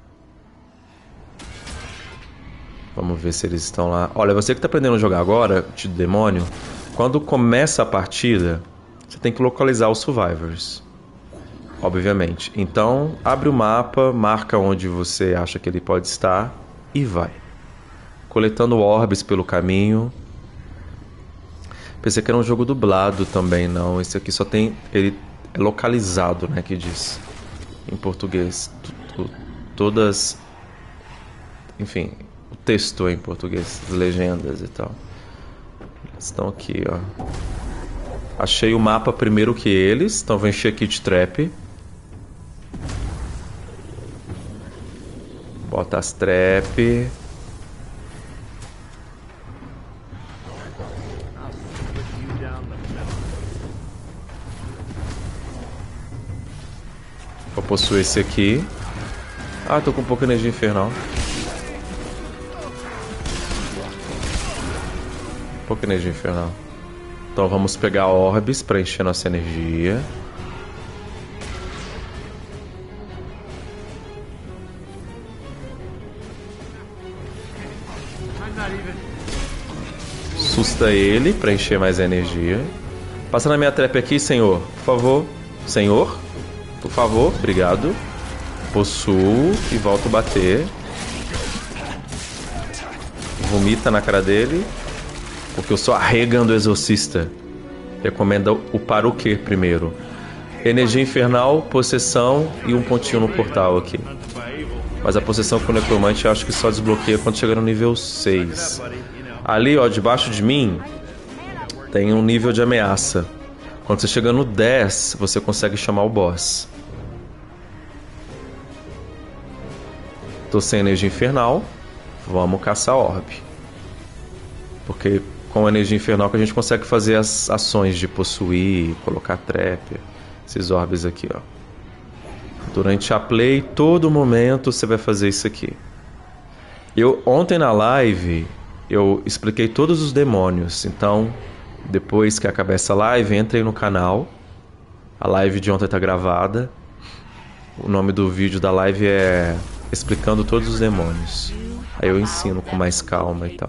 Vamos ver se eles estão lá. Olha, você que tá aprendendo a jogar agora, de demônio, quando começa a partida, você tem que localizar os survivors. Obviamente. Então, abre o mapa, marca onde você acha que ele pode estar e vai. Coletando orbes pelo caminho. Pensei que era um jogo dublado também, não. Esse aqui só tem... Ele é localizado, né, que diz. Em português. Todas... Enfim, o texto é em português. As legendas e tal. Eles estão aqui, ó. Achei o mapa primeiro que eles. Então vou encher aqui de trap. Bota as trap. Vou possuir esse aqui. Ah, tô com pouca energia infernal. Pouca energia infernal. Então vamos pegar orbes para encher nossa energia. Susta ele para encher mais energia. Passa na minha trap aqui, senhor. Por favor. Senhor. Por favor. Obrigado. Possuo e volto a bater. Vomita na cara dele. Porque eu sou a Regan do Exorcista. Recomenda o para o que primeiro? Energia infernal, possessão e um pontinho no portal aqui. Mas a possessão com o necromante eu acho que só desbloqueia quando chega no nível seis. Ali, ó, debaixo de mim, tem um nível de ameaça. Quando você chega no dez, você consegue chamar o boss. Tô sem energia infernal. Vamos caçar orb. Porque com a energia infernal que a gente consegue fazer as ações de possuir, colocar trap. Esses orbes aqui, ó. Durante a play, todo momento você vai fazer isso aqui. Eu, ontem na live, eu expliquei todos os demônios. Então, depois que acabar essa live, entrem no canal. A live de ontem tá gravada. O nome do vídeo da live é explicando todos os demônios. Aí eu ensino com mais calma e tal.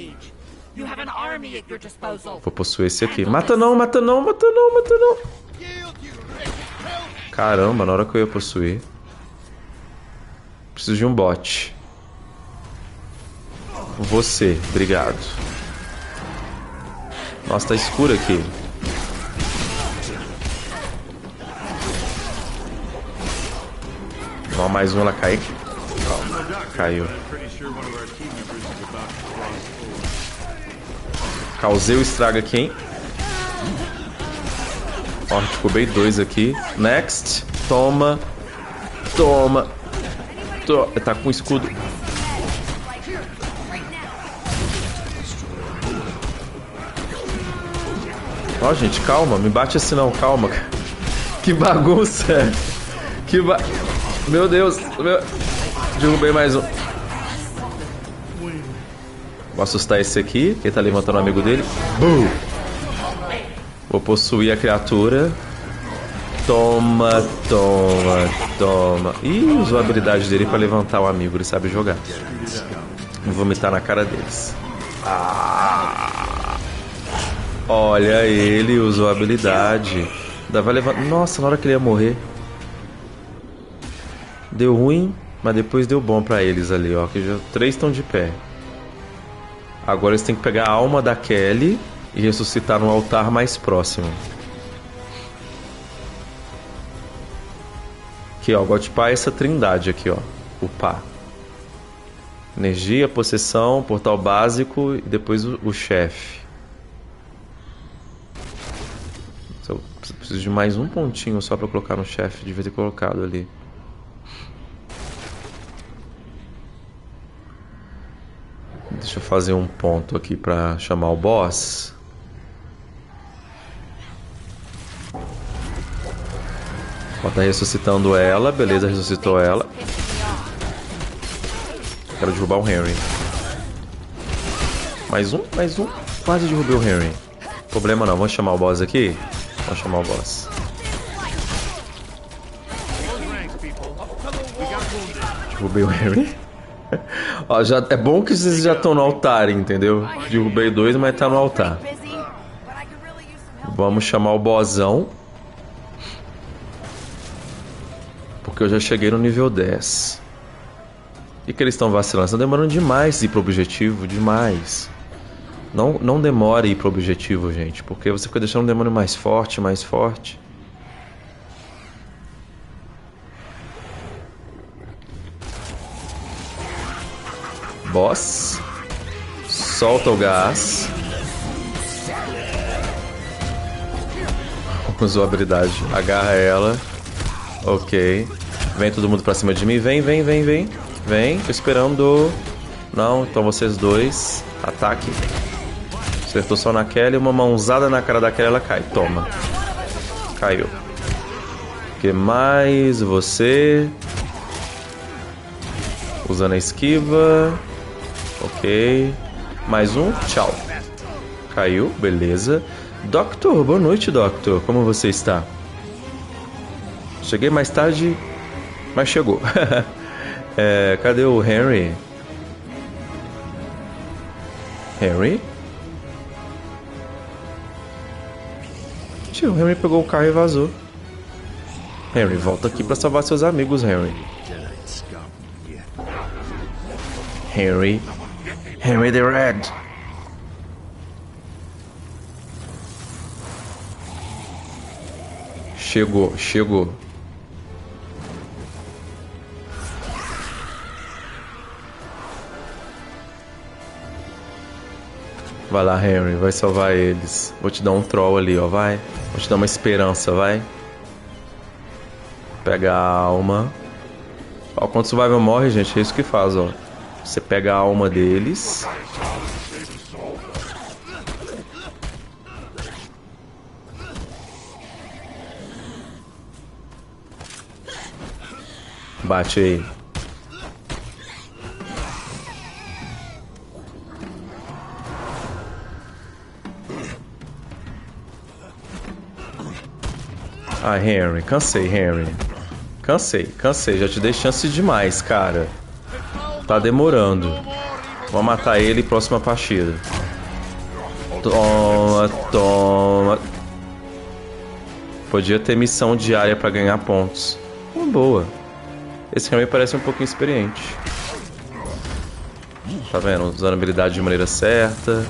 Vou possuir esse aqui. Mata não, mata não, mata não, mata não. Caramba, na hora que eu ia possuir. Preciso de um bot. Você, obrigado. Nossa, tá escuro aqui. Ó, mais um, ela cai. Ó, caiu. Causei o estrago aqui, hein? Ó, derrubei dois aqui. Next. Toma. Toma. To... Tá com escudo. Ó, gente, calma. Me bate assim não, calma. Que bagunça. Que ba... Meu Deus. Meu... Derrubei mais um. Vou assustar esse aqui. Ele tá levantando o amigo dele. Bum. Vou possuir a criatura. Toma, toma, toma. Ih, usou a habilidade dele pra levantar o amigo. Ele sabe jogar. Vou vomitar na cara deles. Ah. Olha, ele usou a habilidade. Vai levantar. Nossa, na hora que ele ia morrer. Deu ruim, mas depois deu bom pra eles ali, ó. Que já três estão de pé. Agora eles têm que pegar a alma da Kelly e ressuscitar no altar mais próximo. Aqui, ó. God Pá é essa trindade aqui, ó. O Pá. Energia, possessão, portal básico e depois o, o chefe. Eu preciso de mais um pontinho só pra colocar no chefe. Devia ter colocado ali. Deixa eu fazer um ponto aqui pra chamar o boss. Ó, tá ressuscitando ela. Beleza, ressuscitou ela. Quero derrubar o Henry. Mais um, mais um. Quase derrubei o Henry. Problema não, vamos chamar o boss aqui? Vamos chamar o boss. Derrubei o Henry. Ó, já, é bom que vocês já estão no altar, entendeu? Derrubei dois, mas tá no altar. Vamos chamar o bossão. Porque eu já cheguei no nível dez. E que eles estão vacilando? Estão demorando demais ir pro objetivo, demais. Não, não demore ir pro objetivo, gente. Porque você fica deixando o demônio mais forte, mais forte. Boss. Solta o gás. Usou a habilidade. Agarra ela. Ok. Vem todo mundo pra cima de mim. Vem, vem, vem, vem. Vem. Tô esperando. Não, então vocês dois. Ataque. Acertou só na Kelly. Uma mãozada na cara da Kelly, ela cai. Toma. Caiu. O que mais? Você. Usando a esquiva. Ok. Mais um. Tchau. Caiu. Beleza. Doctor, boa noite, Doctor. Como você está? Cheguei mais tarde, mas chegou. É, cadê o Henry? Henry? Tio, o Henry pegou o carro e vazou. Henry, volta aqui pra salvar seus amigos, Henry. Henry. Henry the Red. Chegou, chegou. Vai lá, Henry, vai salvar eles. Vou te dar um troll ali, ó, vai. Vou te dar uma esperança, vai. Pega a alma. Ó, quando o Survival morre, gente, é isso que faz, ó. Você pega a alma deles. Bate aí. Ah, Henry, cansei, Henry. Cansei, cansei. Já te dei chance demais, cara. Tá demorando. Vou matar ele próxima partida. Toma, toma. Podia ter missão diária pra ganhar pontos. Uma boa. Esse Henry parece um pouquinho experiente. Tá vendo? Usando a habilidade de maneira certa.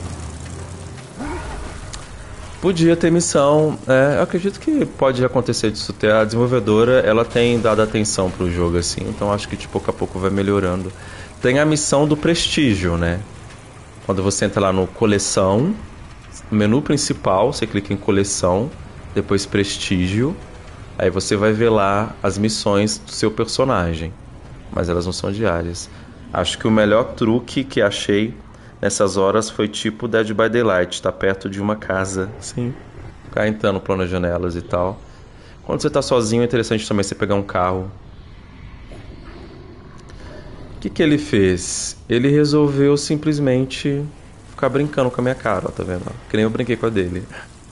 Podia ter missão. É, eu acredito que pode acontecer disso ter. A desenvolvedora, ela tem dado atenção pro jogo, assim. Então acho que de pouco a pouco vai melhorando. Tem a missão do prestígio, né? Quando você entra lá no coleção, no menu principal, você clica em coleção, depois prestígio. Aí você vai ver lá as missões do seu personagem. Mas elas não são diárias. Acho que o melhor truque que achei nessas horas foi tipo Dead by Daylight. Tá perto de uma casa, assim. Ficar entrando pelas janelas e tal. Quando você tá sozinho é interessante também você pegar um carro. O que que ele fez? Ele resolveu simplesmente ficar brincando com a minha cara, ó, tá vendo? Que nem eu brinquei com a dele.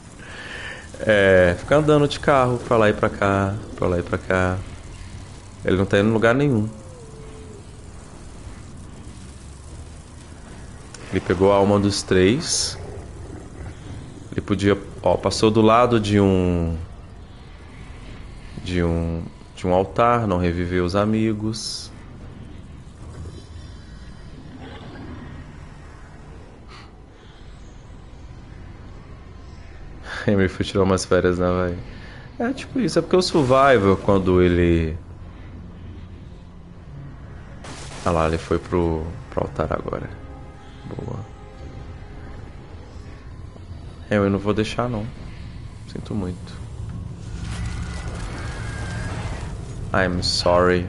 É, ficar andando de carro pra lá e pra cá, pra lá e pra cá. Ele não tá indo em lugar nenhum. Ele pegou a alma dos três. Ele podia... Ó, passou do lado de um... De um... De um altar, não reviveu os amigos. Henry foi tirar umas férias, né, vai? É tipo isso, é porque o Survivor, quando ele... Ah lá, ele foi pro, pro altar agora. Boa. Eu não vou deixar, não. Sinto muito. I'm sorry.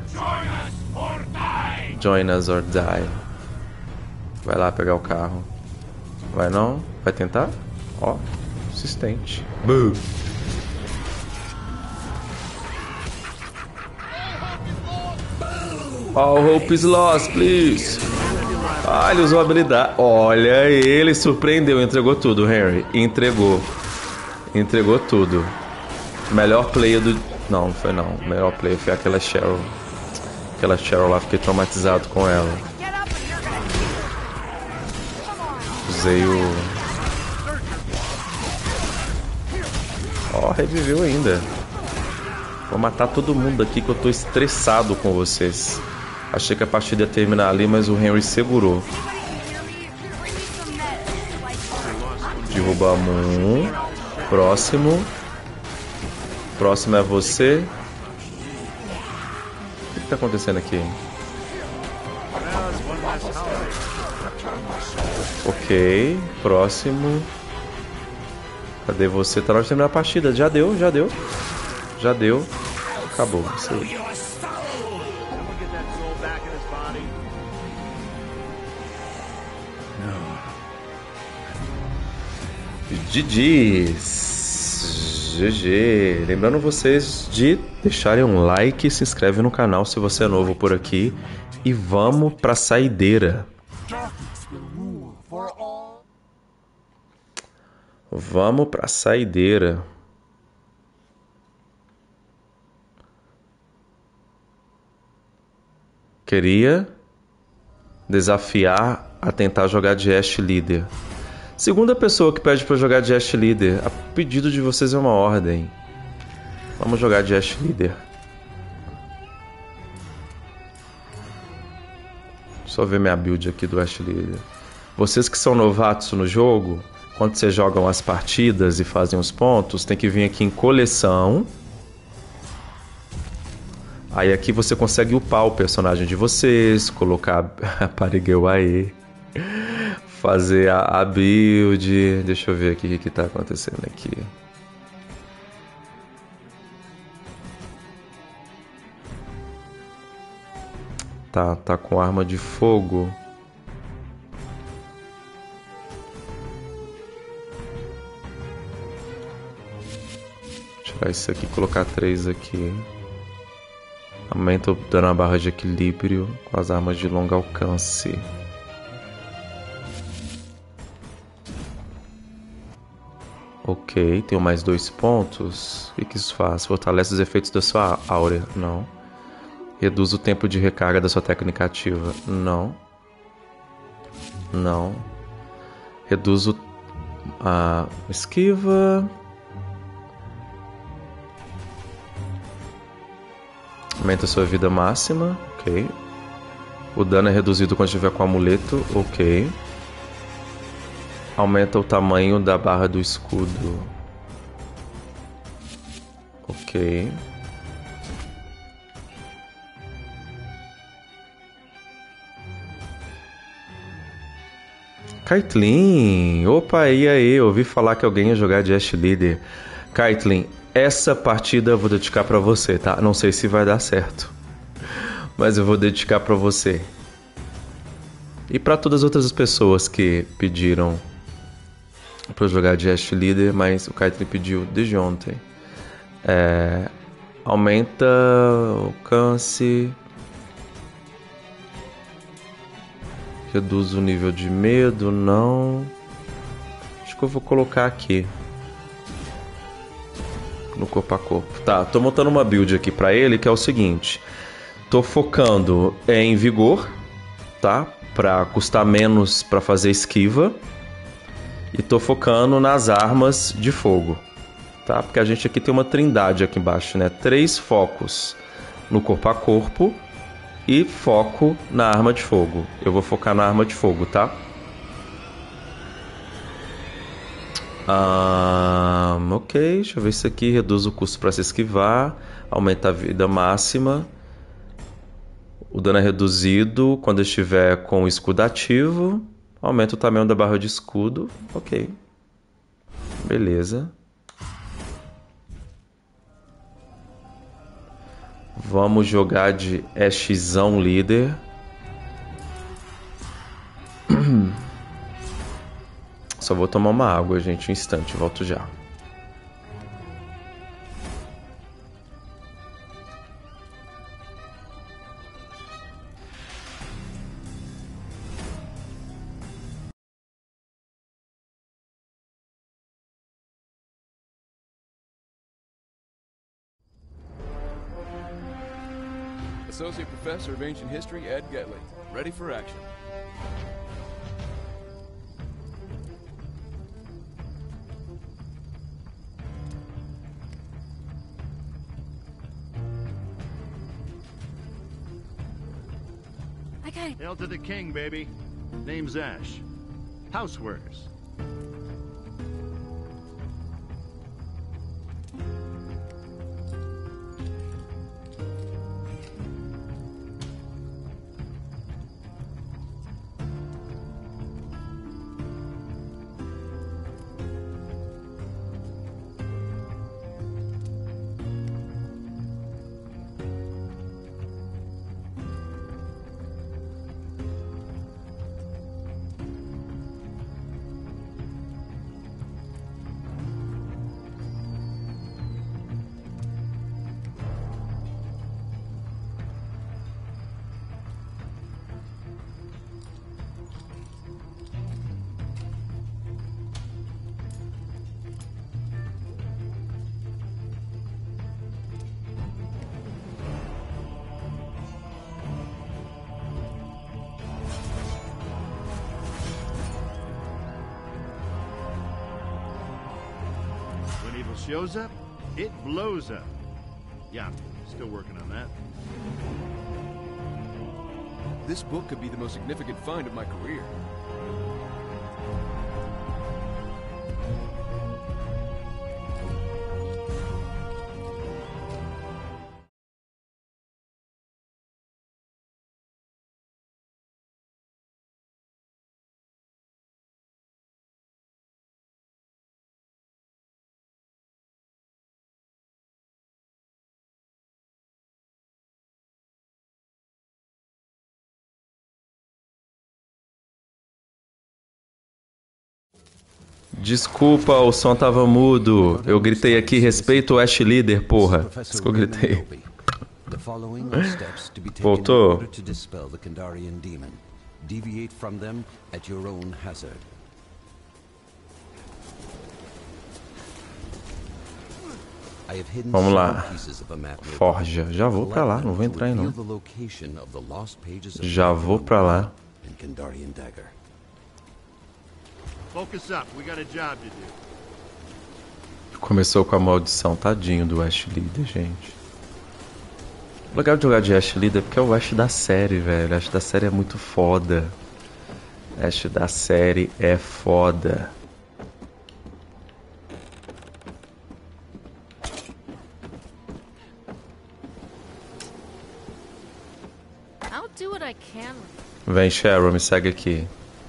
Join us or die. Vai lá pegar o carro. Vai não? Vai tentar? Ó, insistente. Boo. All hope is lost, please. Ah, ele usou a habilidade. Olha ele, surpreendeu, entregou tudo, Henry. Entregou. Entregou tudo. Melhor player do... Não, não foi não. O melhor player foi aquela Cheryl. Aquela Cheryl lá, fiquei traumatizado com ela. Usei o... Ó, oh, reviveu ainda. Vou matar todo mundo aqui que eu tô estressado com vocês. Achei que a partida ia terminar ali, mas o Henry segurou. Derrubamos um. Próximo. Próximo é você. O que tá acontecendo aqui? Ok. Próximo. Cadê você? Tá na hora de terminar a partida. Já deu, já deu. Já deu. Acabou. Isso aí. G G's. G G. Lembrando vocês de deixarem um like e se inscreve no canal se você é novo por aqui. E vamos pra saideira. Vamos pra saideira. Queria desafiar a tentar jogar de Ashe líder. Segunda pessoa que pede pra jogar de Ashe líder. A pedido de vocês é uma ordem. Vamos jogar de Ashe líder. Só ver minha build aqui do Ashe líder. Vocês que são novatos no jogo, quando vocês jogam as partidas e fazem os pontos, tem que vir aqui em coleção. Aí aqui você consegue upar o personagem de vocês, colocar a Parigueu aí. fazer a, a build. Deixa eu ver aqui o que, que tá acontecendo aqui. Tá, tá com arma de fogo. Tirar isso aqui e colocar três aqui. Aumenta o dano na barra de equilíbrio com as armas de longo alcance. Ok, tenho mais dois pontos. O que, que isso faz? Fortalece os efeitos da sua áurea? Não. Reduz o tempo de recarga da sua técnica ativa? Não. Não. Reduz o... a esquiva... Aumenta a sua vida máxima, ok. O dano é reduzido quando estiver com o amuleto, ok. Aumenta o tamanho da barra do escudo, ok. Caitlyn! Opa, e aí? Ouvi falar que alguém ia jogar de Ashe Líder. Caitlyn, essa partida eu vou dedicar pra você, tá? Não sei se vai dar certo, mas eu vou dedicar pra você. E pra todas as outras pessoas que pediram pra eu jogar de Ashe Líder, mas o Caitlyn pediu desde ontem. É... Aumenta o alcance. Reduz o nível de medo, não. Acho que eu vou colocar aqui. No corpo a corpo. Tá, tô montando uma build aqui pra ele que é o seguinte. Tô focando em vigor, tá? Pra custar menos pra fazer esquiva. E tô focando nas armas de fogo, tá? Porque a gente aqui tem uma trindade aqui embaixo, né? Três focos no corpo a corpo e foco na arma de fogo. Eu vou focar na arma de fogo, tá? Ah, ok, deixa eu ver isso aqui. Reduz o custo para se esquivar. Aumenta a vida máxima. O dano é reduzido quando estiver com o escudo ativo. Aumenta o tamanho da barra de escudo. Ok. Beleza. Vamos jogar de Ashezão líder. Só vou tomar uma água, gente, um instante, volto já. Associate Professor of Ancient History, Ed Getley. Ready for action. Okay. Hail to the king, baby. Name's Ash. Housewares. When evil shows up, it blows up. Yeah, still working on that. This book could be the most significant find of my career. Desculpa, o som tava mudo. Eu gritei aqui, respeito o Ash Leader, porra. Isso que eu gritei. Voltou. Vamos lá. Forja. Já vou pra lá, não vou entrar aí não. Já vou pra lá. Começou com a maldição, tadinho do Ash Leader, gente. O legal de jogar de Ash Leader é porque é o Ash da série, velho. O Ash da série é muito foda. O Ash da série é foda. Vem, Cheryl, me segue aqui.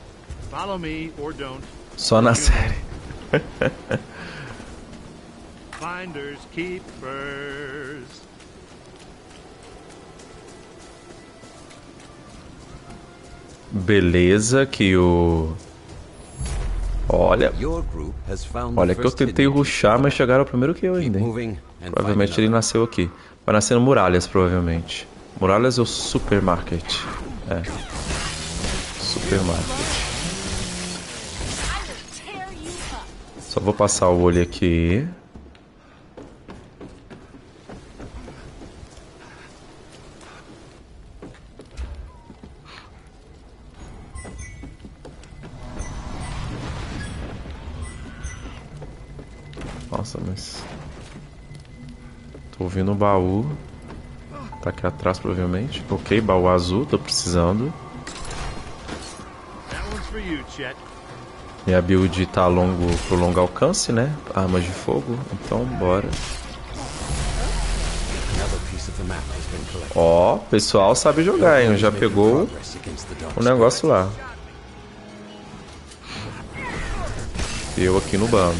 Só na série. Finders, keepers. Beleza, que o... Olha. Olha que eu tentei rushar, mas chegaram primeiro que eu ainda, hein? Provavelmente ele nasceu aqui. Vai nascer no Muralhas, provavelmente. Muralhas ou Supermarket? É. Supermarket. Só vou passar o olho aqui. Nossa, mas... Tô ouvindo um baú. Tá aqui atrás, provavelmente. Ok, baú azul, tô precisando. Minha build tá longo, pro longo alcance, né? Armas de fogo, então bora. Ó, o pessoal sabe jogar, hein? Já pegou o negócio lá. Eu aqui no bando.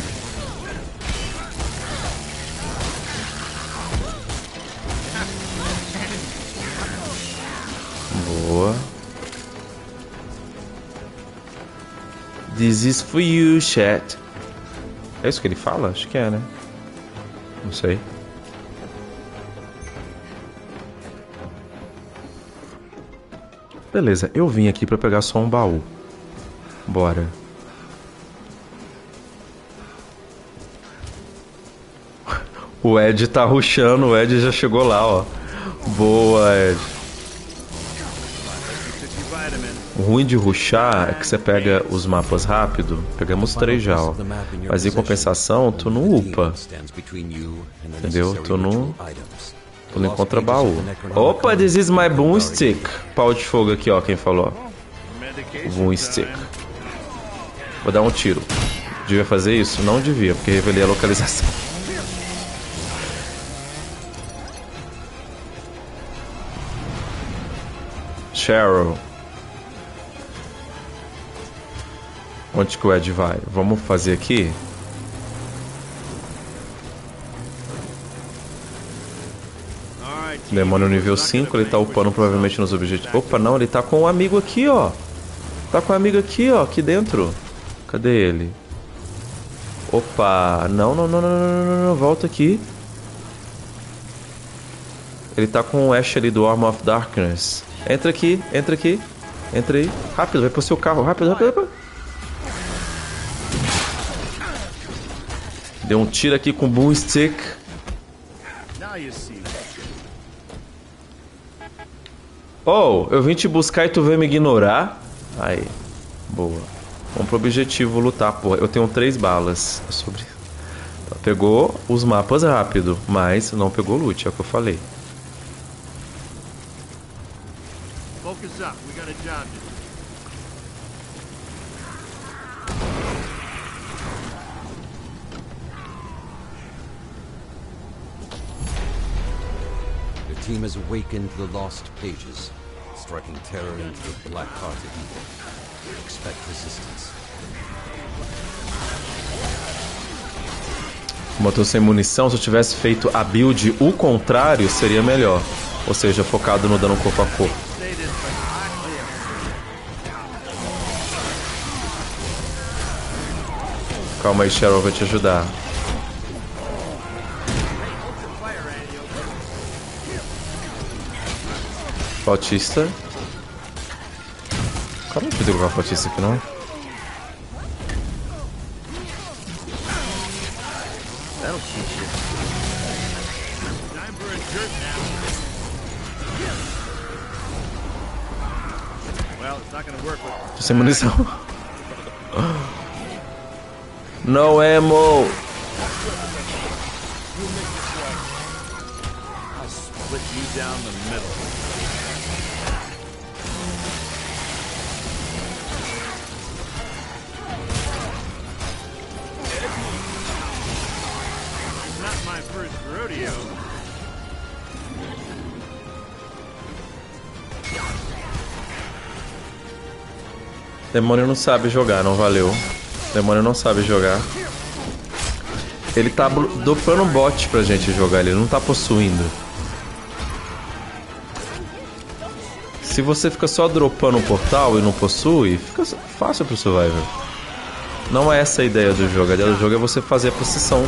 Boa. This is for you, chat. É isso que ele fala? Acho que é, né? Não sei. Beleza, eu vim aqui pra pegar só um baú. Bora. O Ed tá rushando, o Ed já chegou lá, ó. Boa, Ed. O ruim de rushar é que você pega os mapas rápido. Pegamos três já, ó. Mas em compensação, tu não upa. Entendeu? Tu não... Tu não encontra baú. Opa, this is my boomstick. Pau de fogo aqui, ó, quem falou. Boomstick. Vou dar um tiro. Devia fazer isso? Não devia, porque revelei a localização. Cheryl. Onde que o Ed vai? Vamos fazer aqui? Demônio nível cinco, ele tá upando provavelmente nos objetivos. Opa, não, ele tá com um amigo aqui, ó. Tá com um amigo aqui, ó, aqui dentro. Cadê ele? Opa, não, não, não, não, não, não, não, volta aqui. Ele tá com o Ash ali do Arm of Darkness. Entra aqui, entra aqui. Entra aí. Rápido, vai pro seu carro, rápido, rápido, rápido. Deu um tiro aqui com o boomstick. Oh, eu vim te buscar e tu veio me ignorar? Aí, boa. Vamos pro objetivo lutar, porra. Eu tenho três balas. Sobre... Tá, pegou os mapas rápido, mas não pegou loot, é o que eu falei. Focus up, we got a job to do. The team has awakened the lost pages, striking terror into the black heart of evil. Expect resistance. Como eu tô sem munição, se eu tivesse feito a build o contrário, seria melhor. Ou seja, focado no dano corpo a corpo. Calma aí, Cheryl, eu vou te ajudar. Flautista. Calma, não tem que colocar flautista aqui, não? That'll teach you. Time for a jerk now. Well, it's not gonna work with... Tô sem munição. No ammo! I'll split you down the middle. Not my first rodeo. Demônio não sabe jogar, não valeu. Demônio não sabe jogar. Ele tá dopando bot pra gente jogar, ele não tá possuindo. Se você fica só dropando um portal e não possui, fica fácil pro survival. Não é essa a ideia do jogo. A ideia do jogo é você fazer a possessão.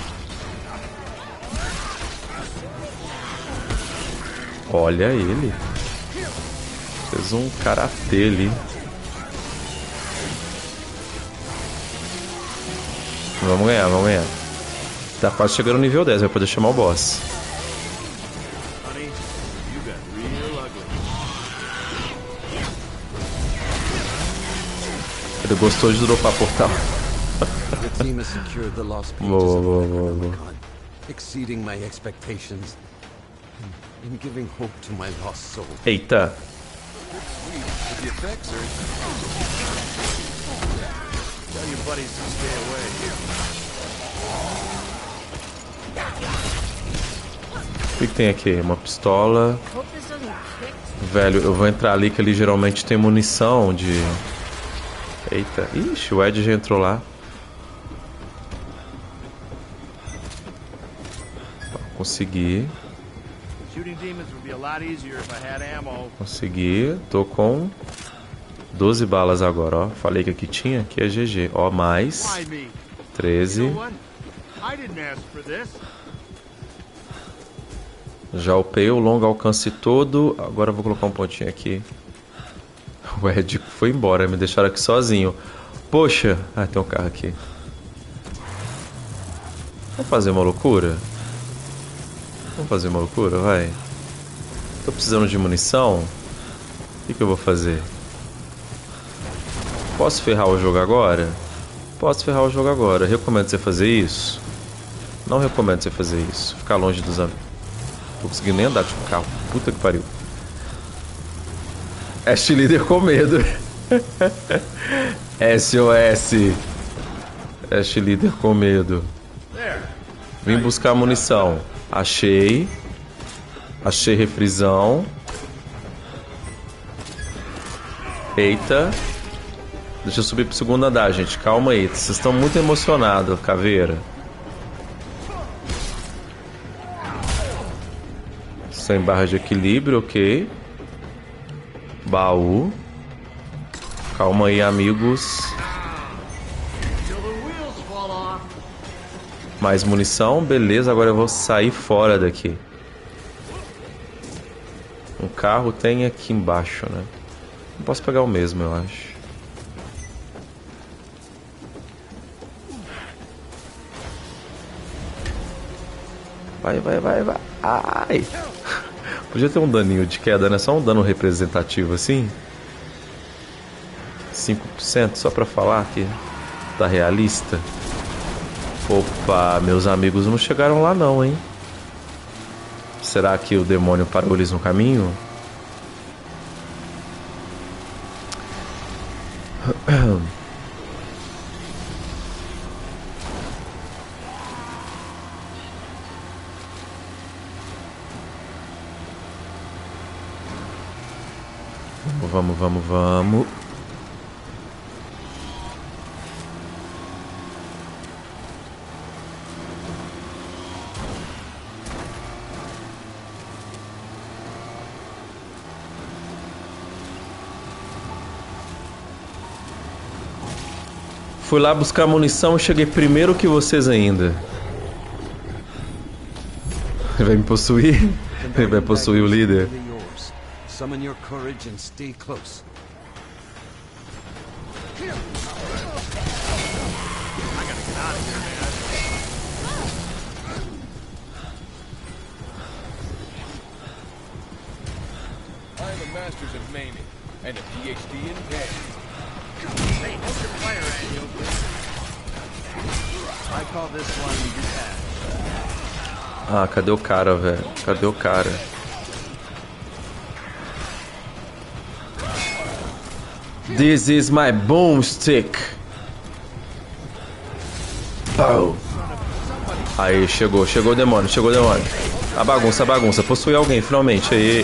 Olha ele. Fez um karatê ali. Vamos ganhar, vamos ganhar. Tá quase chegando no nível dez, vai poder chamar o boss. Honey, you got real ugly. Ele gostou de dropar portal. The team has secured the lost pages Boa, of boa, boa, boa. Necronomicon, exceeding my expectations and giving hope to my lost soul. Eita. But the effects are... Tell your buddies to stay away. O que, que tem aqui? Uma pistola. Velho, eu vou entrar ali que ali geralmente tem munição de... Eita. Ixi, o Ed já entrou lá. Consegui. Shooting demons would be a lot easier if I had ammo. Consegui. Tô com doze balas agora, ó. Falei que aqui tinha, aqui é G G. Ó, mais Why me? You treze. know what? I didn't ask for this. Já upei o longo alcance todo. Agora eu vou colocar um pontinho aqui. O Ed foi embora, me deixaram aqui sozinho. Poxa. Ah, tem um carro aqui. Vamos fazer uma loucura? Vamos fazer uma loucura, vai. Tô precisando de munição. O que, que eu vou fazer? Posso ferrar o jogo agora? Posso ferrar o jogo agora. Recomendo você fazer isso? Não recomendo você fazer isso. Ficar longe dos amigos. Não tô conseguindo nem andar de carro. Puta que pariu. Ash líder com medo. S O S. Ash líder com medo. Vim buscar munição. Achei. Achei refrisão. Eita. Deixa eu subir pro segundo andar, gente. Calma aí. Vocês estão muito emocionados, caveira. Sem barra de equilíbrio, ok. Baú. Calma aí, amigos. Mais munição, beleza. Agora eu vou sair fora daqui. Um carro tem aqui embaixo, né? Não posso pegar o mesmo, eu acho. Vai, vai, vai, vai. Ai! Podia ter um daninho de queda, né? Só um dano representativo assim. cinco por cento, só pra falar que tá realista. Opa, meus amigos não chegaram lá não, hein? Será que o demônio parou eles no caminho? Vamos, vamos, vamos. Fui lá buscar munição e cheguei primeiro que vocês ainda. Ele vai me possuir? Ele vai possuir o líder. Summon your courage and stay close. I am a master's of maiming and a P H D in pain. Hey, hold your fire, Andy. I call this one detached. Ah, cadê o cara, velho? Cadê o cara? This is my boomstick. Oh. Aí, chegou, chegou o demônio, chegou o demônio. A bagunça, a bagunça. Possui alguém, finalmente. Aí.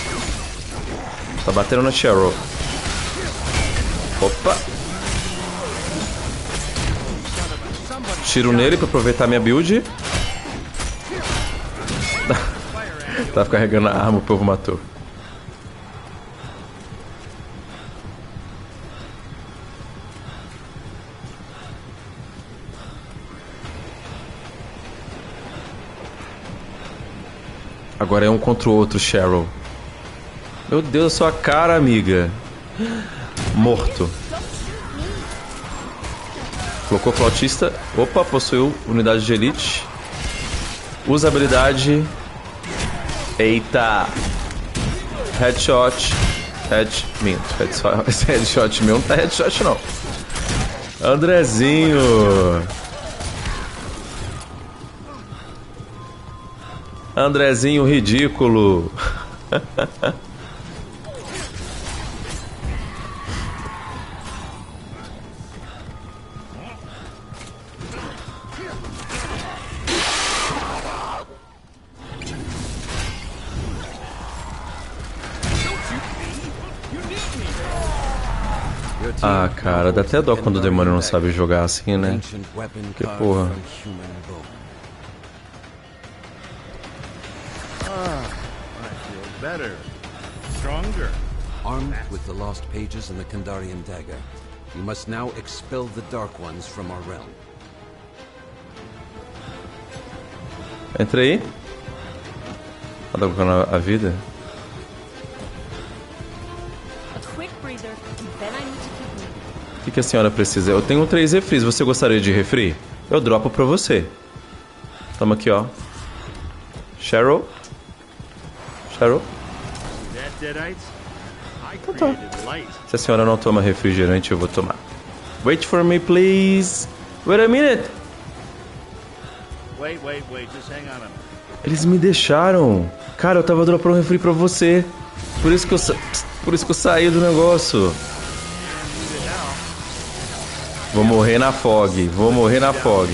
Tá batendo na Cheryl. Opa. Tiro nele pra aproveitar minha build. Tá carregando a arma, o povo matou. Agora é um contra o outro, Cheryl. Meu Deus, a sua cara, amiga. Morto. Colocou flautista. Opa, possuiu unidade de elite. Usa habilidade. Eita. Headshot. Head... Minto. Headshot, headshot meu não tá headshot, não. Andrezinho. Andrezinho ridículo. Ah, cara, dá até dó quando o demônio não sabe jogar assim, né? Que porra. Better. Stronger. Armed with the lost pages and the Kandarian dagger, you must now expel the Dark Ones from our realm. Entra aí. Tá colocando a vida? O que, que a senhora precisa? Eu tenho três refris. Você gostaria de refri? Eu dropo pra você. Toma aqui, ó. Cheryl. Cheryl. Então tá. Se a senhora não toma refrigerante, eu vou tomar. Wait for me, please. Wait a minute. Wait, wait, wait. Just hang on a minute. Eles me deixaram. Cara, eu tava dropando um refri pra você. Por isso que eu, sa... Por isso que eu saí do negócio. Vou morrer na fog. Vou morrer na fog.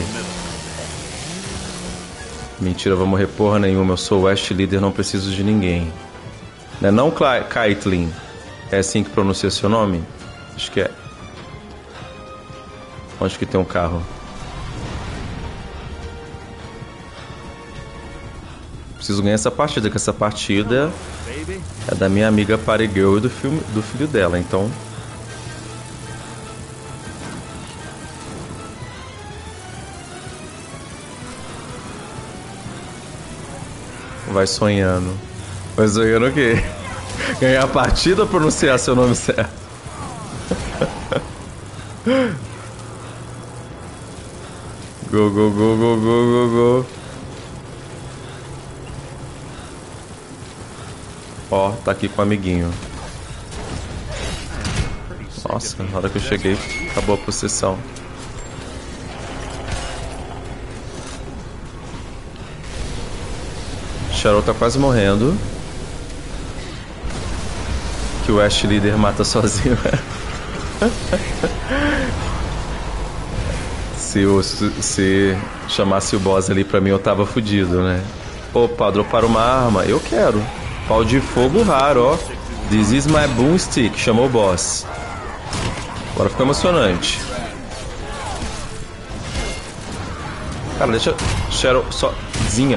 Mentira, eu vou morrer porra nenhuma. Eu sou o West Leader, não preciso de ninguém. Não é não, Caitlyn? É assim que pronuncia seu nome? Acho que é. Onde que tem um carro? Preciso ganhar essa partida, que essa partida é da minha amiga Party Girl e do, filme, do filho dela, então... Vai sonhando. Vai sonhando o quê? Ganhar a partida ou pronunciar seu nome certo? Go, go, go, go, go, go, go. Ó, tá aqui com o amiguinho. Nossa, na hora que eu cheguei, acabou a possessão. Cheryl tá quase morrendo. Que o West Leader mata sozinho. se, eu, se chamasse o boss ali pra mim, eu tava fudido, né? Opa, droparam uma arma. Eu quero. Pau de fogo raro, ó. This is my boomstick. Chamou o boss. Agora ficou emocionante. Cara, deixa Cheryl sozinha.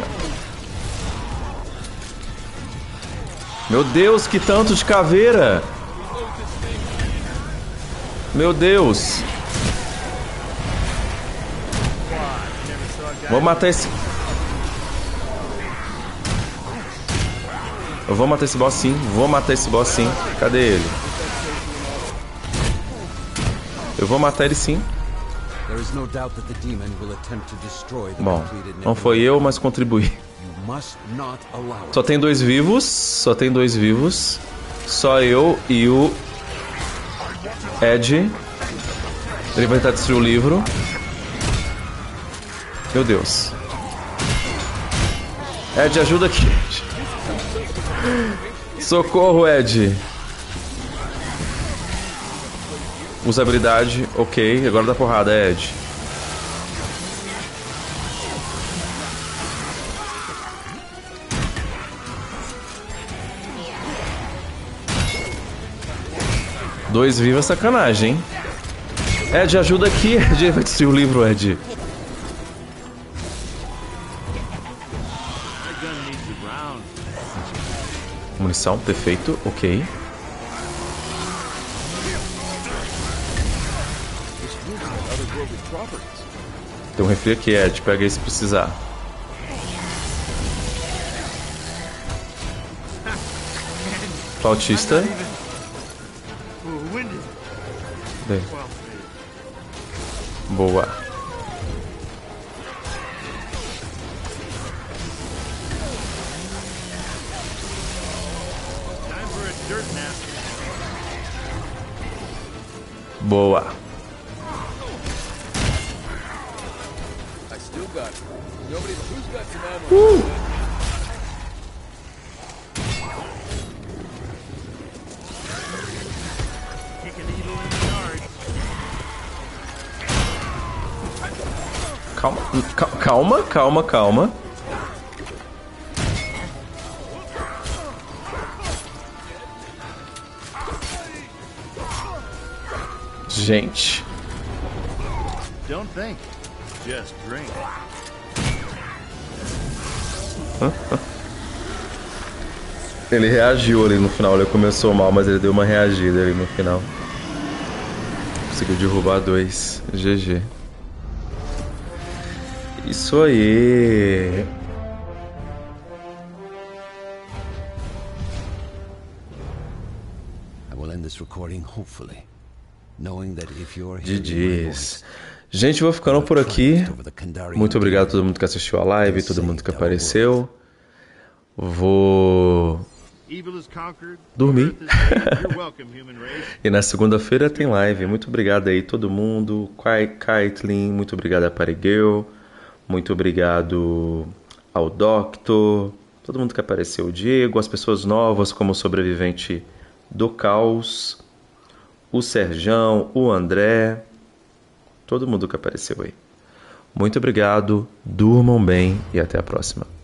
Meu Deus, que tanto de caveira! Meu Deus! Vou matar esse... Eu vou matar esse boss sim. Vou matar esse boss sim. Cadê ele? Eu vou matar ele sim. Bom, não foi eu, mas contribuí. Só tem dois vivos. Só tem dois vivos. Só eu e o Ed. Ele vai tentar destruir o livro. Meu Deus. Ed, ajuda aqui. Socorro, Ed. Usa habilidade. Ok, agora dá porrada, Ed. Dois vivos é sacanagem, hein? Ed, ajuda aqui. Ed vai destruir o livro, Ed. Munição, perfeito, ok. Tem um refri aqui, Ed. Pega aí se precisar. Flautista. Bem. Boa. Boa. Uh! Calma, calma, calma, calma. Gente. Don't think, just drink. Ele reagiu ali no final, ele começou mal, mas ele deu uma reagida ali no final. Conseguiu derrubar dois. G G. Isso aí. G Gs. Gente, vou ficando por aqui. Muito obrigado a todo mundo que assistiu a live, todo mundo que apareceu. Vou dormir. E na segunda-feira tem live. Muito obrigado aí todo mundo. Kaitlyn, muito obrigado a Parigirl. Muito obrigado ao Doctor. Todo mundo que apareceu. O Diego, as pessoas novas como o sobrevivente do caos. O Serjão, o André. Todo mundo que apareceu aí. Muito obrigado. Durmam bem e até a próxima.